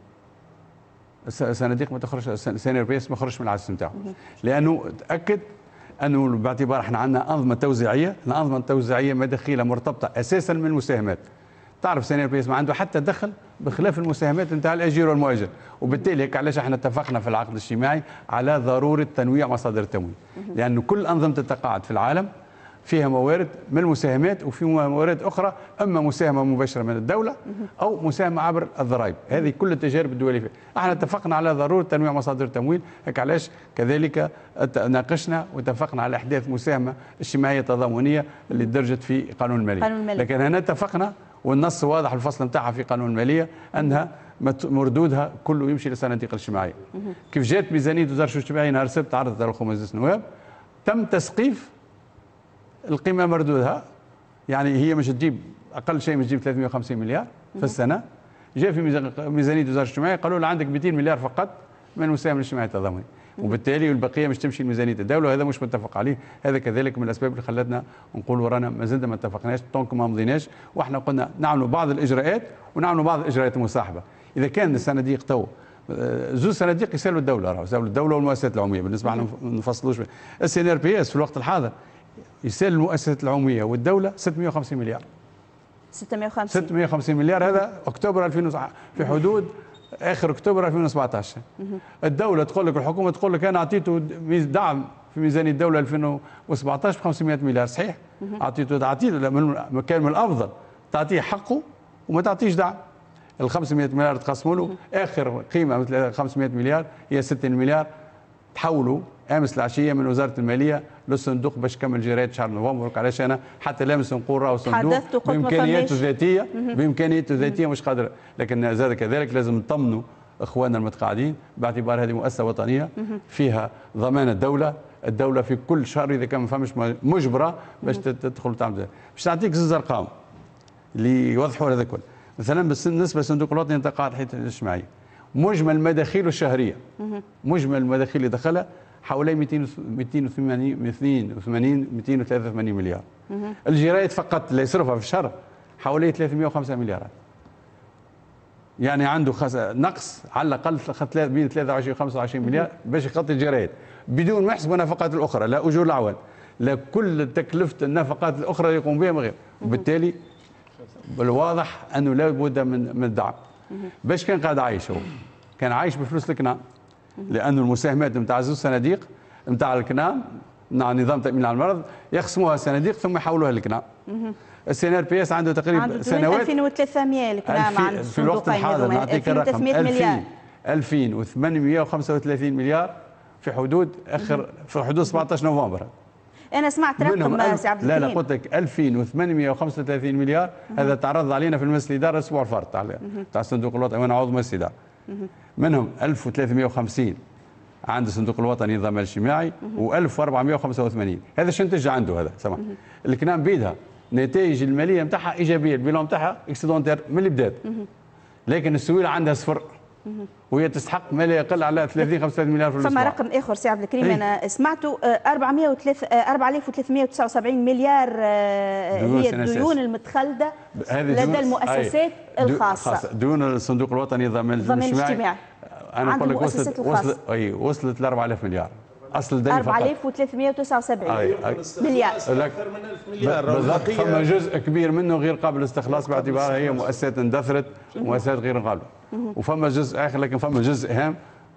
H: الصناديق ما تخرج، سي ان ار بي اس ما خرجش من العجز نتاعو، لانه تاكد انه باعتبار احنا عندنا انظمه توزيعيه، الانظمه التوزيعيه مداخيلها مرتبطه اساسا من المساهمات. تعرف سي ان ار بي اس ما عنده حتى دخل بخلاف المساهمات نتاع الاجير والمؤجر، وبالتالي هيك علاش احنا اتفقنا في العقد الاجتماعي على ضروره تنويع مصادر التمويل، لانه كل انظمه التقاعد في العالم فيها موارد من المساهمات وفي موارد اخرى، اما مساهمه مباشره من الدوله او مساهمه عبر الضرائب، هذه كل التجارب الدوليه فيها. احنا اتفقنا على ضروره تنويع مصادر التمويل، هيك علاش كذلك ناقشنا واتفقنا على احداث مساهمه اجتماعيه تضامنيه اللي درجت في قانون الماليه، لكن هنا اتفقنا والنص واضح الفصل نتاعها في قانون الماليه انها مردودها كله يمشي للصناديق الاجتماعيه. كيف جات ميزانيه وزاره الشؤون الاجتماعيه نهار السبت عرضت على مجلس النواب، تم تسقيف القيمه مردودها، يعني هي مش تجيب اقل شيء تجيب ثلاثمئة وخمسين مليار في السنه. جاء في ميزانيه وزاره الاجتماعيه قالوا له عندك مئتين مليار فقط من المساهمه الاجتماعيه التضامنيه، وبالتالي البقيه مش تمشي لميزانيه الدوله، وهذا مش متفق عليه. هذا كذلك من الاسباب اللي خلتنا نقولوا رانا ما زلنا ما اتفقناش طونك ما مضيناش، واحنا قلنا نعملوا بعض الاجراءات ونعملوا بعض الاجراءات المصاحبه. اذا كان الصناديق تو زوج صناديق يسالوا الدوله، راهو يسالوا الدوله والمؤسسات العموميه، بالنسبه احنا ما نفصلوش. السي ان ار بي اس في الوقت الحاضر يسال المؤسسات العموميه والدوله ستمئة وخمسين مليار.
A: ستمئة وخمسين
H: ستمئة وخمسين مليار، هذا اكتوبر ألفين في حدود اخر اكتوبر ألفين وسبعطاش. الدوله تقول لك، الحكومه تقول لك انا اعطيته دعم في ميزانيه الدوله ألفين وسبعطاش ب خمسمئة مليار، صحيح؟ اعطيته اعطيته كان من الافضل تعطيه حقه وما تعطيش دعم. ال خمسمئة مليار تقسموا له، اخر قيمه مثل خمسمئة مليار هي ستين مليار تحولوا امس العشيه من وزاره الماليه للصندوق باش كمل جرايه شهر نوفمبر. علاش انا حتى لامس نقول راهو صندوق بامكانياته الذاتيه بامكانياته الذاتيه مش قادر، لكن زاد كذلك لازم نطمنوا اخواننا المتقاعدين باعتبار هذه مؤسسه وطنيه فيها ضمان الدوله. الدوله في كل شهر اذا كان ما فهمش مجبره باش تدخل وتعمل. باش نعطيك زوج ارقام اللي يوضحوا هذا الكل. مثلا بالنسبه للصندوق الوطني للتقاعد الحياه الاجتماعيه، مجمل مداخيله الشهريه مجمل المداخيل اللي دخلها حوالي مئتين وثمانين مئتين وثلاثة وثمانين مليار. الجرايات فقط اللي يصرفها في الشهر حوالي ثلاثمئة وخمسة مليارات. يعني عنده نقص على الاقل بين ثلاثة وعشرين وخمسة وعشرين مليار باش يغطي الجرايات، بدون ما يحسب النفقات الاخرى، لا اجور العوان، لا كل تكلفه النفقات الاخرى اللي يقوم بها من غير. وبالتالي بالواضح انه لا بد من من الدعم. باش كان قاعد عايش هو؟ كان عايش بفلوس الكنام، لانه المساهمات نتاع زوج صناديق نتاع الكنام مع نظام تامين على المرض يقسموها صناديق ثم يحولوها للكنام. السي ان ار بي اس عنده تقريبا سنوات
A: ألفين وثلاثمئة الكنام عند
H: في الوقت الحاضر نعطيك الرقم ألفين وثمانمئة وخمسة وثلاثين مليار في حدود اخر في حدود سبعطاش نوفمبر.
A: انا سمعت رقم سي عبد الكريم.
H: لا لا قلت لك ألفين وثمانمئة وخمسة وثلاثين مليار. هذا تعرض علينا في المجلس الاداره الاسبوع الفارط تاع تاع الصندوق الوطني وانا عضو مجلس الاداره. منهم ألف وثلاثمئة وخمسين عند الصندوق الوطني للضمان الاجتماعي و1400 وخمسة وثمانين. هذا شنو نتج عنده هذا سمع. الكنام بيدها النتائج الماليه نتاعها ايجابيه، البيلون نتاعها اكسيدونتير من اللي بدات، لكن السويله عندها صفر وهي تستحق ما لا يقل على ثلاثين خمسة وثلاثين مليار في الاسبوع.
A: فما رقم اخر سي عبد الكريم انا سمعته أربعمئة وثلاثمئة وتسعة وسبعين مليار هي الديون المتخلده لدى المؤسسات الخاصه،
H: ديون الصندوق الوطني للضمان الاجتماعي. انا نقول لك وصلت وصلت اي وصلت ل أربعة آلاف مليار. اصل الدين
A: أربعة آلاف وثلاثمئة وتسعة وسبعين مليار.
I: اكثر من ألف مليار.
H: بالضبط، فما جزء كبير منه غير قابل للاستخلاص باعتبارها هي مؤسسات اندثرت ومؤسسات غير قابله. وفما جزء اخر، لكن فما جزء هام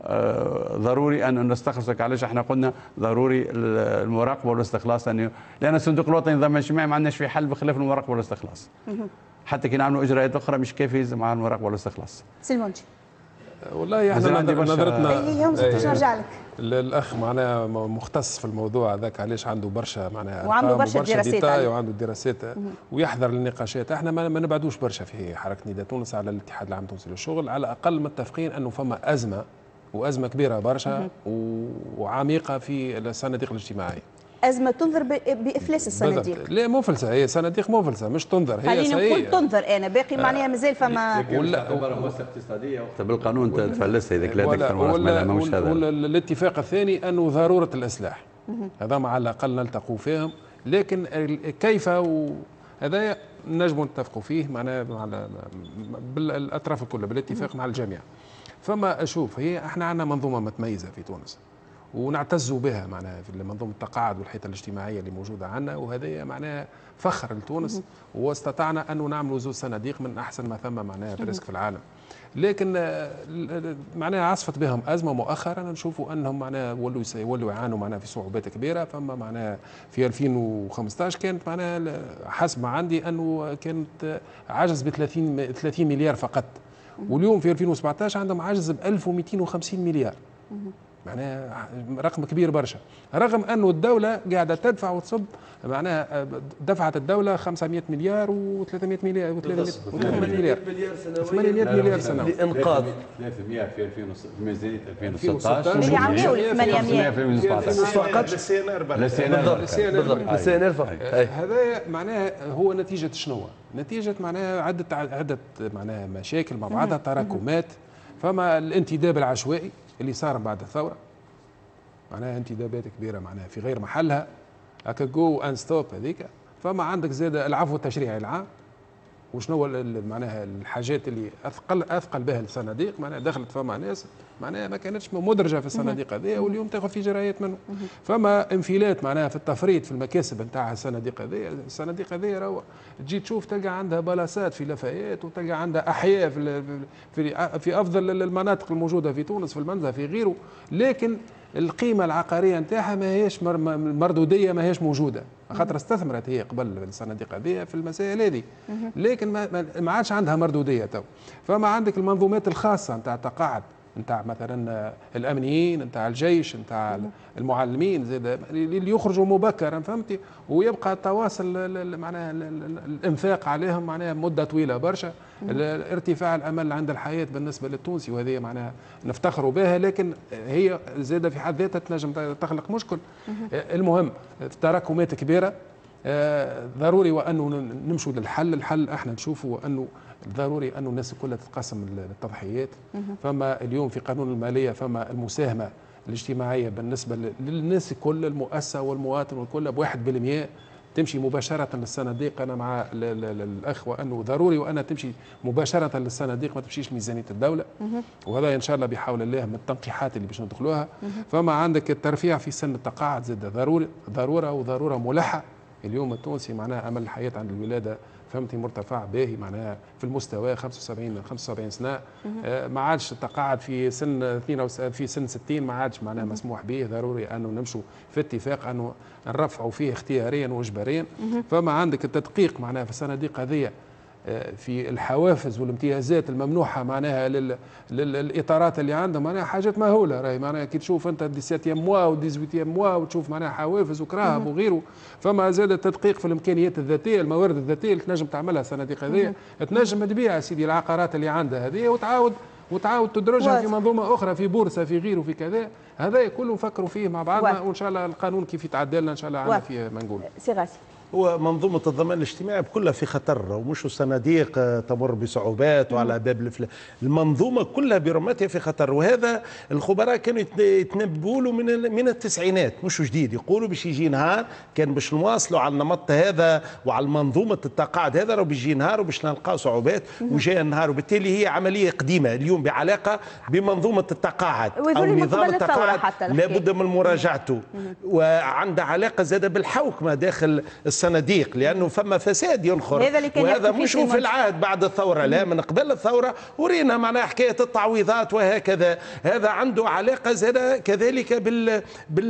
H: آه ضروري ان نستخلصك. علاش احنا قلنا ضروري المراقبه والاستخلاص، لان الصندوق الوطني للضمان الاجتماعي ما عندناش في حل بخلاف المراقبه والاستخلاص. حتى كي نعملوا اجراءات اخرى مش كافيه مع المراقبه والاستخلاص.
A: سلمونجي
C: والله احنا نظرتنا
A: نرجع لك.
C: الاخ معناها مختص في الموضوع هذاك، علاش عنده برشا معناها
A: وعنده برشا دراسات
C: وعنده دراسات ويحضر النقاشات. احنا ما نبعدوش برشا في حركه نداء تونس على الاتحاد العام التونسي للشغل، على الاقل متفقين انه فما ازمه وازمه كبيره برشا وعميقه في الصناديق الاجتماعيه.
A: أزمة تنظر بإفلاس الصناديق.
C: لا مفلسة، هي صناديق مفلسة مش تنظر، هي
A: خلينا نقول تنظر. أنا باقي معناها مازال فما
H: ولا مؤسسة اقتصادية وقت بالقانون تفلسها إذا كلا دكتور ولا مش هذا.
C: الاتفاق الثاني أنه ضرورة الإصلاح، هذا مع على الأقل نلتقوا فيهم، لكن كيف هذا نجم نتفقوا فيه معناها مع بالأطراف الكل بالاتفاق مع الجميع. فما أشوف هي احنا عندنا منظومة متميزة في تونس ونعتزوا بها معناها في منظومه التقاعد والحيطه الاجتماعيه اللي موجوده عندنا، وهذا معناها فخر لتونس، واستطعنا انه نعملوا زوج صناديق من احسن ما ثم معناها بريسك في العالم. لكن معناها عصفت بهم ازمه مؤخرا، نشوفوا انهم معناها ولوا يولوا يعانوا معناها في صعوبات كبيره. فما معناها في ألفين وخمسطاش كانت معناها حسب ما عندي انه كانت عجز ب ثلاثين مليار فقط، واليوم في ألفين وسبعطاش عندهم عجز ب ألف ومئتين وخمسين مليار. معناها رقم كبير برشا، رغم انه الدوله قاعده تدفع وتصب، معناها دفعت الدوله خمسمائة مليار و300 مليار و300 مليار ثمانمائة مليار سنوي
J: لانقاذ
H: ثلاثمائة في ألفين في ميزانيه ألفين وستة عشر
A: اللي عملوا ثمانمائة
H: في ألفين وسبعة عشر
J: فقط
I: للسي ان ار
J: بالضبط للسي ان ار فقط.
C: هذا معناها هو نتيجه شنو؟ نتيجه معناها عده عده معناها مشاكل مع بعضها، تراكمات. فما الانتداب العشوائي اللي صار بعد الثوره، معناها انتدابات كبيره معناها في غير محلها، هكا جو ان ستوب هذيك. فما عندك زاد العفو التشريعي العام، وشنو معناها الحاجات اللي اثقل اثقل بها الصناديق، معناها دخلت فما ناس معناها ما كانتش مدرجه في الصناديق هذه، واليوم تاخذ في جرايات منه. فما انفلات معناها في التفريط في المكاسب نتاع الصناديق هذه. الصناديق هذه راهو تجي تشوف تلقى عندها بلاصات في لافايات، وتلقى عندها احياء في في في افضل المناطق الموجوده في تونس، في المنزه في غيره، لكن القيمه العقاريه نتاعها ما هيش مردوديه، ما هيش موجوده، خاطر استثمرت هي قبل الصناديق هذه في المسائل هذه، لكن ما, ما عادش عندها مردوديه تو. فما عندك المنظومات الخاصه نتاع التقاعد نتاع مثلا الامنيين، نتاع الجيش، نتاع المعلمين زاد اللي يخرجوا مبكرا، فهمتي، ويبقى التواصل معناها الانفاق عليهم معناها مده طويله برشا. ارتفاع الامل عند الحياه بالنسبه للتونسي، وهذه معناها نفتخروا بها، لكن هي زاده في حد ذاتها تنجم تخلق مشكل. المهم تراكمات كبيره، ضروري وانه نمشوا للحل. الحل احنا نشوفوا انه ضروري انه الناس كلها تتقسم التضحيات. فما اليوم في قانون الماليه فما المساهمه الاجتماعيه بالنسبه للناس الكل، المؤسسه والمواطن والكل بواحد بالمئة تمشي مباشره للصناديق. انا مع الاخ وانه ضروري وانها تمشي مباشره للصناديق، ما تمشيش ميزانيه الدوله، وهذا ان شاء الله بحول الله من التنقيحات اللي باش ندخلوها. فما عندك الترفيع في سن التقاعد زاد ضروري ضروره وضروره ملحه. اليوم التونسي معناها امل الحياه عند الولاده فهمتي مرتفع باهي، معناها في المستوى خمسة وسبعين خمسة وسبعين سنه. آه ما عادش التقاعد في سن اثنين في سن ستين ما عادش معناها مسموح به، ضروري انه نمشوا في اتفاق انه نرفعوا فيه اختياريا واجباريا. فما عندك التدقيق معناها في الصناديق هذه في الحوافز والامتيازات الممنوحه معناها للاطارات اللي عندهم، معناها حاجات مهوله. راهي معناها كي تشوف انت سبعة موا و ثمانية موا وتشوف معناها حوافز وكراهب وغيره. فما زاد التدقيق في الامكانيات الذاتيه، الموارد الذاتيه اللي تنجم تعملها الصناديق هذه، تنجم تبيع سيدي العقارات اللي عندها هذه وتعاود وتعاود تدرجها في منظومه اخرى، في بورصه في غيره في كذا. هذا كله نفكروا فيه مع بعضنا، وان شاء الله القانون كيف يتعدل لنا ان شاء الله عندنا فيه ما نقول.
A: سي غاسي،
I: هو منظومة الضمان الاجتماعي كلها في خطر، ومش الصناديق تمر بصعوبات وعلى باب الفلاح، المنظومة كلها برمتها في خطر. وهذا الخبراء كانوا يتنبؤوا له من من التسعينات، مش جديد، يقولوا باش يجي نهار كان باش نواصلوا على النمط هذا وعلى منظومة التقاعد هذا، راه بيجي نهار وباش نلقاو صعوبات، وجاء النهار، وبالتالي هي عملية قديمة اليوم بعلاقة بمنظومة التقاعد أو نظام التقاعد لابد من مراجعته، وعنده علاقة زادة بالحوكمة داخل الصناديق، لانه فما فساد ينخر، وهذا مش في العهد بعد الثوره، لا من قبل الثوره ورينا معناها حكايه التعويضات وهكذا. هذا عنده علاقه زاد كذلك بال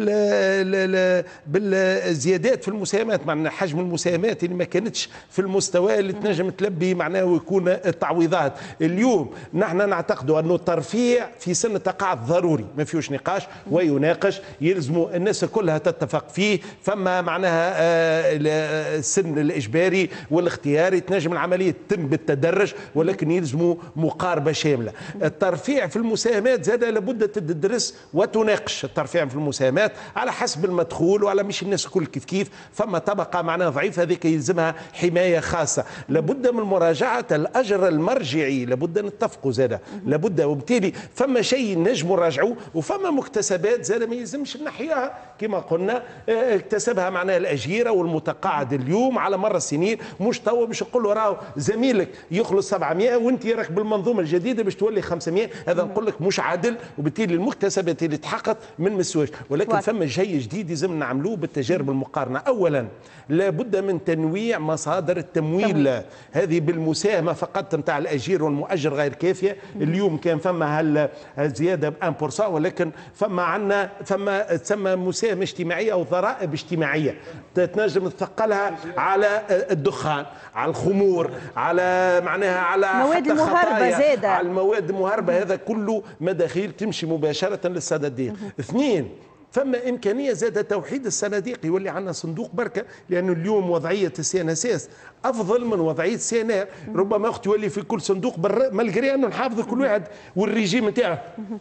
I: بال بالزيادات في المساهمات، معناها حجم المساهمات اللي ما كانتش في المستوى اللي تنجم تلبي معناه ويكون التعويضات. اليوم نحن نعتقد انه الترفيع في سن التقاعد ضروري، ما فيهوش نقاش ويناقش، يلزموا الناس كلها تتفق فيه. فما معناها آه السن الاجباري والاختياري تنجم العمليه تتم بالتدرج، ولكن يلزموا مقاربه شامله. الترفيع في المساهمات زاد لابد تدرس وتناقش، الترفيع في المساهمات على حسب المدخول وعلى مش الناس الكل كيف كيف. فما طبقه معناها ضعيفه هذيك يلزمها حمايه خاصه. لابد من مراجعه الاجر المرجعي، لابد نتفقوا زاد، لابد، وبالتالي فما شيء نجموا نراجعوه، وفما مكتسبات زاد ما يلزمش نحياها كما قلنا، اكتسبها معناها الاجيره والمتقاعد اليوم على مر السنين، مش توا باش نقول له راهو زميلك يخلص سبعمائة وانت راك بالمنظومه الجديده باش تولي خمسمائة. هذا نقول لك مش عادل، وبالتالي المكتسبات اللي تحققت من مسواش. ولكن فما شيء جديد لازم نعملوه بالتجارب المقارنه. اولا لابد من تنويع مصادر التمويل، هذه بالمساهمه فقط نتاع الاجير والمؤجر غير كافيه. اليوم كان فما هالزياده ب واحد بالمئة، ولكن فما عندنا فما تسمى مساهمه اجتماعيه او ضرائب اجتماعيه تنجم تثقف ثقلها على الدخان، على الخمور، على معناها على
A: مواد المهربة زادة،
I: على المواد المهربة. هذا كله مداخيل تمشي مباشرة للصناديق. اثنين، فما إمكانية زاد توحيد الصناديق، يولي عندنا صندوق بركة، لأنه اليوم وضعية السي ان اس اس أفضل من وضعية السي ان ار. ربما وقت يولي في كل صندوق برا، مالغري أنه نحافظ كل واحد والريجيم نتاعه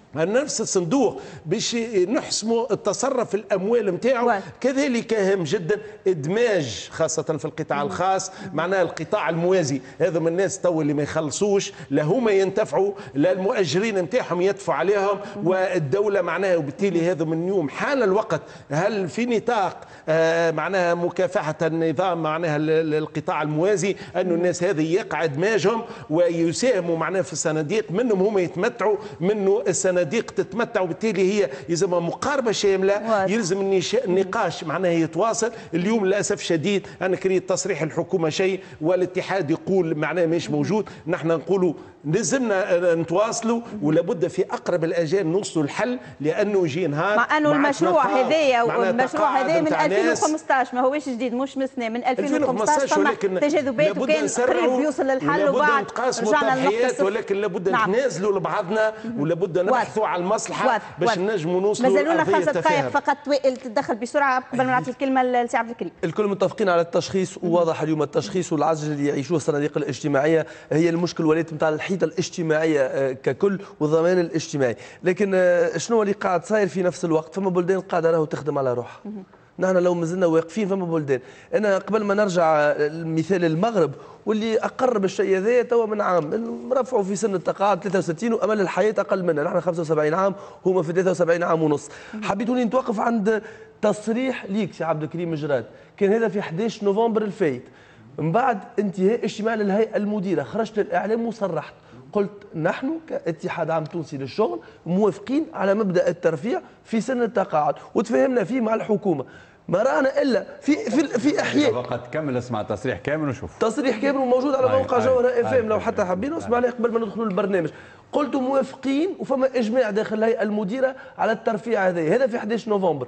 I: نفس الصندوق باش نحسموا التصرف الأموال نتاعه. كذلك هام جدا إدماج خاصة في القطاع الخاص، معناها القطاع الموازي. هذا من الناس تو اللي ما يخلصوش، لا هما ينتفعوا لا المؤجرين نتاعهم يدفعوا عليهم والدولة معناها، وبالتالي هذا من يوم حان الوقت. هل في نطاق آه معناها مكافحة النظام معناها القطاع الموازي أن الناس هذه يقع إدماجهم ويساهموا معناها في الصناديق، منهم هم يتمتعوا، منه الصناديق تتمتع، وبالتالي هي يلزمها مقاربة شاملة. يلزم النقاش معناها يتواصل. اليوم للأسف شديد أنا كريت تصريح الحكومة شيء والاتحاد يقول معناه مش موجود. نحن نقولوا لازمنا نتواصلوا ولابد في أقرب الأجال نوصلوا الحل، لأنه يجي نهار
A: مع أنه المشروع هذايا والمشروع هذا من ألفين وخمسطاش ما هوش جديد، مش مثنى من ألفين وخمسطاش فما تجاذبات وكان قريب يوصل للحل وبعد رجعنا لنقطة الصفر.
I: ولكن لابد نعم. نتنازلوا لبعضنا ولابد نبحثوا على المصلحة باش نجموا نوصلوا لأرضية
A: التفاهم. مازالونا خمسة دقائق فقط، وائل تتدخل بسرعة قبل ما نعطي الكلمة لسي عبد الكريم.
J: الكل متفقين على التشخيص، وواضح اليوم التشخيص والعجز اللي يعيشوه الصناديق الاجتماعية هي المشكل وليت نتاع الحيطة الاجتماعية ككل والضمان الاجتماعي. لكن شنو اللي قاعد صاير في نفس الوقت؟ فما بلدان قاعدة راهو تخدم على روحها. نحن لو مازلنا واقفين فما بلدان. انا قبل ما نرجع مثال المغرب واللي اقر بالشيء هذا توا من عام، رفعوا في سن التقاعد ثلاثة وستين وامل الحياه اقل منا، نحن خمسة وسبعين عام هما في ثلاثة وسبعين عام ونص. حبيتوني نتوقف عند تصريح ليك سي عبد الكريم مجراد، كان هذا في أحد عشر نوفمبر الفايت، من بعد انتهاء اجتماع للهيئه المديره خرجت للاعلام وصرحت قلت نحن كاتحاد عام تونسي للشغل موافقين على مبدا الترفيع في سن التقاعد، وتفاهمنا فيه مع الحكومه. ما رانا الا في في في احياء
H: فقط كمل اسمع تصريح كامل وشوف.
J: تصريح كامل موجود على موقع جوهره اف ام لو حتى حابين اسمع عليه قبل ما ندخلوا البرنامج. قلت موافقين وفما اجماع داخل الهيئه المديره على الترفيع هذا، هذا في أحد عشر نوفمبر.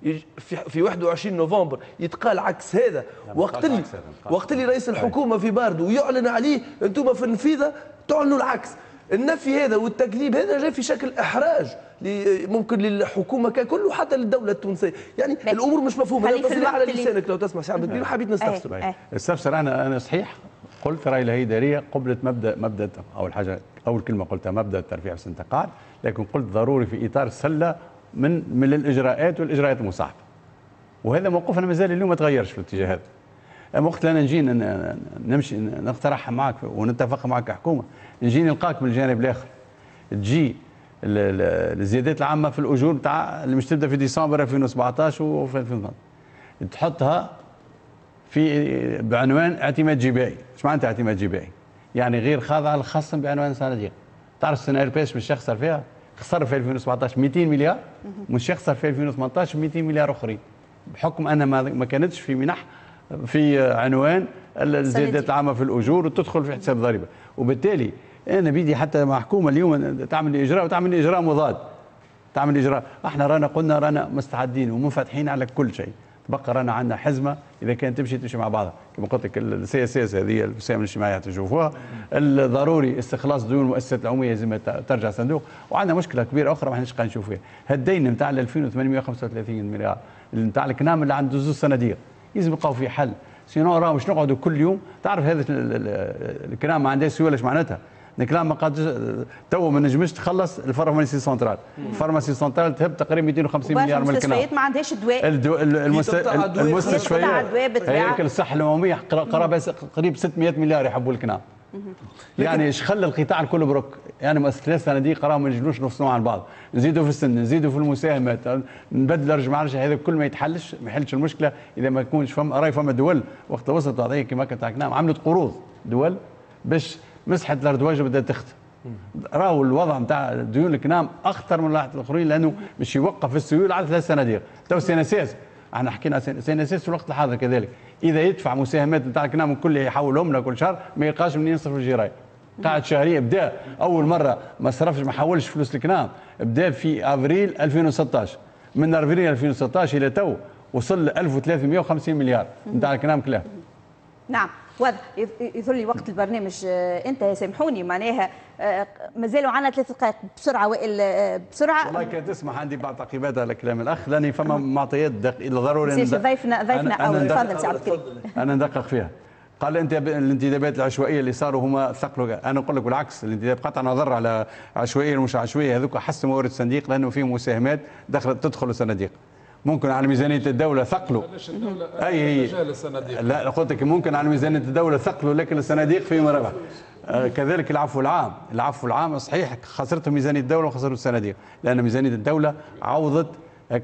J: في في واحد وعشرين نوفمبر يتقال عكس هذا، وقت اللي وقت اللي رئيس الحكومه في باردو ويعلن عليه انتم في النفيذه تعلنوا العكس. النفي هذا والتكذيب هذا جاي في شكل احراج ممكن للحكومه ككل وحتى للدوله التونسيه، يعني الامور مش مفهومه. هذا تصريح على لسانك لو تسمع سي عبد الكريم، حبيت نستفسر.
H: استفسر انا انا صحيح قلت راي الهيئه الاداريه قبلت مبدا مبدا اول حاجه اول كلمه قلتها مبدا الترفيع في سن التقاعد، لكن قلت ضروري في اطار سله من من الاجراءات والاجراءات المصاحبه. وهذا موقفنا مازال اليوم ما تغيرش في الاتجاه هذا. اما وقت انا نجي نمشي نقترح معك ونتفق معك كحكومه، نجي نلقاك من الجانب الاخر تجي الزيادات العامه في الاجور تاع اللي مش تبدا في ديسمبر ألفين وسبعطاش وفي ألفين وثمانطاش تحطها في بعنوان اعتماد جبائي. ايش معناتها اعتماد جبائي؟ يعني غير خاضعه للخصم بعنوان صناديق. تعرف السنه الباش مش يخسر فيها، خسر في ألفين وسبعطاش مئتين مليار، مش يخسر في ألفين وثمانطاش مئتين مليار اخرين، بحكم انها ما كانتش في منح في عنوان الزيادات العامه في الاجور وتدخل في حساب ضريبه. وبالتالي انا بيدي حتى مع حكومه اليوم تعمل لي اجراء وتعمل لي اجراء مضاد، تعمل اجراء. احنا رانا قلنا رانا مستعدين ومنفتحين على كل شيء، تبقى رانا عندنا حزمه اذا كانت تمشي تمشي مع بعضها. كما قلت لك السي اس اس هذه الوسائل الاجتماعيه تشوفوها، الضروري استخلاص ديون المؤسسات العموميه لازم ترجع صندوق. وعندنا مشكله كبيره اخرى ما احناش قاعدين نشوف فيها، هالدين نتاع ألفين وثمانمئة وخمسة وثلاثين مليار نتاع الكنام اللي عنده زوج صناديق لازم يلقاو فيه حل. سينو راه مش نقعدوا كل يوم. تعرف هذا الكلام ما عندهاش سيوله. ايش معناتها؟ الكلام ما قادش تو ما نجمش تخلص الفارماسي سنترال، الفارماسي سنترال تهب تقريبا مئتين وخمسين مليار من الكلام.
A: المستشفيات ما عندهاش دواء.
H: المستشفيات هياكل الصحه العموميه قرابه قريب ستمئة مليار يحبوا الكلام. يعني ايش خلى القطاع الكل بروك؟ يعني ثلاث صناديق راهم ما ينجموش نفصلوا عن بعض، نزيدوا في السن، نزيدوا في المساهمات، نبدل رجع مع رجع، هذا كل ما يتحلش ما يحلش المشكله اذا ما يكونش فما راي. فما دول وقت وصلت وضعيه كما كانت كنام عملت قروض دول باش مسحت الاردواج وبدات تخت. راهو الوضع نتاع ديون الكنام اخطر من الواحد الاخرين لانه باش يوقف السيوله على ثلاث صناديق. تو سي ان اس اس احنا حكينا سي ان اس اس في الوقت الحاضر كذلك اذا يدفع مساهمات نتاع الكنام الكل يحولهم لنا كل شهر ما يلقاش منين يصرف الجرايه. قاعد شهريه بدا اول مره ما صرفش ما حولش فلوس الكنام بدا في افريل ألفين وستطاش. من افريل ألفين وستطاش الى تو وصل ل ألف وثلاثمئة وخمسين مليار نتاع الكلام كلاه.
A: نعم واضح. يظهر لي وقت البرنامج انتهى، سامحوني معناها مازالوا عندنا ثلاث دقائق. بسرعه وائل بسرعه.
H: والله كان تسمح عندي بعض تعقيبات على كلام الاخ، لاني فما معطيات ضروري
A: ضيفنا ضيفنا اول. تفضل سي عبد الكريم.
H: انا ندقق فيها. قال انت الانتدابات العشوائيه اللي صاروا هما ثقلوا، انا نقول لك بالعكس، الانتداب قطع نظر على عشوائيه ومش عشوائيه، هذوك حسنوا موارد الصنديق لانه فيهم مساهمات دخلت تدخل الصناديق. ممكن على ميزانيه الدوله ثقلوا اي هي لا قلت لك ممكن على ميزانيه الدوله ثقلوا، لكن الصناديق فيهم ربح. آه كذلك العفو العام، العفو العام صحيح خسرته ميزانيه الدوله وخسروا الصناديق، لان ميزانيه الدوله عوضت هيك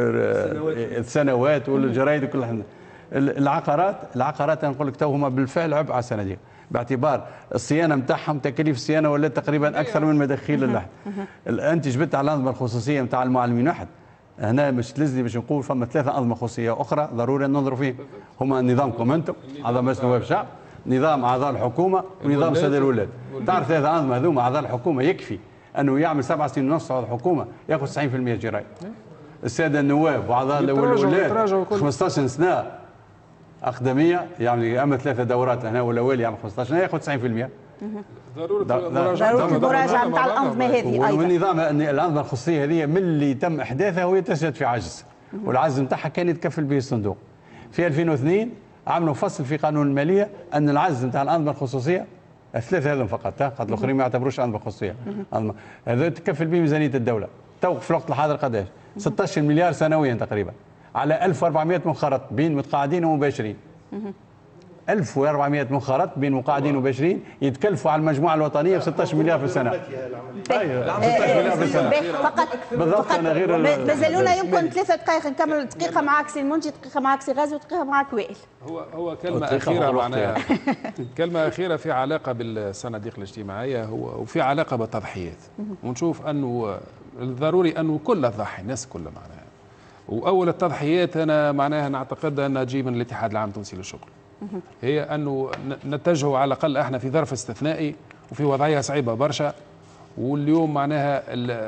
H: السنوات والجرايد وكل حاجه. العقارات العقارات انا نقول لك تو هما بالفعل عبء على الصناديق، باعتبار الصيانه نتاعهم تكاليف الصيانه ولات تقريبا اكثر من مداخيل اللحم. انت جبت على الانظمه الخصوصيه نتاع المعلمين واحد، هنا مش تلزني باش نقول فما ثلاثه انظمه خصوصيه اخرى ضروري ننظروا فيهم، هما نظامكم انتم اعضاء مجلس نواب الشعب، نظام اعضاء الحكومه، ونظام ساده الولاد. تعرف ثلاثه انظمه هذوما اعضاء الحكومه يكفي انه يعمل سبع سنين ونص على الحكومه ياخذ تسعين بالمئة جرايد. الساده النواب واعضاء الولاد خمسطاش سنه اقدميه، يعني اما ثلاثه دورات هنا والاولي يعمل خمسطاش سنه ياخذ تسعين بالمئة.
A: ضروري المراجعه نتاع الانظمه هذه ايضا.
H: والنظام الانظمه الخصوصيه هذه من اللي تم احداثها وهي تسجد في عجز، والعجز نتاعها كان يتكفل به الصندوق. في ألفين واثنين عملوا فصل في قانون الماليه ان العجز نتاع الانظمه الخصوصيه الثلاثه هذم فقط، قد الاخرين ما يعتبروش انظمه خصوصيه، هذا تكفل به ميزانيه الدوله. تو في الوقت الحاضر قداش؟ ستة عشر مليار سنويا تقريبا على ألف وأربعمئة منخرط بين متقاعدين ومباشرين. ألف وأربعمئة منخرط بين مقاعدين ومباشرين يتكلفوا على المجموعه الوطنيه ب ستة عشر مليار في السنه.
A: ايوه ستة عشر مليار في السنه فقط. بالضبط. انا غير مازالونا يمكن ثلاثه دقائق نكمل. دقيقه معك سي المنجي، دقيقه معك سي غازي، ودقيقه معك وائل.
C: هو هو كلمه اخيره معناها كلمه اخيره في علاقه بالصناديق الاجتماعيه هو وفي علاقه بالتضحيات، ونشوف انه الضروري انه كل تضحي الناس كلها معناها. واول التضحيات انا معناها نعتقد انها تجي من الاتحاد العام التونسي للشغل، هي انه نتجهوا على الاقل احنا في ظرف استثنائي وفي وضعيه صعيبه برشا، واليوم معناها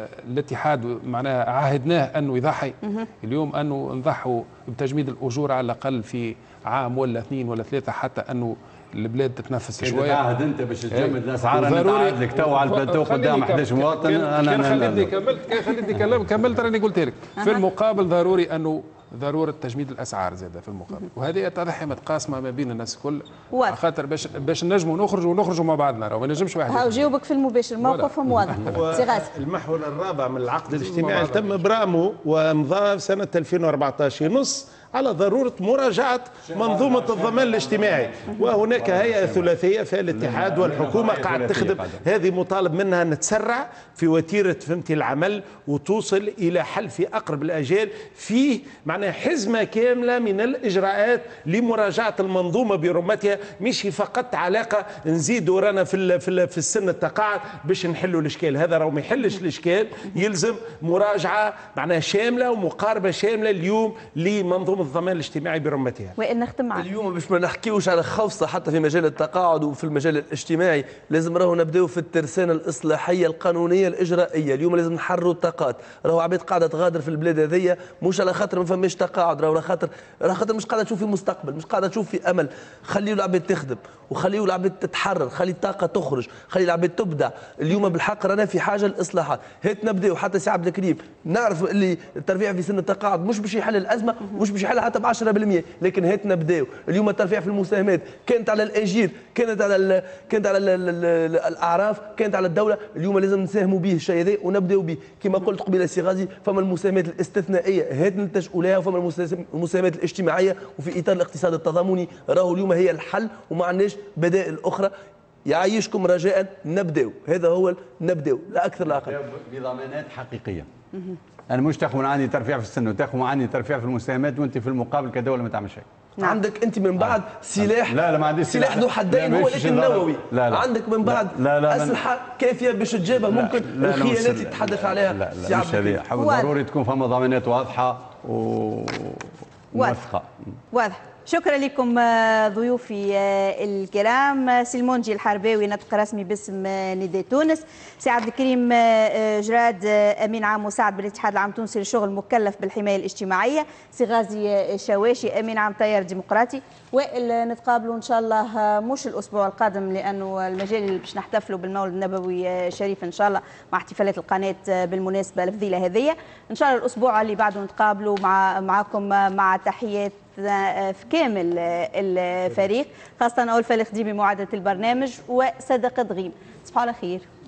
C: الاتحاد معناها عاهدناه انه يضحي، اليوم انه نضحوا بتجميد الاجور على الاقل في عام ولا اثنين ولا ثلاثه حتى انه البلاد تتنفس شويه.
H: تعهد انت باش تجمد الاسعار، انا نتعهد لك تو على البلاتو قدام أحد عشر مواطن.
C: انا كان خليتني كملت كان خليتني كلام كملت راني قلت لك في المقابل ضروري انه ضروره تجميد الاسعار زاده في المقابل، وهذه تضحيه متقاسمه ما بين الناس الكل، خاطر باش باش نجموا نخرجوا ونخرجوا مع بعضنا، راه ما نجمش واحد.
A: هاو جاوبك في المباشر، موقفهم واضح. سي غازي.
I: المحور الرابع من العقد الاجتماعي تم ابرامه وامضاه سنه ألفين وأربعطاش ينص على ضرورة مراجعة منظومة الضمان الاجتماعي، وهناك هيئة ثلاثية في الاتحاد والحكومة قاعد تخدم، هذه مطالب منها أن تسرع في وتيرة فهمتي العمل وتوصل إلى حل في أقرب الأجال، فيه معناها حزمة كاملة من الإجراءات لمراجعة المنظومة برمتها، مش فقط علاقة نزيدوا رانا في في في السن التقاعد باش نحلوا الإشكال، هذا راهو ما يحلش الإشكال، يلزم مراجعة معناها شاملة ومقاربة شاملة اليوم لمنظومة الضمان الاجتماعي برمتها.
A: وإن نختم معك
J: اليوم باش ما نحكيوش على خوصة حتى في مجال التقاعد وفي المجال الاجتماعي، لازم راهو نبداو في الترسانة الإصلاحية القانونية الإجرائية، اليوم لازم نحرروا الطاقات، راهو عباد قاعدة تغادر في البلاد هذيا مش على خاطر ما فماش تقاعد، راهو على خاطر على خاطر مش قاعدة تشوف في مستقبل، مش قاعدة تشوف في أمل، خليوا العباد تخدم وخليوا العباد تتحرر، خلي الطاقة تخرج، خلي العباد تبدع، اليوم بالحق رانا في حاجة للإصلاحات، هات نبداو حتى سي عبد الكريم، نعرف اللي الترفيع في سن التقاعد مش باش يحل الأزمة، مش باش يحلها حتى ب عشرة بالمئة، لكن هات نبداو، اليوم الترفيع في المساهمات كانت على الأجير، كانت على ال كانت على ال ال ال الأعراف، كانت على الدولة، اليوم لازم نساهموا به الشيء هذا ونبداو به، كما قلت قبيله سي غازي، فما المساهمات الاستثنائية هات نلتجئوا لها، وفما المساهمات الاجتماعية، وفي إطار الاقتصاد التضامني راهو اليوم هي الحل وما عندناش بدائل أخرى. يعيشكم رجاء نبداو، هذا هو نبداو لا أكثر لا أقل.
H: بضمانات حقيقية. أنا مش تاخذ من عندي ترفيع في السن وتاخذ من عندي ترفيع في المساهمات وأنت في المقابل كدولة ما تعمل شيء.
J: نعم. عندك أنت من بعد سلاح
H: لا لا ما عنديش
J: سلاح ذو حدين هو لكن النووي، لا لا عندك من بعد لا لا أسلحة كافية باش تجابها ممكن الخيانات يتحدث عليها.
H: لا لا مش هذه، ضروري تكون فما ضمانات واضحة و
A: واضحة. واضح. شكرا لكم ضيوفي الكرام. سلمونجي الحرباوي نطق رسمي باسم نداء تونس، سي عبد الكريم جراد امين عام مساعد بالاتحاد العام التونسي للشغل مكلف بالحمايه الاجتماعيه، سي غازي شواشي امين عام تيار ديمقراطي. وائل نتقابلوا ان شاء الله مش الاسبوع القادم لانه المجال اللي باش نحتفلوا بالمولد النبوي شريف ان شاء الله مع احتفالات القناه بالمناسبه الفضيله هذه. ان شاء الله الاسبوع اللي بعده نتقابلوا مع معكم مع تحيات في كامل الفريق، خاصة أول فالخ ديبي معدة البرنامج وصدق دغيم. تصبحوا على خير.